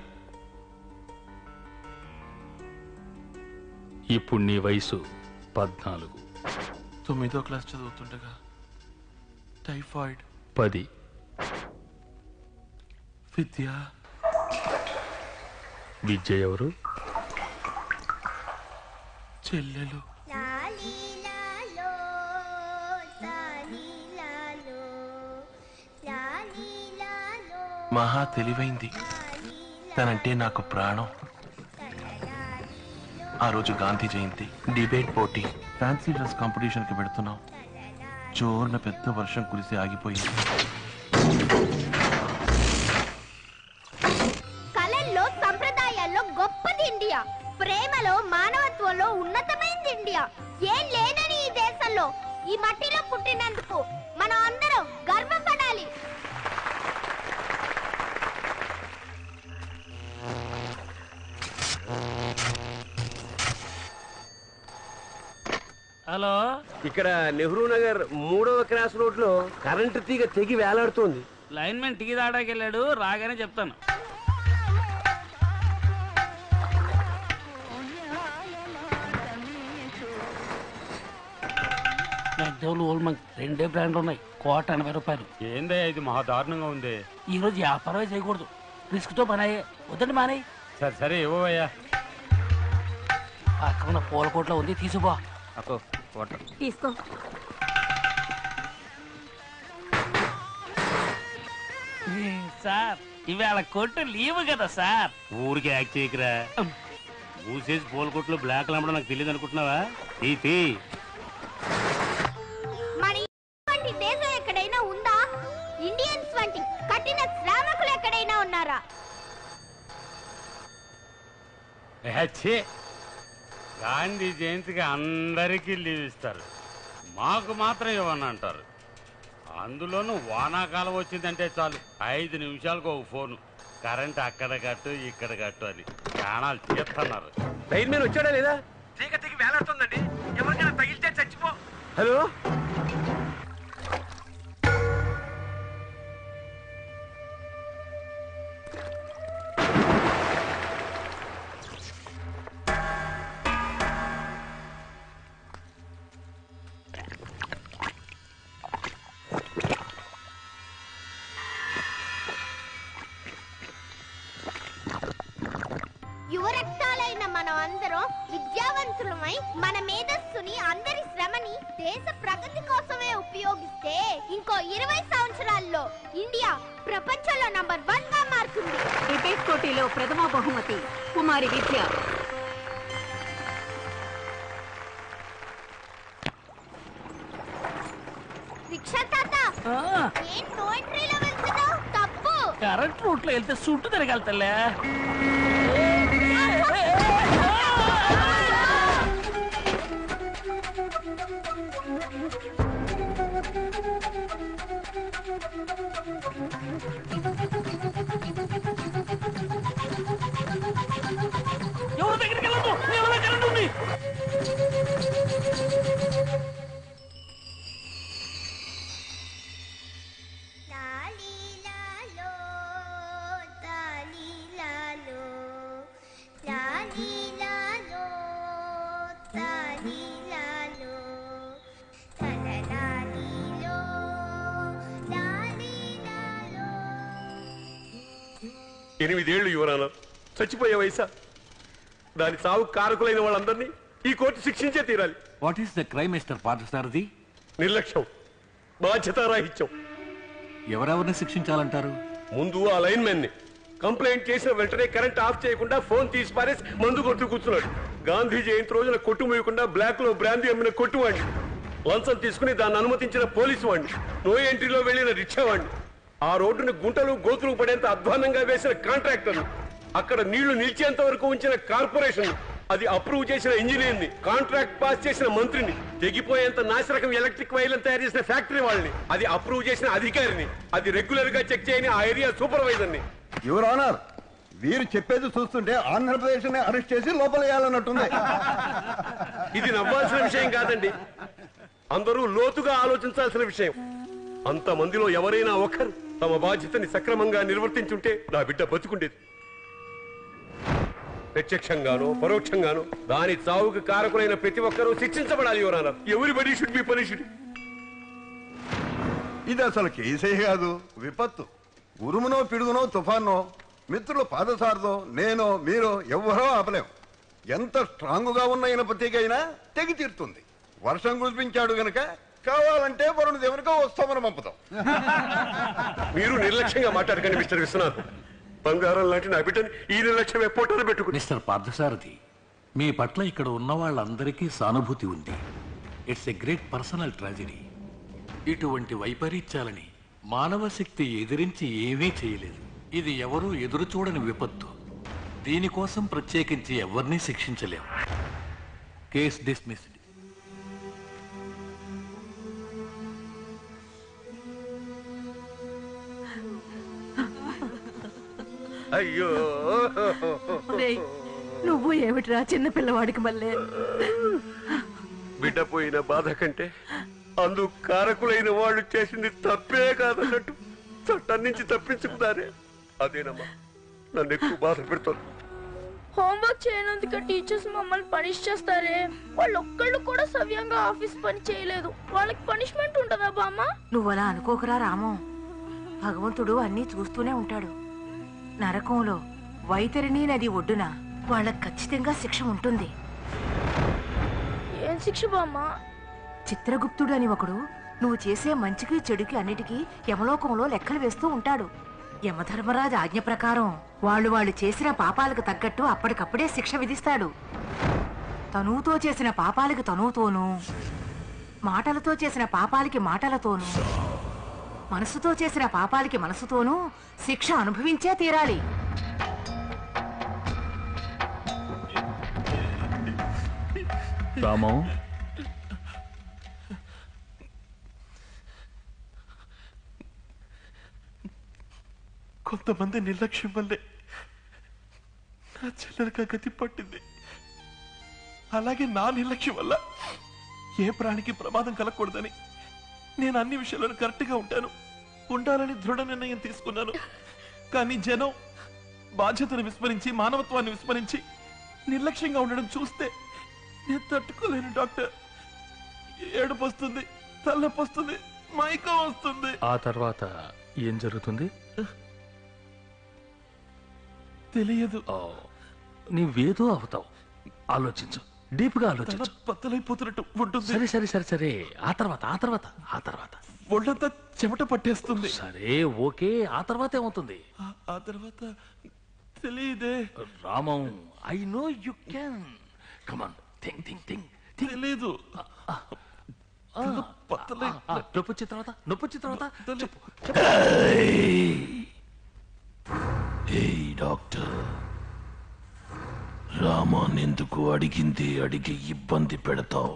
ఇప్పుడు నీ వయసు పద్నాలుగు. తొమ్మిదో క్లాస్ చదువుతుండగా టైఫాయిడ్. పది. విద్య. విద్య ఎవరు? చెల్లెలు. మహా తెలివైంది. తనంటే నాకు ప్రాణం. ఆ రోజు గాంధీ జయంతి, డిబేట్ పోటీ, ఫ్యాన్సీ డ్రెస్ కాంపిటీషన్ కి పెడుతున్నాం. జోరున పెద్ద వర్షం కురిసి ఆగిపోయింది. కళల్లో సంప్రదాయాల్లో గొప్పది ఇండియా, ప్రేమలో మానవత్వంలో ఉన్నతమైంది ఇండియా. ఏం లేనని ఈ దేశంలో ఈ మట్టిలో పుట్టినందుకు మనం అందరం గర్వపడాలి. హలో, ఇక్కడ నెహ్రూ నగర్ మూడవ క్రాస్ రోడ్ లో కరెంటు తీగ తెగి వేలాడుతోంది. లైన్ మ్యాన్ టీ దాడాకి వెళ్ళాడు, రాగానే చెప్తాను. రెండే బ్రాండ్లు ఉన్నాయి, కోట ఎనభై రూపాయలు. ఏందే ఇది మహా దారుణంగా ఉంది. ఈ రోజు వ్యాపారమే చేయకూడదు, రిస్క్ తో పని అయ్యే. వద్దండి మానే. సరే సరే ఇవ్వయ్యా. అక్కడ ఉన్న పూల కోట్లో ఉంది, తీసుకుపో. తీసుకో. సార్ ఇవాళ కొట్టు లీవ్ కదా సార్. ఊరికి యాక్ట్ చేయకరా. మూసేసి పూల కొట్లు బ్లాక్ అమ్మడం నాకు తెలియదు అనుకుంటున్నావా? తీ మన వంటి దేశం ఎక్కడైనా ఉందా? ఇండియన్స్ వంటి కఠిన శ్రామికులు ఎక్కడైనా ఉన్నారా? గాంధీ జయంతికి అందరికీ లీవ్ ఇస్తారు, మాకు మాత్రం ఇవ్వని అంటారు. అందులోనూ వానాకాలం వచ్చిందంటే చాలు, ఐదు నిమిషాలకు ఒక ఫోను, కరెంట్ అక్కడ కట్టు ఇక్కడ కట్టు అని ప్రాణాలు తీస్తున్నారు. లైన్ మ్యాన్ వచ్చాడా లేదా? తీగ తీగ వేలాడుతుందండి, ఎవరికైనా తగిలితే చచ్చిపో. హలో, యువరక్తాలైన మనం అందరం విద్యావంతులమై మన మేధస్సుని, అందరి శ్రమని దేశ ప్రగతి కోసమే ఉపయోగిస్తే ఇంకో ఇరవై సంవత్సరాల్లో ఇండియా ప్రపంచంలో నంబర్ వన్ గా మారుతుంది. డిబేట్ పోటీలో ప్రథమ బహుమతి కుమారి విద్య. శిక్షా తాత, ఏం నో ఎంట్రీలో వెళ్తున్నావు? తప్పు. కరెంట్ రూట్ లో వెళ్తే సుట్టు తిరగలుగుతలే. ఎవరి దగ్గరికి వెళ్ళదు, ఎవరి కరెంట్ ఉంది. ఎనిమిదేళ్లు యువరాన, చచ్చిపోయే వయసా. దాని సాగు కారకులైన వాళ్ళందరినీ ఈ కోర్టు శిక్షించే తీరాలి. What is the crime mister Parthasarathi? నిర్లక్ష్యం, బాధ్యతారాహిత్యం. ఎవరెవరిని శిక్షించాలంటారు? ముందు ఆ లైన్ మెన్ ని. కంప్లైంట్ చేసిన వెంటనే కరెంట్ ఆఫ్ చేయకుండా ఫోన్ తీసి పారేసి మందు కొట్టు కూర్చున్నాడు. గాంధీ జయంతి రోజున కొట్టు మూయకుండా బ్లాక్ లో బ్రాందీ అమ్మిన కొట్టువాడిని, లంచం తీసుకుని దాన్ని అనుమతించిన పోలీసు వాడిని, నో ఎంట్రీలో వెళ్లిన రిక్షా వాడిని, ఆ రోడ్డుని గుంటలు గోతులు పడేంత అధ్వానంగా వేసిన కాంట్రాక్టర్, అక్కడ నీళ్లు నిలిచేంత వరకు ఉంచిన కార్పొరేషన్, అది అప్రూవ్ చేసిన ఇంజనీర్ ని, కాంట్రాక్ట్ పాస్ చేసిన మంత్రిని, తెగిపోయేంత నాశరకం ఎలక్ట్రిక్ వైర్లను తయారు చేసిన ఫ్యాక్టరీ వాళ్ళని, అది అప్రూవ్ చేసిన అధికారిని, అది రెగ్యులర్ గా చెక్ చేయని ఆ ఏరియా సూపర్వైజర్ ని. యువర్ ఆనర్, వీరు చెప్పేది చూస్తుంటే ఆంధ్రప్రదేశ్ ని అరెస్ట్ చేసి లోపల వేయాలన్నట్టుంది. ఇది నవ్వాల్సిన విషయం కాదండి, అందరూ లోతుగా ఆలోచించాల్సిన విషయం. అంత మందిలో ఎవరైనా ఒకరు తమ బాధ్యతని సక్రమంగా నిర్వర్తించుంటే నా బిడ్డ బతుకుండేది. ప్రత్యక్షంగానో పరోక్షంగానో దాని చావుకు కారకులైన ప్రతి ఒక్కరూ శిక్షించబడాలి. Your honour, everybody should be punished. ఇది అసలు కేసే కాదు, విపత్తు. ఉరుమునో పిడుగునో తుఫానో మిత్రులు పాదసారదో నేనో మీరో ఎవ్వరో ఆపలేం. ఎంత స్ట్రాంగ్గా ఉన్న ఇనపతీగ అయినా తెగి తీరుతుంది. వర్షం కురిపించాడు గనక కావాలంటే వరుణ దేవునికో వస్తామని పంపుతాం. మీరు నిర్లక్ష్యంగా మాట్లాడకండి మిస్టర్ విశ్వనాథ్. బంగారం లాంటి నా బిడ్డని ఈ నిర్లక్ష్యం ఎప్పుడో పెట్టుకుని. మిస్టర్ పార్థసారథి, మీ పట్ల ఇక్కడ ఉన్న వాళ్ళందరికీ సానుభూతి ఉంది. It's a great personal tragedy. ఇటువంటి వైపరీత్యాలని మానవ శక్తి ఎదిరించి ఏమీ చేయలేదు. ఇది ఎవరూ ఎదురు చూడని విపత్తు. దీనికోసం ప్రత్యేకించి ఎవరిని శిక్షించలేం. Case dismissed. అయ్యో, నువ్వు ఏమిట్రా చిన్న పిల్లవాడికి మళ్ళీ బిడ్డ పోయిన బాధ కంటే అందు కారకులైన వాళ్ళు చేసింది తప్పే కాదన్నట్టు చట్టం నుంచి తప్పించుకున్నారే, అదేనమ్మా నన్ను ఎక్కువ బాధ పెడుతుంది. హోంవర్క్ చేయనందుకు టీచర్స్ మమ్మల్ని పనిష్ చేస్తారే. వాళ్ళు ఒక్కళ్ళు కూడా సవ్యంగా ఆఫీస్ పని చేయలేదు. వాళ్ళకి పనిష్మెంట్ ఉంటుందా బామ్మ? నువ్వు అలా అనుకోకరా రాము. భగవంతుడు అన్నీ చూస్తూనే ఉంటాడు. నరకంలో వైతరిణి నది ఒడ్డున వాళ్ళకి ఖచ్చితంగా శిక్ష ఉంటుంది. ఏం శిక్ష బామ్మ? చిత్రగుప్తుడు అని ఒకడు నువ్వు చేసే మంచికి చెడుకి అన్నిటికీ యమలోకంలో లెక్కలు వేస్తూ ఉంటాడు. యమధర్మరాజు ఆజ్ఞ ప్రకారం వాళ్ళు వాళ్ళు చేసిన పాపాలకు తగ్గట్టు అప్పటికప్పుడే శిక్ష విధిస్తాడు. తనువుతో చేసిన పాపాలకి తనువుతోనూ, మాటలతో చేసిన పాపాలకి మాటలతోనూ, మనసుతో చేసిన పాపాలకి మనసుతోనూ శిక్ష అనుభవించే తీరాలి. రామం, కొంతమంది నిర్లక్ష్యం వల్లే నా చెల్లెలకి గతి పట్టింది. అలాగే నా నిర్లక్ష్యం వల్ల ఏ ప్రాణికి ప్రమాదం కలగకూడదని నేను అన్ని విషయాలను కరెక్ట్ గా ఉంటాను, ఉండాలని దృఢ నిర్ణయం తీసుకున్నాను. కానీ జనం బాధ్యతను విస్మరించి, మానవత్వాన్ని విస్మరించి నిర్లక్ష్యంగా ఉండడం చూస్తే నేను తట్టుకోలేను డాక్టర్. ఏడుపు వస్తుంది, తలనొప్పి వస్తుంది, మైకం వస్తుంది. ఆ తర్వాత ఏం జరుగుతుంది తెలియదు. నీవేదో అవుతావు. ఆలోచించు, డీప్ గా ఆలోచించు. బద్దలైపోతున్నట్టు ఉంటుంది. సరే సరే సరే సరే ఆ తర్వాత ఆ తర్వాత ఆ తర్వాత ఒళ్ళంతా చెమట పట్టేస్తుంది. సరే ఓకే, ఆ తర్వాత ఏమవుతుంది? ఆ తర్వాత తెలియదే. Ramam, I know you can. Come on, think think think. తెలీదు. నొప్పి వచ్చిన తర్వాత నొప్పి వచ్చిన తర్వాత ఏయ్ డాక్టర్, రామాన్ ఎందుకు అడిగింది అడిగి ఇబ్బంది పెడతావు?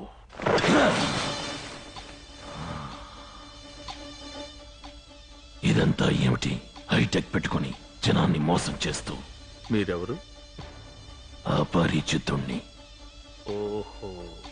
ఇదంతా ఏమిటి? హైటెక్ పెట్టుకుని జనాన్ని మోసం చేస్తూ. మీరెవరు? అపరిచితుణ్ణి. ఓహో,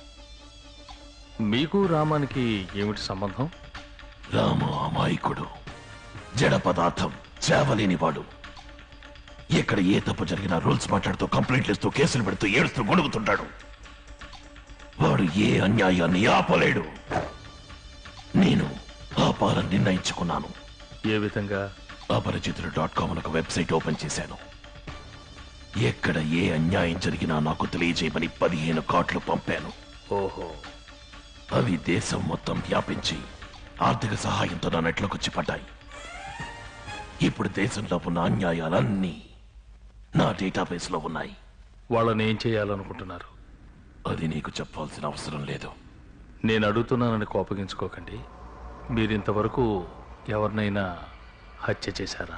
మీకు రామానికి ఏమిటి సంబంధం? రామ అమాయకుడు, జడ పదార్థం, చేవలేని వాడు. ఎక్కడ ఏ తప్పు జరిగినా రూల్స్ మాట్లాడుతూ, కంప్లైంట్లు ఇస్తూ, కేసులు పెడుతూ, ఏడుస్తూ గొడుగుతుంటాడు. వాడు ఏ అన్యాయాన్ని ఆపలేడు. నేను ఆపాలని నిర్ణయించుకున్నాను. ఏ విధంగా? అపరిచితుడు డాట్ కామ్ ఒక వెబ్సైట్ ఓపెన్ చేశాను. ఎక్కడ ఏ అన్యాయం జరిగినా నాకు తెలియజేయమని పదిహేను కార్డులు పంపాను. ఓహో, అవి దేశం మొత్తం వ్యాపించి ఆర్థిక సహాయంతో నా నెట్లోకి వచ్చి పడ్డాయి. ఇప్పుడు దేశంలో ఉన్న అన్యాయాలన్నీ నా డేటాబేస్ లో ఉన్నాయి. వాళ్ళని ఏం చేయాలనుకుంటున్నారు? అది నీకు చెప్పాల్సిన అవసరం లేదు. నేను అడుగుతున్నానని కోపగించుకోకండి. మీరింతవరకు ఎవరినైనా హత్య చేశారా?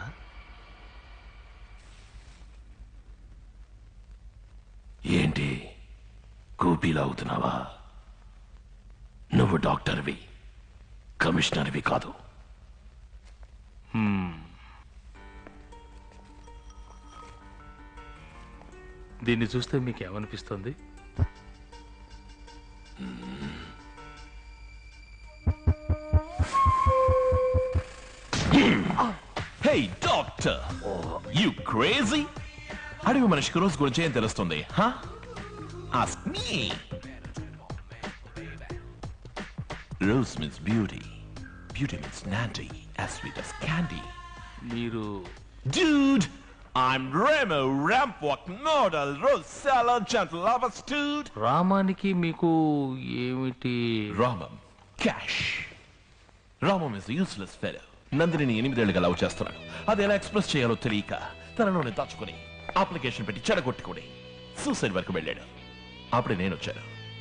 ఏంటి కూపీలాగుతున్నావా? నువ్వు డాక్టర్వి, కమిషనర్వి కాదు. దీన్ని చూస్తే మీకు ఏమనిపిస్తుంది? Hey doctor, you crazy? అడవి మనిషికి రోజు గురించి ఏం తెలుస్తుంది? Huh? Ask me. Rose means beauty. beauty means Nandi, as sweet as candy. మీరు Dude, I'm Remo Rampwalk Nodal Rosella Gentle Lover Dude. రామానికి మీకు ఏమిటి? Ramam, cash. Ramam is a useless fellow. Nandini ఎనిమిదేళ్లుగా లవ్ చేస్తున్నాడు. అది ఎలా ఎక్స్ప్రెస్ చేయాలో తెలియక తనలోనే దాచుకుని అప్లికేషన్ పెట్టి చెడగొట్టుకుని సూసైడ్ వరకు వెళ్ళాడు. అప్పుడే నేను వచ్చాను.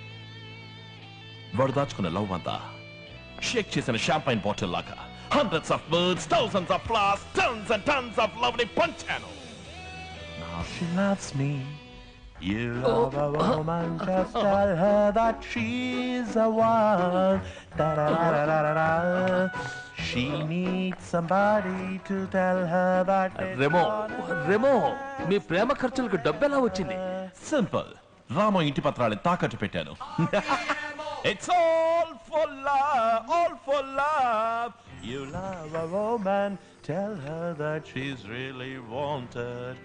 వాడు దాచుకున్న లవ్ అంతా షేక్ చేసిన షాంపైన్ బాటిల్ లాగా hundreds of birds, thousands of flowers, tons and tons of love ని పంచాను. Now she loves me. You love a woman, just tell her that she's the one. Da da da da da da. She needs somebody to tell her that. Remo Remo మీ ప్రేమ ఖర్చులకు డబ్బు ఎలా వచ్చింది? Simple. Rama ఇంటి పత్రాలను తాకట్టు పెట్టాను. It's all for love, all for love. You love a woman, tell her that she's really wanted.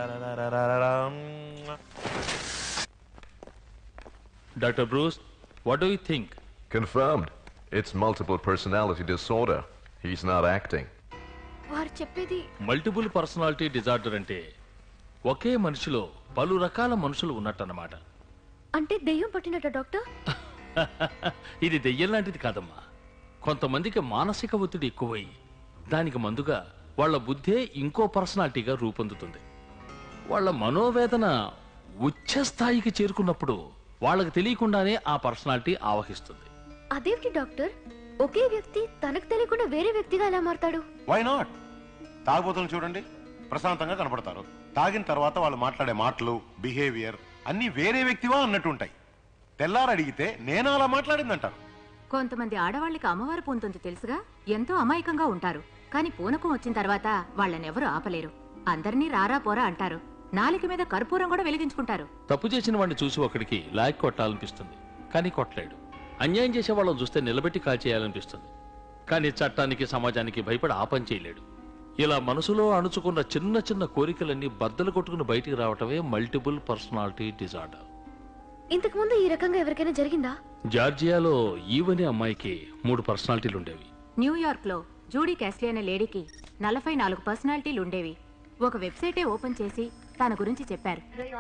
Doctor Bruce, what do you think? Confirmed. It's multiple personality disorder. He's not acting. వారు చెప్పేది multiple personality disorder అంటే ఒకే మనిషిలో పలు రకాల మనుషులు ఉన్నట్టన్నమాట. అంటే దెయ్యం పట్టినట్ట doctor? ఇది దెయ్యం లాంటిది కాదమ్మా. కొంతమందికి మానసిక ఒత్తిడి ఎక్కువై దానికి మందుగా వాళ్ళ బుద్ధే ఇంకో పర్సనాలిటీగా రూపొందుతుంది. వాళ్ళ మనోవేదన ఉచ్చ స్థాయికి చేరుకున్నప్పుడు వాళ్ళకి తెలియకుండానే ఆ పర్సనాలిటీ ఆవహిస్తుంది. అదేంటి డాక్టర్, ఒకే వ్యక్తి తనకు తెలియకుండా వేరే వ్యక్తిగా ఎలా మారతాడు? Why not? తాగుబోతులు చూడండి, ప్రశాంతంగా కనపడతారు. తాగిన తర్వాత వాళ్ళు మాట్లాడే మాటలు, బిహేవియర్ అన్ని వేరే వ్యక్తివా అన్నట్టు ఉంటాయి. తెల్లారు అడిగితే నేను అలా మాట్లాడిందంటారు. కొంతమంది ఆడవాళ్ళకి అమ్మవారు పూనుతుంది తెలుసుగా, ఎంతో అమాయకంగా ఉంటారు. కానీ పూనకం వచ్చిన తర్వాత వాళ్ళనెవరూ ఆపలేరు. అందరినీ రారా పోరా అంటారు. నాలిక మీద కర్పూరం కూడా వెలిగించుకుంటారు. తప్పు చేసిన వాడిని చూసి ఒకడికి లాక్ కొట్టాలనిపిస్తుంది, కానీ కొట్టలేడు. అన్యాయం చేసే వాళ్ళని చూస్తే నిలబెట్టి కాల్చేయాలనిపిస్తుంది, కానీ చట్టానికి సమాజానికి భయపడి ఆ పని చేయలేడు. ఇలా మనసులో అణుచుకున్న చిన్న చిన్న కోరికలన్నీ బద్దలు కొట్టుకుని బయటికి రావటమే మల్టిపుల్ పర్సనాలిటీ డిజార్డర్. ఇంతకు ముందు ఈ రకంగా ఎవరికైనా జరిగిందా? జార్జియాలో ఈవనే అమ్మాయికి మూడు పర్సనాలిటీలు ఉండేవి. న్యూయార్క్ లో జూడీ క్యాస్లీ అనే లేడీకి నలభై నాలుగు పర్సనాలిటీలు ఉండేవి. ఒక వెబ్సైటే ఓపెన్ చేసి తన గురించి చెప్పారు.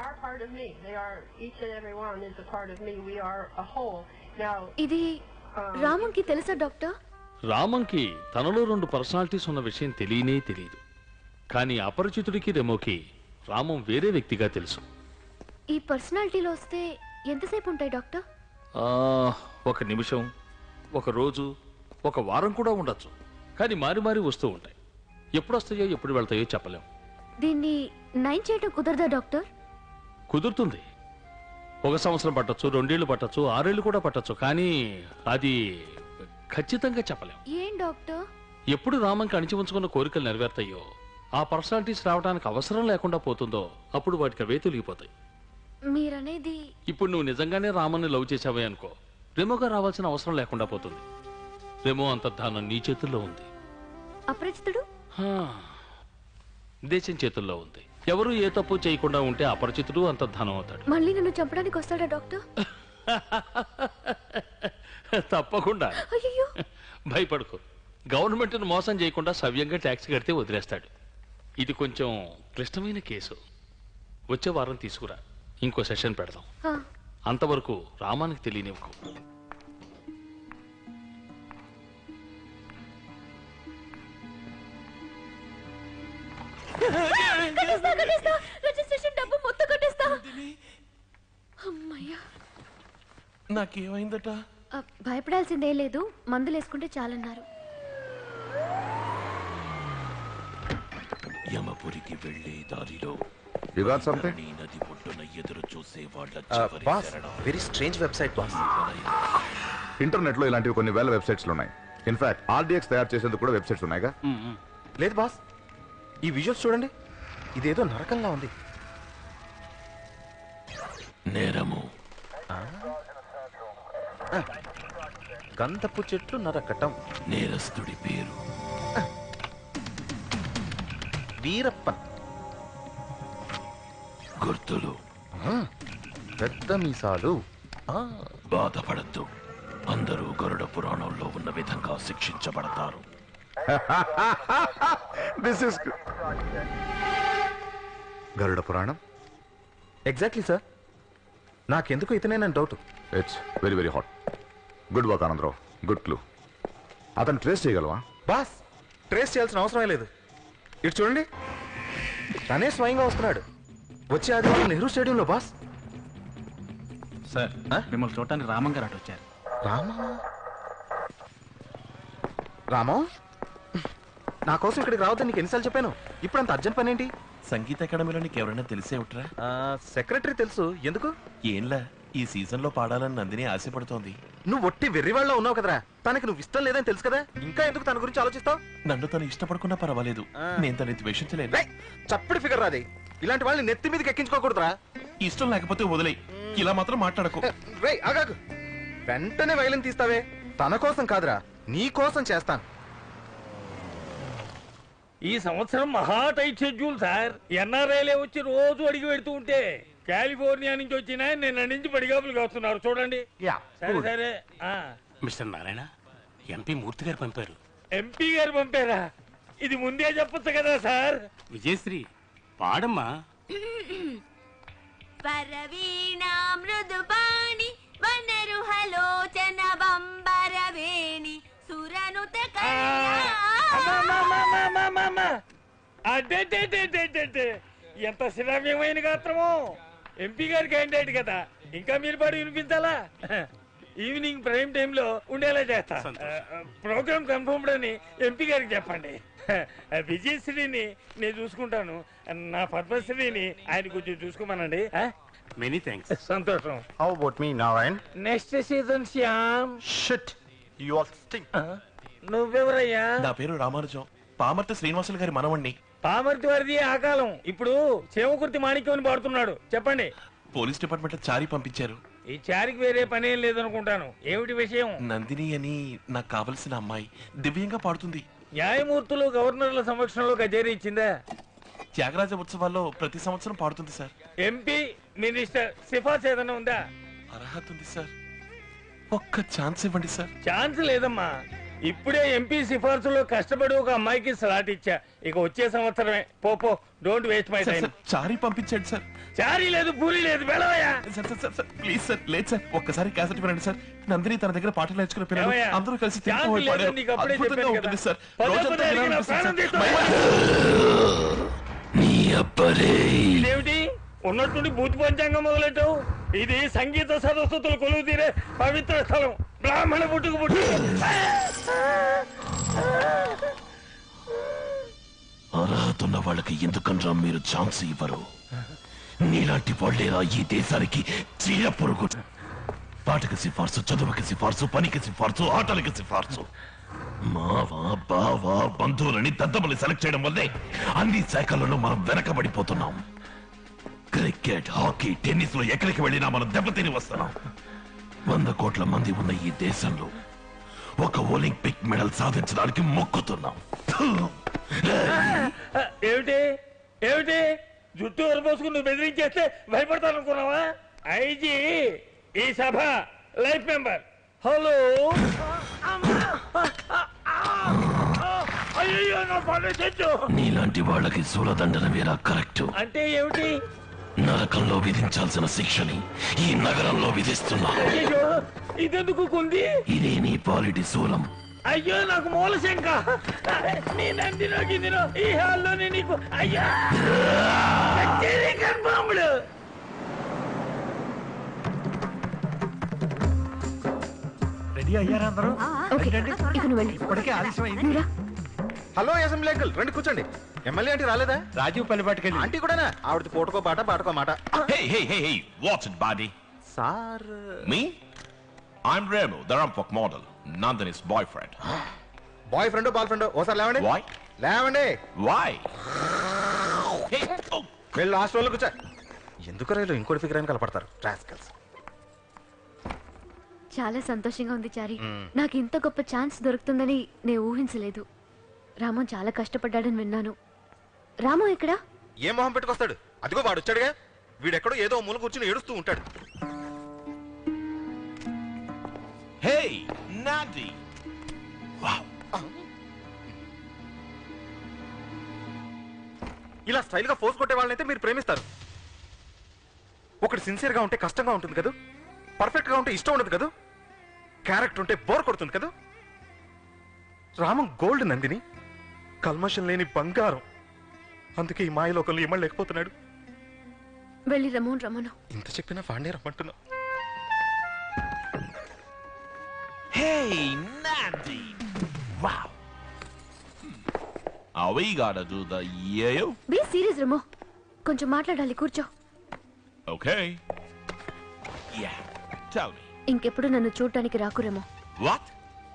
ఇది రామంకి తెలుసా డాక్టర్? రామంకి తనలో రెండు పర్సనాలిటీస్ ఉన్న విషయం తెలియనే తెలియదు. కానీ అపరిచితుడికి రెమోకి రామం వేరే వ్యక్తిగా తెలుసు. ఈ పర్సనాలిటీలో వస్తే ఎంతసేపు ఉంటాయి డాక్టర్? ఆ, ఒక నిమిషం, ఒక రోజు, ఒక వారం కూడా ఉండొచ్చు. కానీ మారి మారి వస్తూ ఉంటాయి. ఎప్పుడు వస్తాయో ఎప్పుడు వెళ్తాయో చెప్పలేం. దీన్ని నయం చేయడం కుదరదా డాక్టర్? కుదురుతుంది. ఒక సంవత్సరం పట్టొచ్చు, రెండేళ్లు పట్టొచ్చు, ఆరేళ్లు కూడా పట్టొచ్చు. కానీ అది ఖచ్చితంగా చెప్పలేం. ఏం డాక్టర్? ఎప్పుడు రామంకి అణిచి ఉంచుకున్న కోరికలు నెరవేర్తాయో, ఆ పర్సనాలిటీస్ రావడానికి అవసరం లేకుండా పోతుందో అప్పుడు వాటికి అవే తొలగిపోతాయి. మీరనేది ఇప్పుడు నువ్వు నిజంగానే రామన్ని లవ్ చేసావే అనుకో, రెమోగా రావాల్సిన అవసరం లేకుండా పోతుంది. రెమో అంతర్ధానం నీ చేతుల్లో ఉంది. అపరిచితుడు దేశం చేతుల్లో ఉంది. ఎవరు ఏ తప్పు చేయకుండా ఉంటే అపరిచితుడు అంతర్ధానం అవుతాడు. మళ్ళీ నన్ను చంపడానికి వస్తాడా డాక్టర్? తప్పకుండా. అయ్యో, భయపడుకో. గవర్నమెంట్ ను మోసం చేయకుండా సవ్యంగా ట్యాక్స్ కడితే వదిలేస్తాడు. ఇది కొంచెం క్లిష్టమైన కేసు. వచ్చే వారం తీసుకురా, ఇంకో సెషన్ పెడదాం. అంతవరకు రామానికి తెలియనివ్వకు. రిజిస్ట్రేషన్ డబ్బు మొత్తం కట్టేస్తా. అమ్మయ్యా. నాకేమైందట? భయపడాల్సిందే లేదు, మందులు వేసుకుంటే చాలన్నారు. యమపురికి వెళ్లే దారిలో You got something? నది ఒడ్డున ఎదురు చూసే వాళ్ళ boss, very strange website boss. Internet లో ఇలాంటివి కొన్ని వేల వెబ్సైట్స్ ఉన్నాయి. ఇన్ఫాక్ట్ ఆర్డిఎక్స్ తయారు చేసేందుకు కూడా వెబ్సైట్స్ ఉన్నాయిగా. లేదు బాస్, ఈ విజువల్స్ చూడండి, ఇదేదో నరకంగా ఉంది. నేరము గంధపు చెట్లు నరకటం. నేరస్తుడి పేరు వీరప్పన్. గుర్తులు పెద్ద మీసాలు. బాధపడద్దు, అందరూ గరుడ పురాణంలో ఉన్న విధంగా శిక్షించబడతారు. This is Garuda Puranam. Exactly sir. నాకెందుకు ఇతనే నన్ను doubt. It's very very hot. Good work Anandarao. Good clue. అతను ట్రేస్ చేయగలవా? బాస్, ట్రేస్ చేయాల్సిన అవసరమే లేదు. ఇటు చూడండి, తనే స్వయంగా వస్తున్నాడు. వచ్చే ఆదివారం నెహ్రూ స్టేడియంలో బాస్. సార్ మిమ్మల్ని చూడటానికి రామం గారు అటు వచ్చారు. రామా రామా నా కోసం ఇక్కడికి రావద్దని నీకు ఎన్నిసార్లు చెప్పాను. ఇప్పుడు అంత అర్జెంట్ పని ఏంటి? సంగీత అకాడమీలో నీకు ఎవరైనా తెలిసే ఉంటారా? సెక్రటరీ తెలుసు. ఎందుకు? ఏంలా ఈ సీజన్ లో పాడాలని నందిని ఆశపడుతోంది. నువ్వు ఒట్టి వెర్రివాళ్ళ ఉన్నావు కదరా. తనకి నువ్వు ఇష్టం లేదని తెలుసు కదా, ఇంకా ఎందుకు తన గురించి ఆలోచిస్తావు? నన్ను తను ఇష్టపడుకున్నా పర్వాలేదు, నేను తనని ద్వేషించలేను. చప్పుడు ఫిగర్ రాది. ఇలాంటి వాళ్ళని నెత్తి మీదకి ఎక్కించుకోకూడదురా. ఇష్టం లేకపోతే వదిలేయి, ఇలా మాత్రం మాట్లాడకు. రేయ్ ఆగాకు, వెంటనే వైలెన్ తీస్తావే. తన కోసం కాదురా, నీ కోసం చేస్తాను. ఈ సంవత్సరం మహా టైట్ షెడ్యూల్ సార్. ఎన్ఆర్ఐలే వచ్చి రోజు అడిగి పెడుతూ ఉంటే కాలిఫోర్నియా నుంచి వచ్చిన నిన్న నుంచి పడిగాపులు కాస్తున్నారు చూడండి. సరే సరే. మిస్టర్ నారాయణ, ఎంపీ మూర్తి గారు పంపారు. ఎంపీ గారు పంపారా? ఇది ముందే చెప్పొచ్చు కదా సార్. విజయశ్రీ పాడమ్మా. పరవీణా మృదుపాణి వనరు హలోచన బంబరవేణి సురనుత అడ్డే ఎంత శ్రావ్యమైన గాత్రమో. ఎంపీ గారి క్యాండిడేట్ కదా, ఇంకా మీరు పాడు వినిపించాలా? ఈవినింగ్ ప్రైమ్ టైంలో ఉండేలా చేస్తా. ప్రోగ్రామ్ కన్ఫర్మ్డ్ అని ఎంపీ గారికి చెప్పండి. విజయశ్రీని నేను చూసుకుంటాను, నా పద్మశ్రీని ఆయన కొంచెం చూసుకోమనండి. Many thanks. సంతోషం. How about me Narayan? Next season Shyam. Shit you are sting. నువ్వెవరయ్యా? నా పేరు రామానుజం, పామర్తి శ్రీనివాసులు గారి మనవణ్ణి. పామర్తి వారిది ఆ కాలం, ఇప్పుడు చేమకుర్తి మాణిక్యం అని పాడుతున్నాడు. చెప్పండి. పోలీస్ డిపార్ట్మెంట్ చారి పంపించారు. ఈ చారికి వేరే పనేం లేదనుకుంటాను. ఏమిటి విషయం? నందిని అని నాకు కావలసిన అమ్మాయి దివ్యంగా పాడుతుంది. న్యాయమూర్తులు గవర్నర్ల సమక్షంలో కచేరీ ఇచ్చిందా? త్యాగరాజ ఉత్సవాల్లో ప్రతి సంవత్సరం పాడుతుంది సార్. ఎంపీ మినిస్టర్ సిఫార్సు ఏదైనా ఉందా? అర్హత ఉంది సార్, ఒక్క ఛాన్స్ ఇవ్వండి సార్. ఛాన్స్ లేదమ్మా. ఇప్పుడే ఎంపీ సిఫార్సులో కష్టపడి ఒక అమ్మాయికి స్లాట్ ఇచ్చా. ఇక వచ్చే సంవత్సరమే. పోపో, don't waste my time. Chari పంపించండి సార్. చారీ లేదు, పూరి లేదు, వెళ్ళవయ్యా. ప్లీజ్ సార్, లేదు సార్, ఒక్కసారి క్యాసెట్ వినండి సార్. నందిని తన దగ్గర పాటలు నేర్చుకున్న పిల్లలు ఏమయ్యా? అందరూ కలిసి ఛాన్స్ తిరిగి లేదని పాడారు. నీకు అప్పుడే అద్భుతంగా చెప్పాను ఉంటుంది కదా. సార్. పదే రోజంతా పదే అడిగినా వినాలనిపిస్తుంది ప్రాణం సార్. తీస్తావా? నీ అబ్బరే. ఇదేమిటి ఉన్నట్టుండి భూతి పంచాంగం మొదలెట్టావు? ఇది సంగీత సరస్వతులు కొలువు తీరే పవిత్ర స్థలం. బ్రాహ్మణ పుట్టుకు పుట్టు. అర్హతున్న వాళ్ళకి ఎందుకనరా మీరు ఛాన్స్ ఇవ్వరు? నీలాంటి వాళ్ళేరా ఈ దేశానికి చీడ పొరుగు. పాటకి సిఫార్సు, చదువుకి సిఫార్సు, పనికి సిఫార్సు, ఆటలకి సిఫార్సు. మావా బావా బంధువులని దద్దమని సెలెక్ట్ చేయడం వల్లే అన్ని శాఖలలో మనం వెనకబడిపోతున్నాం. క్రికెట్, హాకీ, టెన్నిస్ లో ఎక్కడికి వెళ్ళినా మనం దెబ్బతిని వస్తున్నాం. వంద కోట్ల మంది ఉన్న ఈ దేశంలో ఒక ఒలింపిక్ మెడల్ సాధించడానికి మొక్కుతున్నాం. ఏమిటి ఏమిటి జుట్టు వరపోసుకుని నువ్వు బెదిరించేస్తే భయపడతాను అనుకున్నావా? ఐజీ ఈ సభ లైఫ్ మెంబర్. హలో. అయ్యో నా పడేసొచ్చు. నీలాంటి వాళ్ళకి సూలదండన వేరా కరెక్ట్. అంటే ఏమిటి? నరకంలో విధించాల్సిన శిక్షని ఈ నగరంలో విధిస్తున్నా. అయ్యో ఇదెందుకు కుంది? ఇదే నీ పాలిటి శూలం. అయ్యో నాకు మూలశంక. నీ నందినో గిదినో ఈ హాల్లోనే నీకు. అయ్యో కన్ఫర్మ్డ్. రెడీ అయ్యారా అందరూ? ఇప్పటికే ఆలస్యం. హలో అసెంబ్లీ అంకుల్, రండి కూర్చోండి. ఎమ్మెల్యే ఆంటీ రాలేదా? రాజీవ్ పల్లిపాటికెళ్ళి. ఆంటీ కూడానా? ఆవిడ పూటకో పాట పాటకో మాట. Hey, hey, hey, hey, what's it, buddy? Sir. Me? I'm Remu, the Rampok model, Nandini's boyfriend. Boyfriend boyfriend ఓసారి లేవండి. Why? లేవండి. Why? వెళ్ళి లాస్ట్ రోజులు కూర్చో. ఎందుకు రైలు ఇంకోటి ఫిగర్ అని కలపడతారు రాస్కల్స్. చాలా సంతోషంగా ఉంది చారి. నాకు ఇంత గొప్ప ఛాన్స్ దొరుకుతుందని నేను ఊహించలేదు. రామన్ చాలా కష్టపడ్డాడని విన్నాను. రాము ఎక్కడా? ఏ మొహం పెట్టుకొస్తాడు? అదిగో వాడు వచ్చాడుగా. వీడెక్కడో ఏదో మూల కూర్చుని ఏడుస్తూ ఉంటాడు. Hey, Nadi. Wow. ఇలా స్టైల్ గా ఫోర్స్ కొట్టే వాళ్ళనైతే మీరు ప్రేమిస్తారు. ఒకటి సిన్సియర్ గా ఉంటే కష్టంగా ఉంటుంది కదా, పర్ఫెక్ట్ గా ఉంటే ఇష్టం ఉండదు కదా, క్యారెక్టర్ ఉంటే బోర్ కొడుతుంది కదా. రామం గోల్డ్ నందిని, కల్మషం లేని బంగారం. అందుకే ఈ మాయలోకంలో ఇమ్మలేకపోతున్నాడు. వెళ్ళి రమ్మను రమ్మను. ఇంత చెప్పినా వాడినే రమ్మంటున్నా. Hey, Nadi. Wow. Are we gotta do the yayo? Be serious రమో, కొంచెం మాట్లాడాలి, కూర్చో. Okay. Yeah. Tell me. ఇంకెప్పుడు నన్ను చూడటానికి రాకురేమో. What?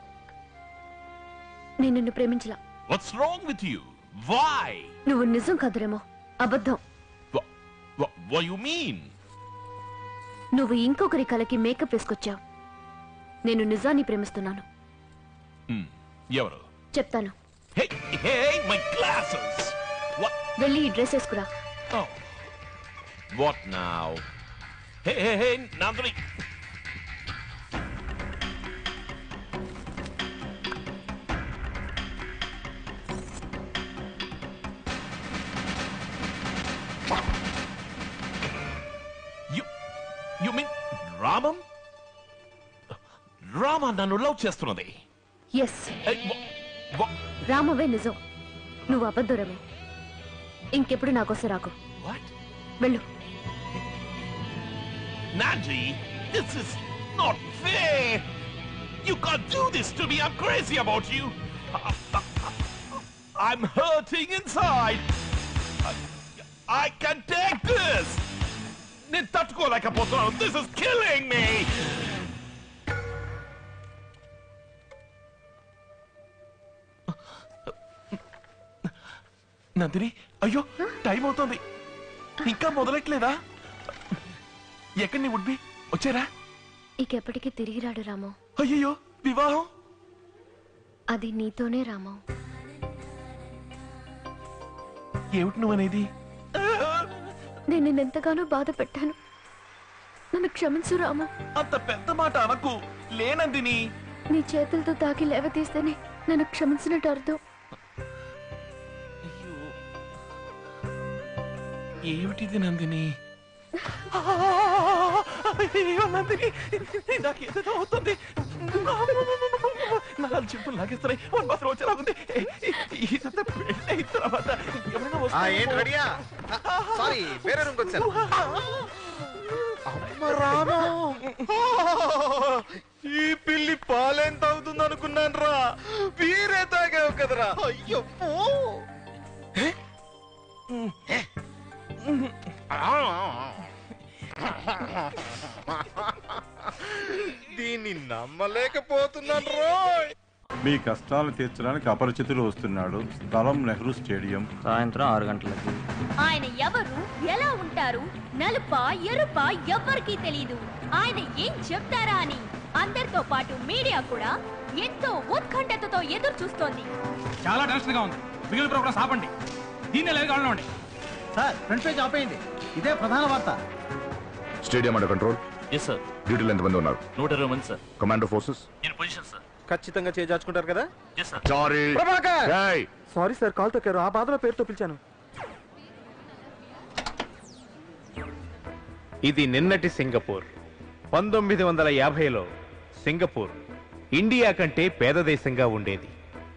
నేను నిన్ను ప్రేమించలా. What's wrong with you? Why? నువ్వు నిజం కాదురేమో, అబద్ధం. What, what, what you mean? నువ్వు ఇంకొకరి కలకి మేకప్ వేసుకొచ్చావు. నేను నిజాన్ని ప్రేమిస్తున్నాను. Hmm. ఎవరు? చెప్తాను. Hey, hey, my glasses. What? వెళ్ళి ఈ డ్రెస్ వేసుకురా. Oh. What now? Hey, hey, hey, Nandini. You, you mean Ramam? Rama నన్ను లవ్ చేస్తున్నది. ఎస్, రామవే నిజం, నువ్వు అబద్ధురమే. ఇంకెప్పుడు నాకోసం రాకు. వెళ్ళు. Nandi, this is not fair. You can't do this to me. I'm crazy about you. I'm hurting inside. I, I can take this. నేను తట్టుకోలేకపోతున్నాను. This is killing me. Nandini, అయ్యో టైం అవుతోంది, ఇంకా మొదలెట్లేదా? ఎక్కడి నీ ఉడ్బి వచ్చారా? ఇకెప్పటికీ తిరిగి రాడు రాము. అయ్యో వివాహం అది నీతోనే రాము. ఏమిటి నువ్వనేది? నేను నిన్నెంతగానో బాధ పెట్టాను, నన్ను క్షమించు రాము. అంత పెద్ద మాట అనకు. లేనందిని, నీ చేతులతో తాకి లేవతీస్తేనే నన్ను క్షమించినట్టు అర్థం. ఏమిటిది నందిని? అయ్యో నందిని, నాకేదో అవుతుంది. నాలుగు చెప్పులు లాగేస్తున్నాయి. వన్ మాత్రం వచ్చేలాగుంది. ఈ సత్తా పెళ్ళైన తర్వాత ఎవరైనా రెడీయా? సారీ, వేరే రూమ్కి వచ్చాను. అమ్మ రామా, ఈ పిల్లి పాలేం తాగుతుంది అనుకున్నాను రా, వీరే తాగావు కదరా. అయ్యో దీన్ని నమ్మలేకపోతున్నాను రోయ్. మీ కష్టాలను తీర్చడానికి అపరిచితులు వస్తున్నాడు. స్థలం నెహ్రూ స్టేడియం. సాయంత్రం ఆరు గంటలకి. ఆయన ఎవరు, ఎలా ఉంటారు, నలుప ఎరుప ఎవ్వరికీ తెలీదు. ఆయన ఏం చెప్తారా అని అందరితో పాటు మీడియా కూడా ఎంతో ఉత్కంఠతతో ఎదురు చూస్తోంది. చాలా టెన్షన్ గా ఉంది. మిగిలిన ప్రోగ్రామ్స్ ఆపండి. దీన్ని లేదు కావాలండి సార్. ఫ్రంట్ పేజ్ ఆపేయండి. ఇదే ప్రధాన వార్త. Stadium under control. Yes sir. డ్యూటీలో ఎంతమంది ఉన్నారు? నూట ఇరవై మంది sir. Commando forces in position sir. ఖచ్చితంగా చేజార్చుకుంటారు కదా? Yes sir. Sorry Prabhakar. Sorry sir, call తొక్కారు. ఆ బాధలో పేరుతో పిలిచాను. ఇది నిన్నటి సింగపూర్. పంతొమ్మిది వందల యాభైలో సింగపూర్ ఇండియా కంటే పేద దేశంగా ఉండేది.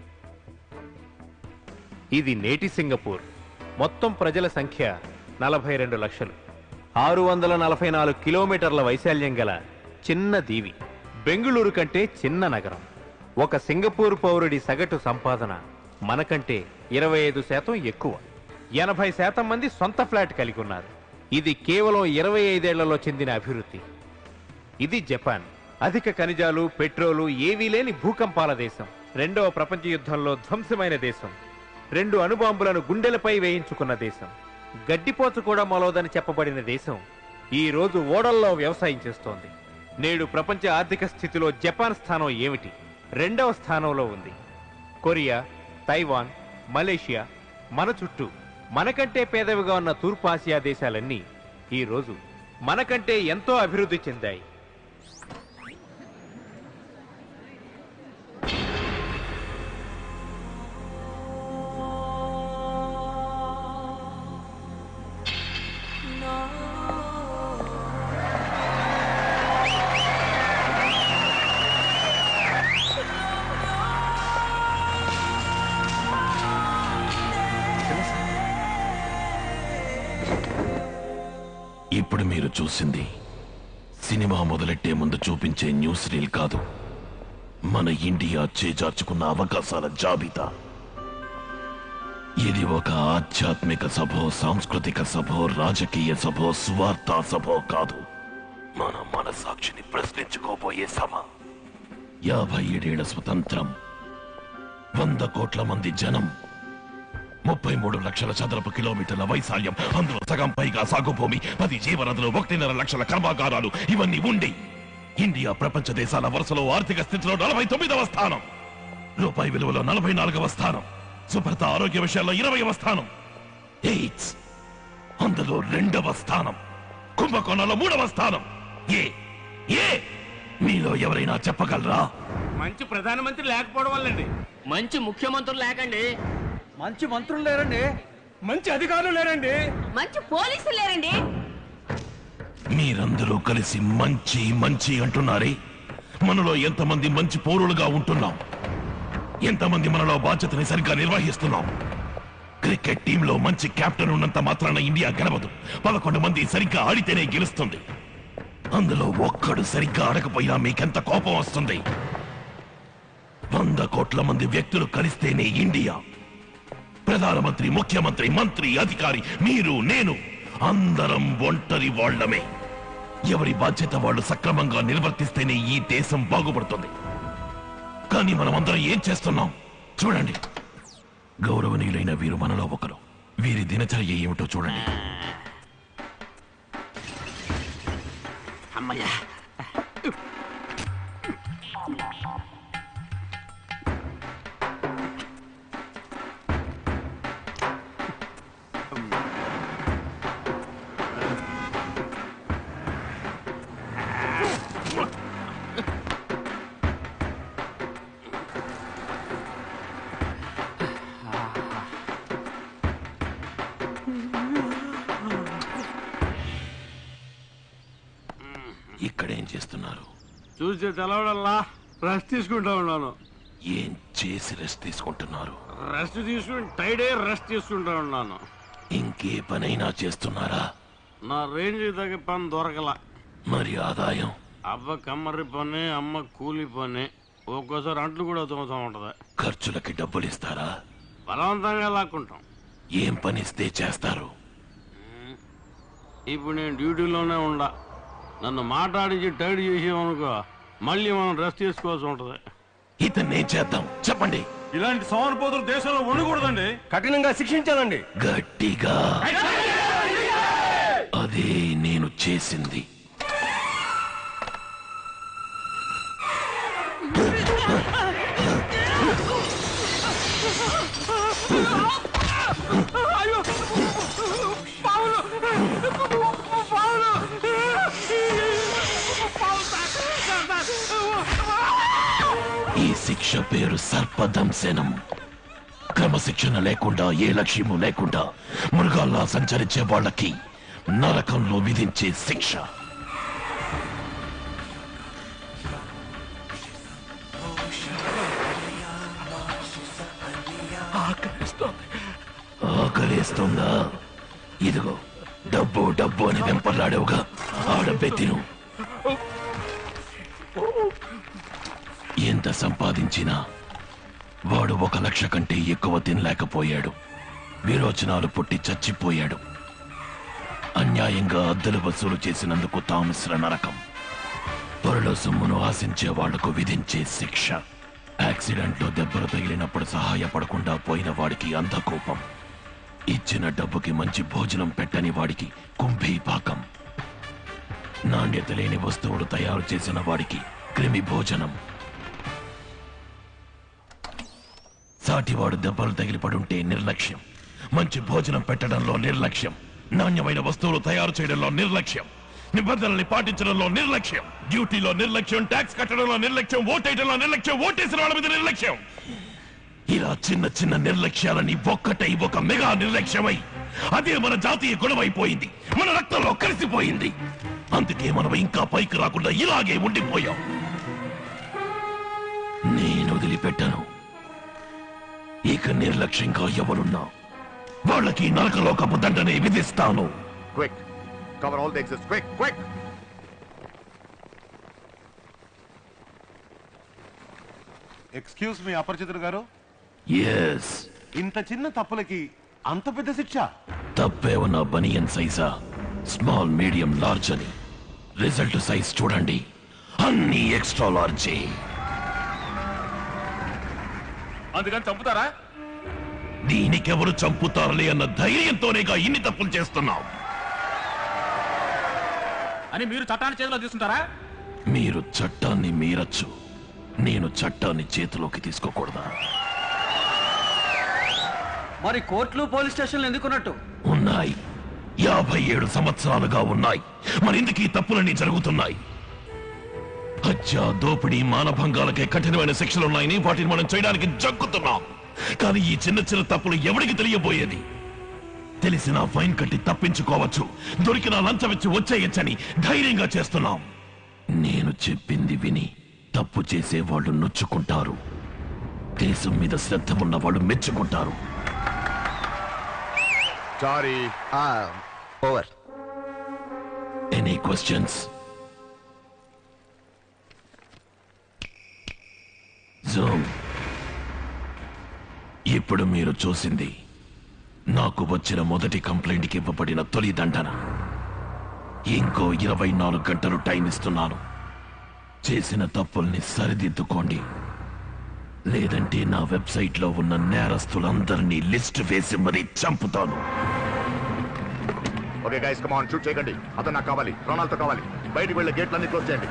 ఇది నేటి సింగపూర్. మొత్తం ప్రజల సంఖ్య నలభై రెండు లక్షలు. ఆరు వందల నలభై నాలుగు కిలోమీటర్ల వైశాల్యం గల చిన్న దీవి. బెంగుళూరు కంటే చిన్న నగరం. ఒక సింగపూర్ పౌరుడి సగటు సంపాదన మనకంటే ఇరవై ఐదు శాతం ఎక్కువ. ఎనభై శాతం మంది సొంత ఫ్లాట్ కలిగి ఉన్నారు. ఇది కేవలం ఇరవై ఐదేళ్లలో చెందిన అభివృద్ధి. ఇది జపాన్. అధిక ఖనిజాలు, పెట్రోలు ఏవీ లేని భూకంపాల దేశం. రెండవ ప్రపంచ యుద్ధంలో ధ్వంసమైన దేశం. రెండు అణుబాంబులను గుండెలపై వేయించుకున్న దేశం. గడ్డిపోచ కూడా మొలవదని చెప్పబడిన దేశం ఈ రోజు ఓడల్లో వ్యవసాయం చేస్తోంది. నేడు ప్రపంచ ఆర్థిక స్థితిలో జపాన్ స్థానం ఏమిటి? రెండవ స్థానంలో ఉంది. కొరియా, తైవాన్, మలేషియా మన చుట్టూ మనకంటే పేదవిగా ఉన్న తూర్పు ఆసియా దేశాలన్నీ ఈ రోజు మనకంటే ఎంతో అభివృద్ధి చెందాయి. చూసింది సినిమా మొదలెట్టే ముందు చూపించే న్యూస్ రీల్ కాదు, మన ఇండియా చేజార్చుకున్న అవకాశాల జాబితా. ఇది ఒక ఆధ్యాత్మిక సభో, సాంస్కృతిక సభో, రాజకీయ సభో, స్వార్థ సభో కాదు, మన మనసాక్షిని ప్రశ్నించుకోబోయే సభ. యాభై ఏడేళ్ల స్వతంత్రం, వంద కోట్ల మంది జనం, ముప్పై మూడు లక్షల చదరపు కిలోమీటర్ల వైశాల్యం, అందులో సగం పైగా సాగు భూమి, పది జీవనదులు, ఒకటిన్నర లక్షల కర్మాగారాలు, ఇవన్నీ ఉండి ఇండియా ప్రపంచ దేశాల వరుసలో ఆర్థిక స్థితిలో నలభై తొమ్మిదవ స్థానం, రూపాయి విలువలో నలభై నాలుగవ స్థానం, శుభ్రత ఆరోగ్య విషయాల్లో ఇరవైవ స్థానం, ఎయిడ్స్ అందులో రెండవ స్థానం, కుంభకోణంలో మూడవ స్థానం. ఏ ఏ మీలో ఎవరైనా చెప్పగలరా? మంచి ప్రధానమంత్రి లేకపోవడం వల్లండి. మంచి ముఖ్యమంత్రులు లేకండి. మంచి మంత్రులు లేరండి. మంచి అధికారులు లేరండి. మంచి పోలీసులు లేరండి. మీరందరూ కలిసి మంచి మంచి అంటున్నారే, మనలో ఎంతమంది మంచి పౌరులుగా ఉంటున్నాం? ఎంతమంది మనలో బాధ్యతని సరిగ్గా నిర్వహిస్తున్నాం? క్రికెట్ టీంలో మంచి కెప్టెన్ ఉన్నంత మాత్రాన ఇండియా గెలవదు. పదకొండు మంది సరిగ్గా ఆడితేనే గెలుస్తుంది. అందులో ఒక్కడు సరిగ్గా ఆడకపోయినా మీకెంత కోపం వస్తుంది? వంద కోట్ల మంది వ్యక్తులు కలిస్తేనే ఇండియా. ప్రధానమంత్రి, ముఖ్యమంత్రి, మంత్రి, అధికారి, మీరు, నేను అందరం ఒంటరి వాళ్లమే. ఎవరి బాధ్యత వాళ్ళు సక్రమంగా నిర్వర్తిస్తేనే ఈ దేశం బాగుపడుతుంది. కానీ మనం అందరం ఏం చేస్తున్నాం చూడండి. గౌరవనీయులైన వీరు మనలో ఒకరు. వీరి దినచర్య ఏమిటో చూడండి. అమ్మయ్యా, ఇక్కడేం చేస్తున్నారు? చూస్తే తెలవడల్లా రెస్ట్ తీసుకుంటా ఉన్నాను. ఏం చేసి రెస్ట్ తీసుకుంటున్నారు? రెస్ట్ తీసుకుని టైడే రెస్ట్ తీసుకుంటా ఉన్నాను. ఇంకే పనైనా చేస్తున్నారా? నా రేంజ్ తగ్గ పని దొరకలా. మరి ఆదాయం? అవ్వ కమ్మరి పని, అమ్మ కూలి పని, ఒక్కోసారి అంట్లు కూడా తోముతా ఉంటది. ఖర్చులకి డబ్బులు ఇస్తారా? బలవంతంగా లాక్కుంటాం. ఏం పనిస్తే చేస్తారు? ఇప్పుడు నేను డ్యూటీలోనే ఉండా. నన్ను మాట్లాడించి టైడ్ చేసేవనుకో మళ్ళీ మనం రెస్ట్ తీసుకోవాల్సి ఉంటది. ఇతన్ని ఏం చేద్దాం చెప్పండి. ఇలాంటి సోమరిపోతులు దేశంలో ఉండకూడదండి. కఠినంగా శిక్షించాలండి. గట్టిగా. అదే నేను చేసింది. ఈ శిక్ష పేరు సర్పదంశనం. క్రమశిక్షణ లేకుండా, ఏ లక్ష్యము లేకుండా మృగాల్లా సంచరించే వాళ్ళకి నరకంలో విధించే శిక్ష. ఆకలేస్తుందా? ఇదిగో డబ్బు డబ్బు అని వెంపర్లాడేవుగా, ఆడబ్బే తిను. ఎంత సంపాదించినా వాడు ఒక లక్ష కంటే ఎక్కువ తినలేకపోయాడు. విరోచనాలు పుట్టి చచ్చిపోయాడు. అన్యాయంగా అద్దెలు వసూలు చేసినందుకు తామిశ్ర నరకం. త్వరలో సొమ్మును ఆశించే వాళ్లకు విధించే శిక్ష. యాక్సిడెంట్లో దెబ్బలు తగిలినప్పుడు సహాయపడకుండా పోయిన వాడికి అంధకోపం. ఇచ్చిన డబ్బుకి మంచి భోజనం పెట్టని వాడికి కుంభీపాకం. నాణ్యత లేని వస్తువులు తయారు చేసిన వాడికి క్రిమి భోజనం. సాటివాడు దెబ్బలు తగిలిపడుంటే నిర్లక్ష్యం. మంచి భోజనం పెట్టడంలో నిర్లక్ష్యం. నాణ్యమైన వస్తువులు తయారు చేయడంలో నిర్లక్ష్యం. నిబంధనల్ని పాటించడంలో నిర్లక్ష్యం. డ్యూటీలో నిర్లక్ష్యం. ట్యాక్స్ కట్టడంలో నిర్లక్ష్యం. ఓటేయడంలో నిర్లక్ష్యం. ఓటేసిన వాళ్ళ మీద నిర్లక్ష్యం. ఇలా చిన్న చిన్న నిర్లక్ష్యాలని ఒక్కటై ఒక మెగా నిర్లక్ష్యమై అదే మన జాతీయ గొడవైపోయింది. మన రక్తంలో కలిసిపోయింది. అందుకే మనం ఇంకా పైకి రాకుండా ఇలాగే ఉండిపోయాం. నేను వదిలిపెట్టను. ఇక నిర్లక్ష్యంగా ఎవరున్నా వాళ్ళకి నరకలోకపు దండనే విధిస్తాను. Quick Cover all the exits. Quick, quick! Excuse me Aparichitudu గారు. Yes. ఇంత చిన్న తప్పులకి అంత పెద్ద శిక్ష? తప్పేమన్నా బనియన్ సైజా, స్మాల్ మీడియం లార్జ్ అని రిజల్ట్ సైజ్ చూడండి, అన్ని ఎక్స్ట్రా లార్జే. అందుకని చంపుతారా? దీనికెవరు చంపుతారులే అన్న ధైర్యంతోనేగా ఇన్ని తప్పులు చేస్తున్నావు. అని మీరు చట్టాన్ని చేతిలో తీసుకుంటారా? మీరు చట్టాన్ని మీరచ్చు, నేను చట్టాన్ని చేతిలోకి తీసుకోకూడదా? మరి కోర్టులు పోలీస్ స్టేషన్లు ఎందుకున్నట్టు? ఉన్నాయి, యాభై ఏడు సంవత్సరాలుగా ఉన్నాయి. మరి ఎందుకు ఈ తప్పులన్నీ జరుగుతున్నాయి? హత్య, దోపిడీ, మానభంగాలకే కఠినమైన శిక్షలున్నాయని వాటిని మనం చేయడానికి జగ్గుతున్నాం. కానీ ఈ చిన్న చిన్న తప్పులు ఎవరికి తెలియబోయేది? తెలిసిన ఫైన్ కట్టి తప్పించుకోవచ్చు, దొరికిన లంచమిచ్చి వచ్చేయచ్చని ధైర్యంగా చేస్తున్నాం. నేను చెప్పింది విని తప్పు చేసే వాళ్ళు నొచ్చుకుంటారు, దేశం మీద శ్రద్ధ ఉన్న వాళ్ళు మెచ్చుకుంటారు. Sorry, over. Any questions? Zoom. ఇప్పుడు మీరు చూసింది నాకు వచ్చిన మొదటి కంప్లైంట్కి ఇవ్వబడిన తొలి దండన. ఇంకో ఇరవై నాలుగు గంటలు టైం ఇస్తున్నాను. చేసిన తప్పుల్ని సరిదిద్దుకోండి, లేదంటే నా వెబ్సైట్ లో ఉన్న నేరస్తులందరినీ లిస్ట్ వేసి మరీ చంపుతాను. Okay guys, come on, shoot చేయకండి. అతను నాకు కావాలి, ప్రాణాలతో కావాలి. బయటికి వెళ్ళే గేట్లన్నీ క్లోజ్ చేయండి.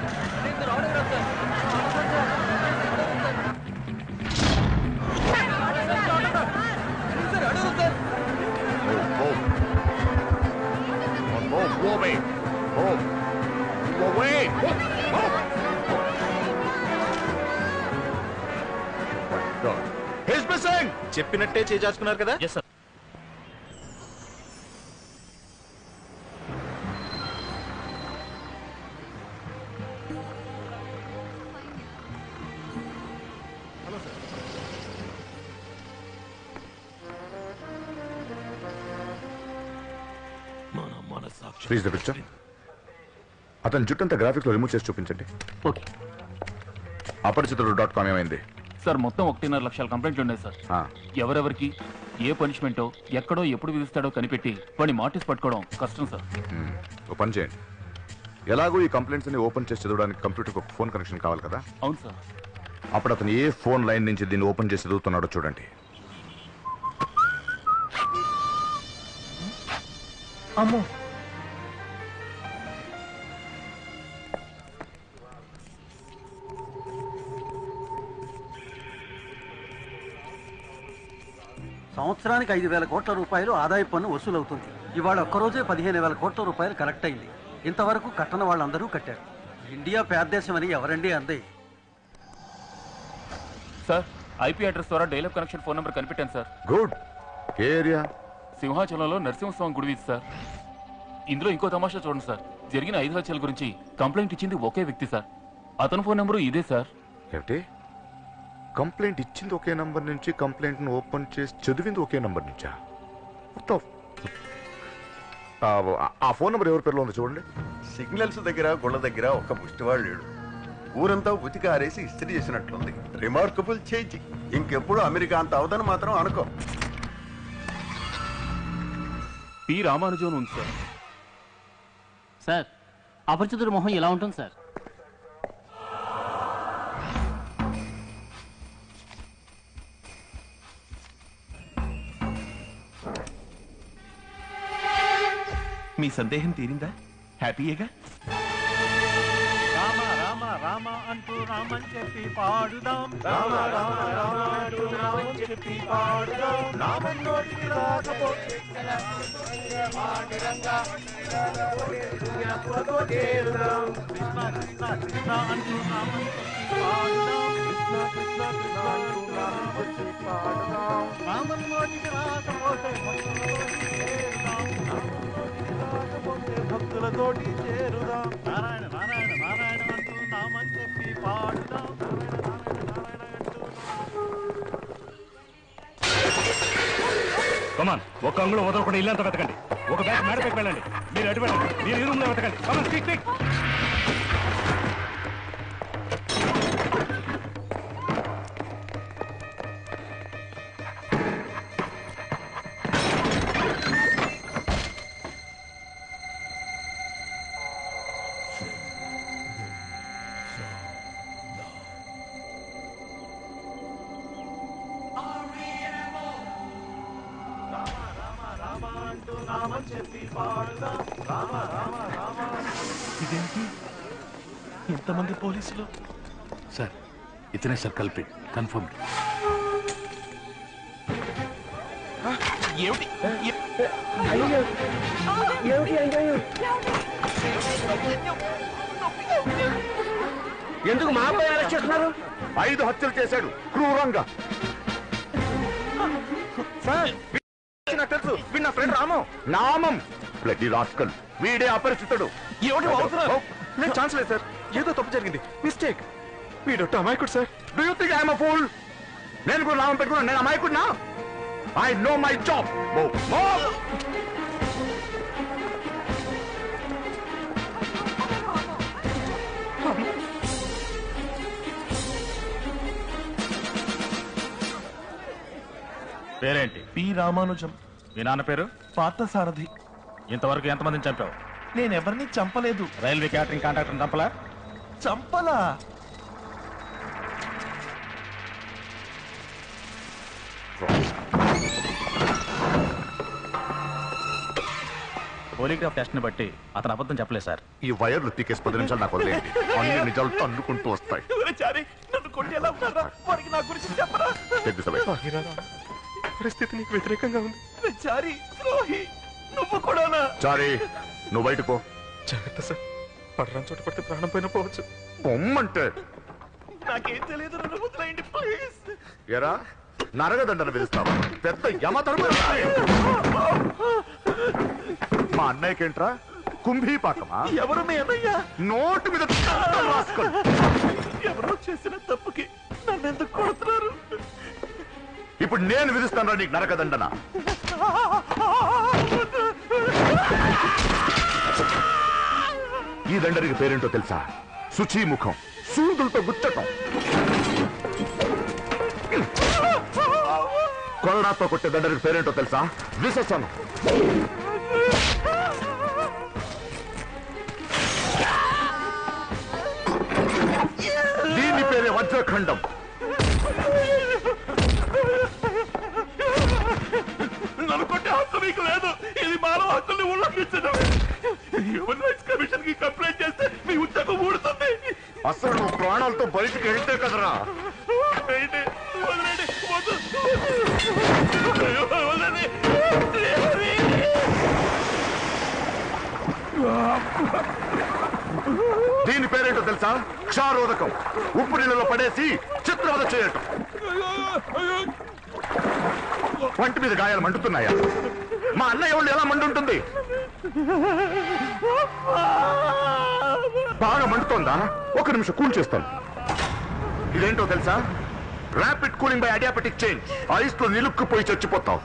చెప్పినట్టే చేజార్చుకున్నారు కదా? Please the picture. అతని జుట్టంతా గ్రాఫిక్స్ లో రిమూవ్ చేసి చూపించండి. ఓకే. అపరిచితుడు డాట్ కామ్ ఏమైంది? సార్ మొత్తం ఒకటిన్నర లక్షల కంప్లైంట్లు ఉన్నాయి సార్. ఎవరెవరికి ఏ పనిష్మెంటో ఎక్కడో ఎప్పుడు విధిస్తాడో కనిపెట్టి వాడిని మార్టిస్ పట్టుకోవడం కష్టం సార్. ఓ పని చేయండి, ఎలాగో ఈ కంప్లైంట్స్ అన్ని ఓపెన్ చేసి చదవడానికి కంప్యూటర్కి ఒక ఫోన్ కనెక్షన్ కావాలి కదా? అవును సార్. అప్పుడు అతను ఏ ఫోన్ లైన్ నుంచి దీన్ని ఓపెన్ చేసి చదువుతున్నాడో చూడండి. అమ్మో, సంవత్సరానికి ఐదు వేల కోట్ల రూపాయలు ఆదాయ పన్ను వసూలవుతుంది. ఇవాళ ఒక్కరోజే పదిహేను వేల కోట్ల రూపాయలు కలెక్ట్ అయింది. ఇంతవరకు కట్టన వాళ్ళందరూ కట్టారు. ఇండియా పేదదేశం అని ఎవరండి అందే? సార్, ఐపీ అడ్రస్ ద్వారా డైలప్ కనెక్షన్ ఫోన్ నెంబర్ కనిపెట్టాను సార్. గుడ్. ఏరియా? సింహాచలంలో నరసింహస్వామి గుడి వీధి సార్. ఇందులో ఇంకో తమాషా చూడండి సార్. జరిగిన ఐదు హత్యల గురించి కంప్లైంట్ ఇచ్చింది ఒకే వ్యక్తి సార్. అతని ఫోన్ నెంబరు ఇదే సార్. ఏమిటి? కంప్లైంట్ ఇచ్చింది ఒకే నంబర్ నుంచి, కంప్లైంట్ ను ఓపెన్ చేసి చదివింది ఒకే నంబర్ నుంచా? ఆ ఫోన్ నెంబర్ ఎవరి పేరులో ఉంది చూడండి. సిగ్నల్స్ దగ్గర గుళ్ళ దగ్గర ఒక ముష్టివాడు లేడు. ఊరంతా ఉతికి ఆరేసి ఇస్త్రీ చేసినట్లుంది. Remarkable change. ఇంకెప్పుడు అమెరికా అంత అవదని మాత్రం అనుకో. పి రామానుజన్ ఉంది సార్. సార్, అపరిచితుడి మొహం ఎలా ఉంటుంది సార్? మీ సందేహం తీరిందా? హ్యాపీయేగా? రామ రామ రామ అంటూ రామని చెప్పి పాడుదాం. రామ రామ రామ అంటూ రామని చెప్పి పాడుదాం. రామం నోటికి రాకపోతే కృష్ణ కృష్ణ కృష్ణ అంటూ రామని చెప్పి పాడుదాం. కృష్ణ కృష్ణ కృష్ణ అంటూ రామని చెప్పి పాడుదాం. రామం నోటికి రాకపోతే భక్తులతోటి చేరుదాం. నారాయణ నారాయణ నారాయణ అంటూ నామని చెప్పి పాడుదాం. కమాన్, ఒక అంగుళం వదలకుండా ఇల్లంతా వెతకండి. ఒక బ్యాగ్ మేడపైకి వెళ్ళండి. మీరు అటు వెళ్ళండి. మీరు ఈ రూమ్లో వెతకండి. Come on, quick, quick. ఇదేంటి ఇంతమంది పోలీసులు? సార్ ఇతనే సార్ కల్పిట్ కన్ఫర్మ్. ఏమిటి ఎందుకు మా అబ్బాయి అరెస్ట్ చేస్తున్నారు? ఐదు హత్యలు చేశాడు క్రూరంగా. సార్ నాకు తెలుసు, వీడు నా ఫ్రెండ్ రామం. నామం బ్లడీ రాస్కల్. వీడే అపరిచితుడు. లేదు ఛాన్స్ లేదు సార్, ఏదో తప్పు జరిగింది, మిస్టేక్. వీడొట్టు అమాయకుడు sir. Do you think I'm a fool? నేను కూడా నామం పెట్టుకున్నాను, నేను అమాయకుడినా? I know my job. పేరేంటి? పి రామానుజం. మీ నాన్న పేరు? పార్థసారథి. ఇంతవరకు ఎంతమందిని చంపావు? నేనెవరిని చంపలేదు. రైల్వే క్యాటరింగ్ కాంట్రాక్టర్ చంపలా? చంపలా. పోలీగ్రాఫ్ టెస్ట్ ని బట్టి అతను అబద్ధం చెప్పలేదు సార్. ఈ వైర్లు తీకేసి పది నిమిషాలు నాకు వదిలేయండి. అన్ని నిజాలు తన్నుకుంటూ వస్తాయి. నన్ను కొట్టేలా ఉన్నారా? వారికి నా గురించి చెప్పరా? పరిస్థితి నీకు వ్యతిరేకంగా ఉంది. చారి ద్రోహి నువ్వు కూడానా? చారి నువ్వు బయటకు పో. జాగ్రత్త సార్, పడరాని చోట పడితే ప్రాణం పైన పోవచ్చు. పొమ్మంటే నాకేం తెలియదు, నన్ను వదిలేయండి ప్లీజ్. ఎరా నరగదండను పిలుస్తావా? పెద్ద యమధర్మ. మా అన్నయ్యకేంట్రా కుంభీపాకమా? ఎవరు మీ అన్నయ్య? నోటు మీద రాసుకో. ఎవరో చేసిన తప్పుకి నన్ను ఎందుకు కొడుతున్నారు? ఇప్పుడు నేను విధిస్తాను నీకు నరకదండన. ఈ దండరికి పేరేంటో తెలుసా? శుచీముఖం. సూదులతో గుచ్చటం. కొరడాతో కొట్టే దండరికి పేరేంటో తెలుసా? విశసనం. దీని పేరే వజ్రఖండం. నన్ను కొట్టే హక్కు మీకు లేదు. ఇది మానవ హక్కుల్ని ఉల్లంఘించడం. హ్యూమన్ రైట్స్ కమిషన్ కి కంప్లైంట్ చేస్తే మీ ఉద్యోగం ఊడుతుంది. అసలు నువ్వు ప్రాణాలతో బయటికి వెళ్తే కదరా. వదలండి, వదలండి, వదలండి. దీని పేరేంటో తెలుసా? క్షారోదకం. ఉప్పు నీళ్ళలో పడేసి చిత్రవద చేయటం. వంటి మీద గాయాలు మండుతున్నాయా? మా అన్నయ్య వాళ్ళు ఎలా మండుంటుంది? బాగా మండుతోందా? ఒక నిమిషం కూల్ చేస్తాను. ఇదేంటో తెలుసా? Rapid cooling by adiabatic change. Ice లో నిలుక్కుపోయి చచ్చిపోతావు.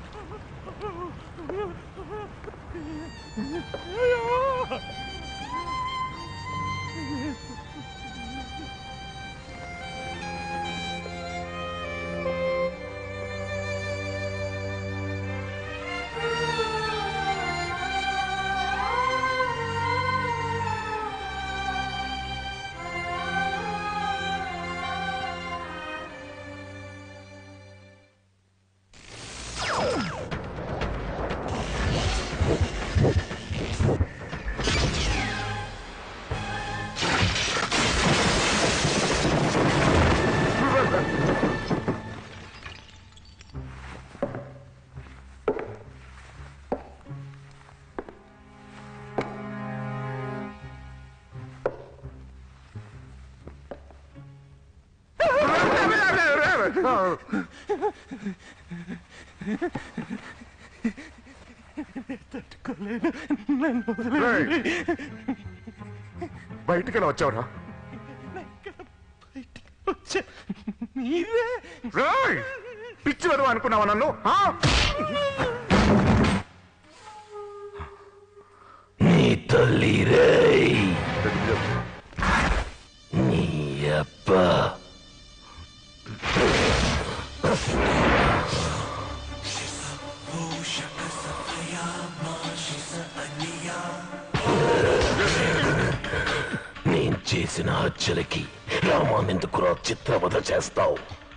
బయటికి ఎలా వచ్చావురా? పిచ్చి వరకు అనుకున్నావా నన్ను? కావాలి రేయ్ నీ అబ్బా నేను చేసిన హత్యలకి రామానెందుకురా చిత్రవధ చేస్తావు?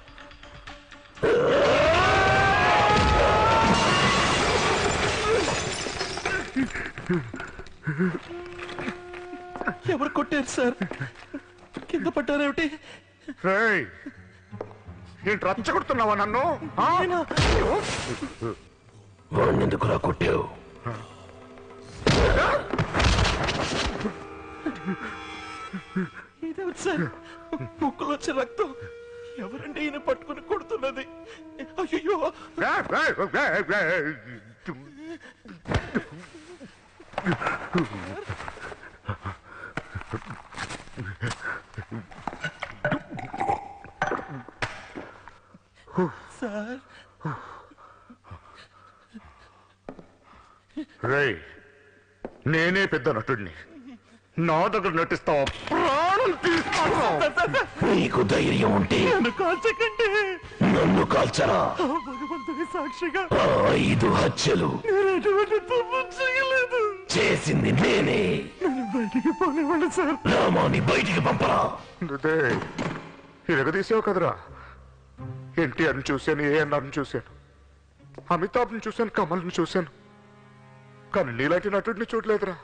ఎవరు కొట్టారు సార్? కింద పడ్డారేమిటి? ఏంటి రచ్చగొడుతున్నావా నన్ను? వాణ్ణెందుకురా కొట్టావు? ఇదేమిటి సార్? ముక్కులోంచి రక్తం. ఎవరండి ఈయన పట్టుకుని కొడుతున్నది? అయ్యో సార్. రేయ్ నేనే పెద్ద నటుడిని, నా దగ్గర నటిస్తావా? ప్రాణం తీస్తావా? నీకు ధైర్యం ఉంటే నన్ను కాల్చకండి. నన్ను కాల్చరా? భగవంతుని సాక్షిగా ఆ ఐదు హత్యలు నేను ఎటువంటి తప్పు చేయలేదు. చేసింది నేనే. నన్ను బయటికి పోనివ్వండి సార్. రామాని బయటికి పంపరా. ఎరగదీసావు కదరా. ఎన్టీఆర్ని చూశాను, ఏఎన్ఆర్ని చూశాను, అమితాబ్ని చూశాను, కమల్ని చూశాను, కానీ నీలాంటి నటుడిని చూడలేదురా.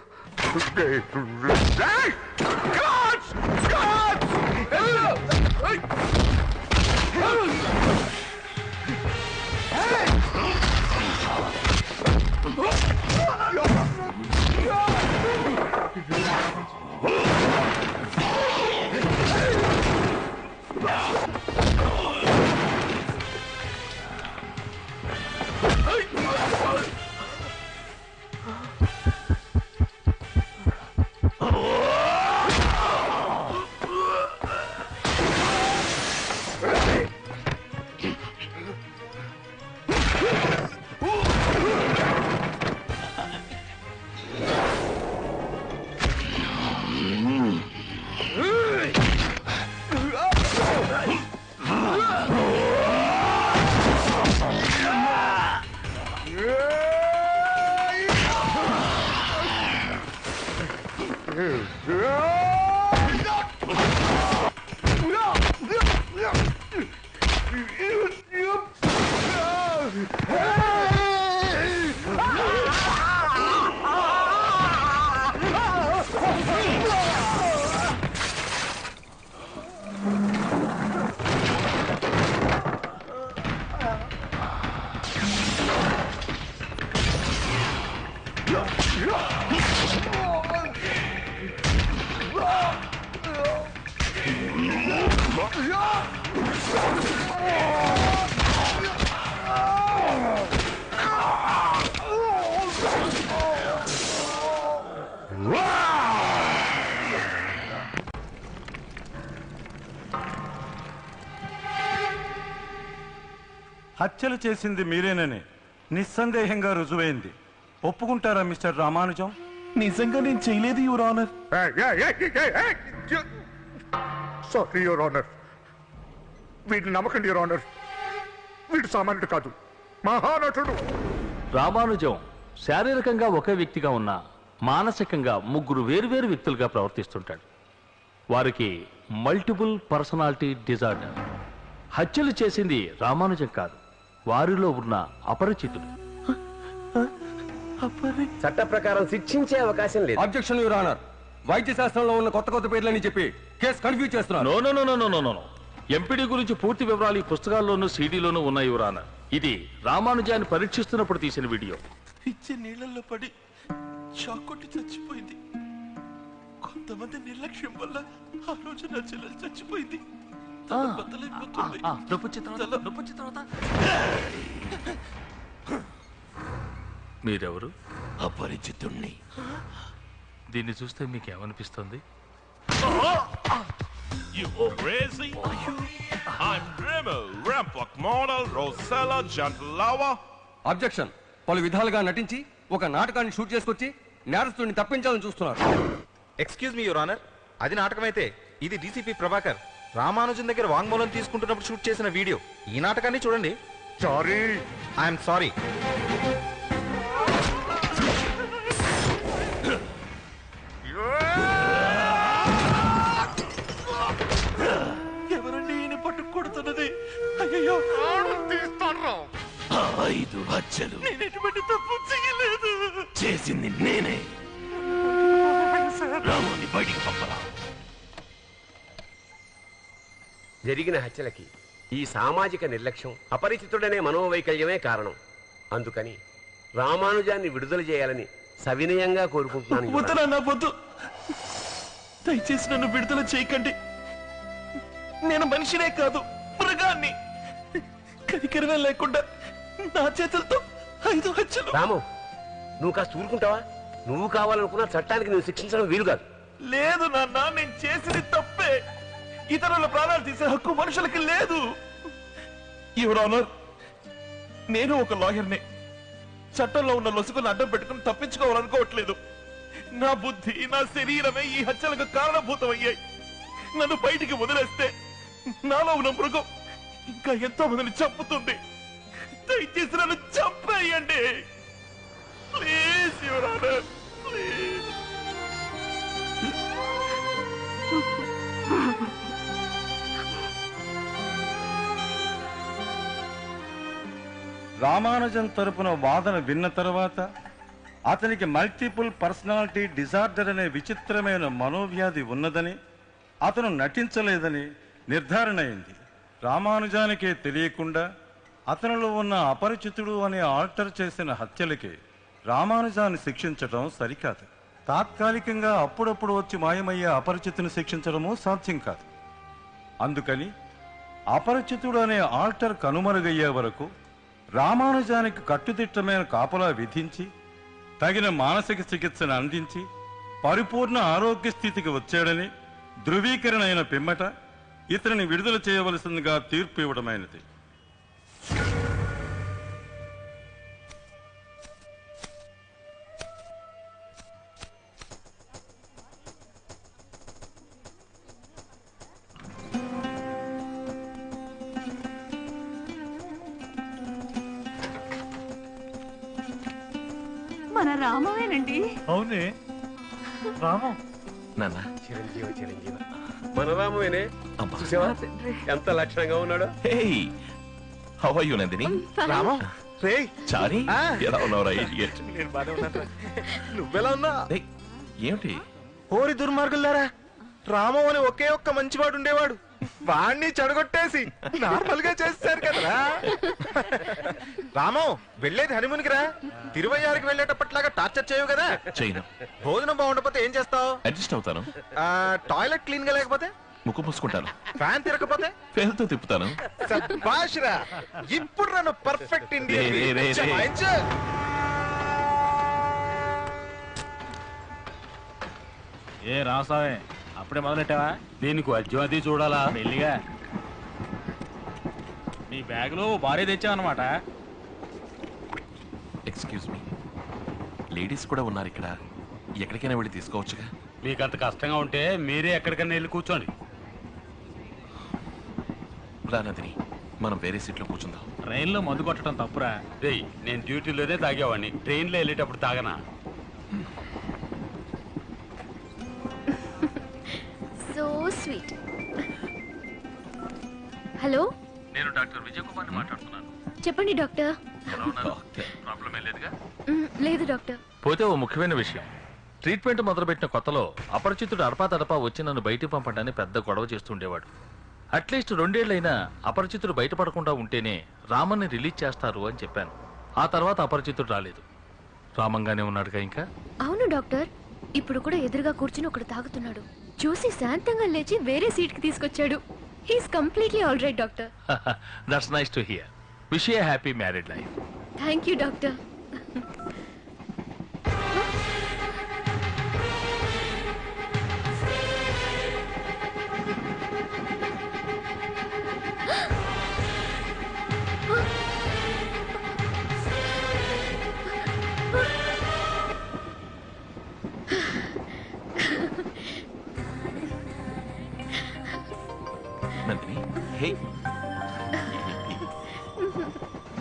హత్యలు చేసింది మీరేనని నిస్సందేహంగా రుజువైంది. ఒప్పుకుంటారా మిస్టర్ రామానుజం? నిజంగా నేను చేయలేదు your honour. Sorry your honour. వీడిని నమ్మకండి యువర్ ఆనర్. వీడు సామాన్యుడు కాదు, మహానటుడు. రామానుజం శారీరకంగా ఒకే వ్యక్తిగా ఉన్నా మానసికంగా ముగ్గురు వేరువేరు వ్యక్తులుగా ప్రవర్తిస్తుంటాడు. వారికి మల్టిపుల్ పర్సనాలిటీ డిజార్డర్. హత్యలు చేసింది రామానుజం కాదు, వారిలో ఉన్న అపరిచితుడు. చట్ట ప్రకారం శిక్షించే అవకాశం లేదు. Objection your honour. వైద్య శాస్త్రంలో ఉన్న కొత్త కొత్త పేర్లని చెప్పి కేసు కన్ఫ్యూజ్ చేస్తున్నారు. No no no no no no no MPD గురించి పూర్తి వివరాలు ఈ పుస్తకాల్లోనూ సీడీలోనూ ఉన్నాయి యువర్ ఆనర్. ఇది రామానుజాన్ని పరీక్షిస్తున్నప్పుడు తీసిన వీడియో. పిచ్చి నీళ్ళల్లో పడి షాక్ కొట్టి చచ్చిపోయింది. కొంతమంది నిర్లక్ష్యం వల్ల ఆ రోజు నా చెల్లెలు చచ్చిపోయింది. మీరెవరు? అపరిచితుణ్ణి. దీన్ని చూస్తే మీకేమనిపిస్తుంది? You crazy? I'm Remo, Rampak model, Rosella, Gentle lover. Objection. పలు విధాలుగా నటించి ఒక నాటకాన్ని షూట్ చేసుకొచ్చి నేరస్తుడిని తప్పించాలని చూస్తున్నారు. ఎక్స్క్యూజ్ మీ యువర్ ఆనర్, అది నాటకమైతే ఇది డీసీపీ ప్రభాకర్ రామానుజన్ దగ్గర వాంగ్మూలం తీసుకుంటున్నప్పుడు షూట్ చేసిన వీడియో. ఈ నాటకాన్ని చూడండి. Sorry, I'm sorry. ఎవరండి ఈయన పట్టు కొడుతున్నది? అయ్యో తీస్తాను. ఐదు హత్యలు నేను ఎటువంటి తప్పు చేయలేదు. చేసింది నేనే. రాముని బయటికి పంపరా. జరిగిన హత్యలకి ఈ సామాజిక నిర్లక్ష్యం, అపరిచితుడనే మనోవైకల్యమే కారణం. అందుకని రామానుజాన్ని విడుదల చేయాలని సవినయంగా కోరుకుంటున్నాను. వద్దు, వద్దు, దయచేసి నన్ను విడుదల చేయకండి. నేను మనిషినే కాదు, మృగాన్ని. కనికరమే లేకుండా నా చేతులతో ఐదు హత్యలు. రాము, నువ్వు కాస్త ఊరుకుంటావా? నువ్వు కావాలనుకున్న చట్టానికి నువ్వు శిక్షించడం వీలు కాదు. లేదు నాన్న, నేను చేసింది తప్పే. ఇతరుల ప్రాణాలు తీసే హక్కు మనుషులకి లేదు. యువర్ ఆనర్, నేను ఒక లాయర్ని. చట్టంలో ఉన్న లొసుకుని అడ్డం పెట్టుకుని తప్పించుకోవాలనుకోవట్లేదు. నా బుద్ధి, నా శరీరమే ఈ హత్యలకు కారణభూతమయ్యాయి. నన్ను బయటికి వదిలేస్తే నాలో ఉన్న మృగం ఇంకా ఎంతో మందిని చంపుతుంది. దయచేసి నన్ను చంపేయండి please your honour, please. Ramanujan తరపున వాదన విన్న తర్వాత అతనికి మల్టిపుల్ పర్సనాలిటీ డిజార్డర్ అనే విచిత్రమైన మనోవ్యాధి ఉన్నదని, అతను నటించలేదని నిర్ధారణ అయింది. రామానుజానికే తెలియకుండా అతనిలో ఉన్న అపరిచితుడు అనే ఆల్టర్ చేసిన హత్యలకి రామానుజాన్ని శిక్షించడం సరికాదు. తాత్కాలికంగా అప్పుడప్పుడు వచ్చి మాయమయ్యే అపరిచితుని శిక్షించడము సాధ్యం కాదు. అందుకని అపరిచితుడు అనే ఆల్టర్ కనుమరుగయ్యే వరకు రామానుజానికి కట్టుదిట్టమైన కాపలా విధించి తగిన మానసిక చికిత్సను అందించి పరిపూర్ణ ఆరోగ్య స్థితికి వచ్చాడని ధృవీకరణ అయిన పిమ్మట ఇతనిని విడుదల చేయవలసిందిగా తీర్పు ఇవ్వడమైనది. మన రామవేనండి. అవునే రామం. నాన్న చిరంజీవి చిరంజీవి మన రామవేనే. చూసావా ఎంత లక్షణంగా ఉన్నాడు. How are you Nandini? Ramam రే చారి ఎలా ఉన్నావురా ఇడియట్? నేను బానే ఉన్నాను. నువ్వెలా ఉన్నా? ఏమిటి ఓరి దుర్మార్గులారా, రామం అని ఒకే ఒక్క మంచివాడు ఉండేవాడు. వాణ్ణి చెడగొట్టేసి నార్మల్ గా చేస్తారు కదరా. రామం వెళ్ళేది హనీమూన్కి రా. తిరువయ్యారికి వెళ్ళేటప్పట్లాగా టార్చర్ చేయవు కదా. చేయను. భోజనం బాగుండకపోతే ఏం చేస్తావు? అడ్జస్ట్ అవుతాను. టాయిలెట్ క్లీన్ గా లేకపోతే? ముక్కు మూసుకుంటాను. ఫ్యాన్ తిరగకపోతే? పేరుతో తిప్పుతాను. శభాష్ రా, ఇప్పుడు నన్ను పర్ఫెక్ట్ ఇండియన్. రే, రే, రే, రే. ఏ రాసావే, అప్పుడే మొదలెట్టావా? దీనికి వద్యం అది చూడాలా మెల్లిగా. నీ బ్యాగులో భారీ తెచ్చావన్నమాట. ఎక్స్క్యూజ్ మీ, లేడీస్ కూడా ఉన్నారు ఇక్కడ. ఎక్కడికైనా వెళ్ళి తీసుకోవచ్చుగా. మీకు అంత కష్టంగా ఉంటే మీరే ఎక్కడికైనా వెళ్ళి కూర్చోండి. రానందిని, మనం వేరే సీట్లో కూర్చుందాం. ట్రైన్లో మందు కొట్టడం తప్పురా. రేయ్, నేను డ్యూటీలోనే తాగేవాడిని, ట్రైన్లో వెళ్ళేటప్పుడు తాగనా? So sweet. హలో, నేను డాక్టర్ విజయ్ కుమార్ని మాట్లాడుతున్నాను. చెప్పండి డాక్టర్. ఎలా ఉన్నారు? ప్రాబ్లం ఏం లేదుగా? మ్, లేదు డాక్టర్. పోతే ఓ ముఖ్యమైన విషయం. ట్రీట్మెంట్ మొదలుపెట్టిన కొత్తలో అపరిచితుడు అడపా తడపా వచ్చి నన్ను బయటికి పంపడానికి పెద్ద గొడవ చేస్తుండేవాడు. అట్లీస్ట్ రెండేళ్లైనా అపరిచితుడు బయటపడకుండా ఉంటేనే రామన్ని రిలీజ్ చేస్తారు అని చెప్పాను. ఆ తర్వాత అపరిచితుడు రాలేదు. రామంగానే ఉన్నాడుగా ఇంకా. అవును డాక్టర్, ఇప్పుడు కూడా ఎదురుగా కూర్చుని ఒకడు తాగుతున్నాడు. చూసి శాంతంగా లేచి వేరే సీట్ కి తీసుకొచ్చాడు. He's completely all right doctor. That's nice to hear. Wish you happy married life. Thank you doctor. Nandini hey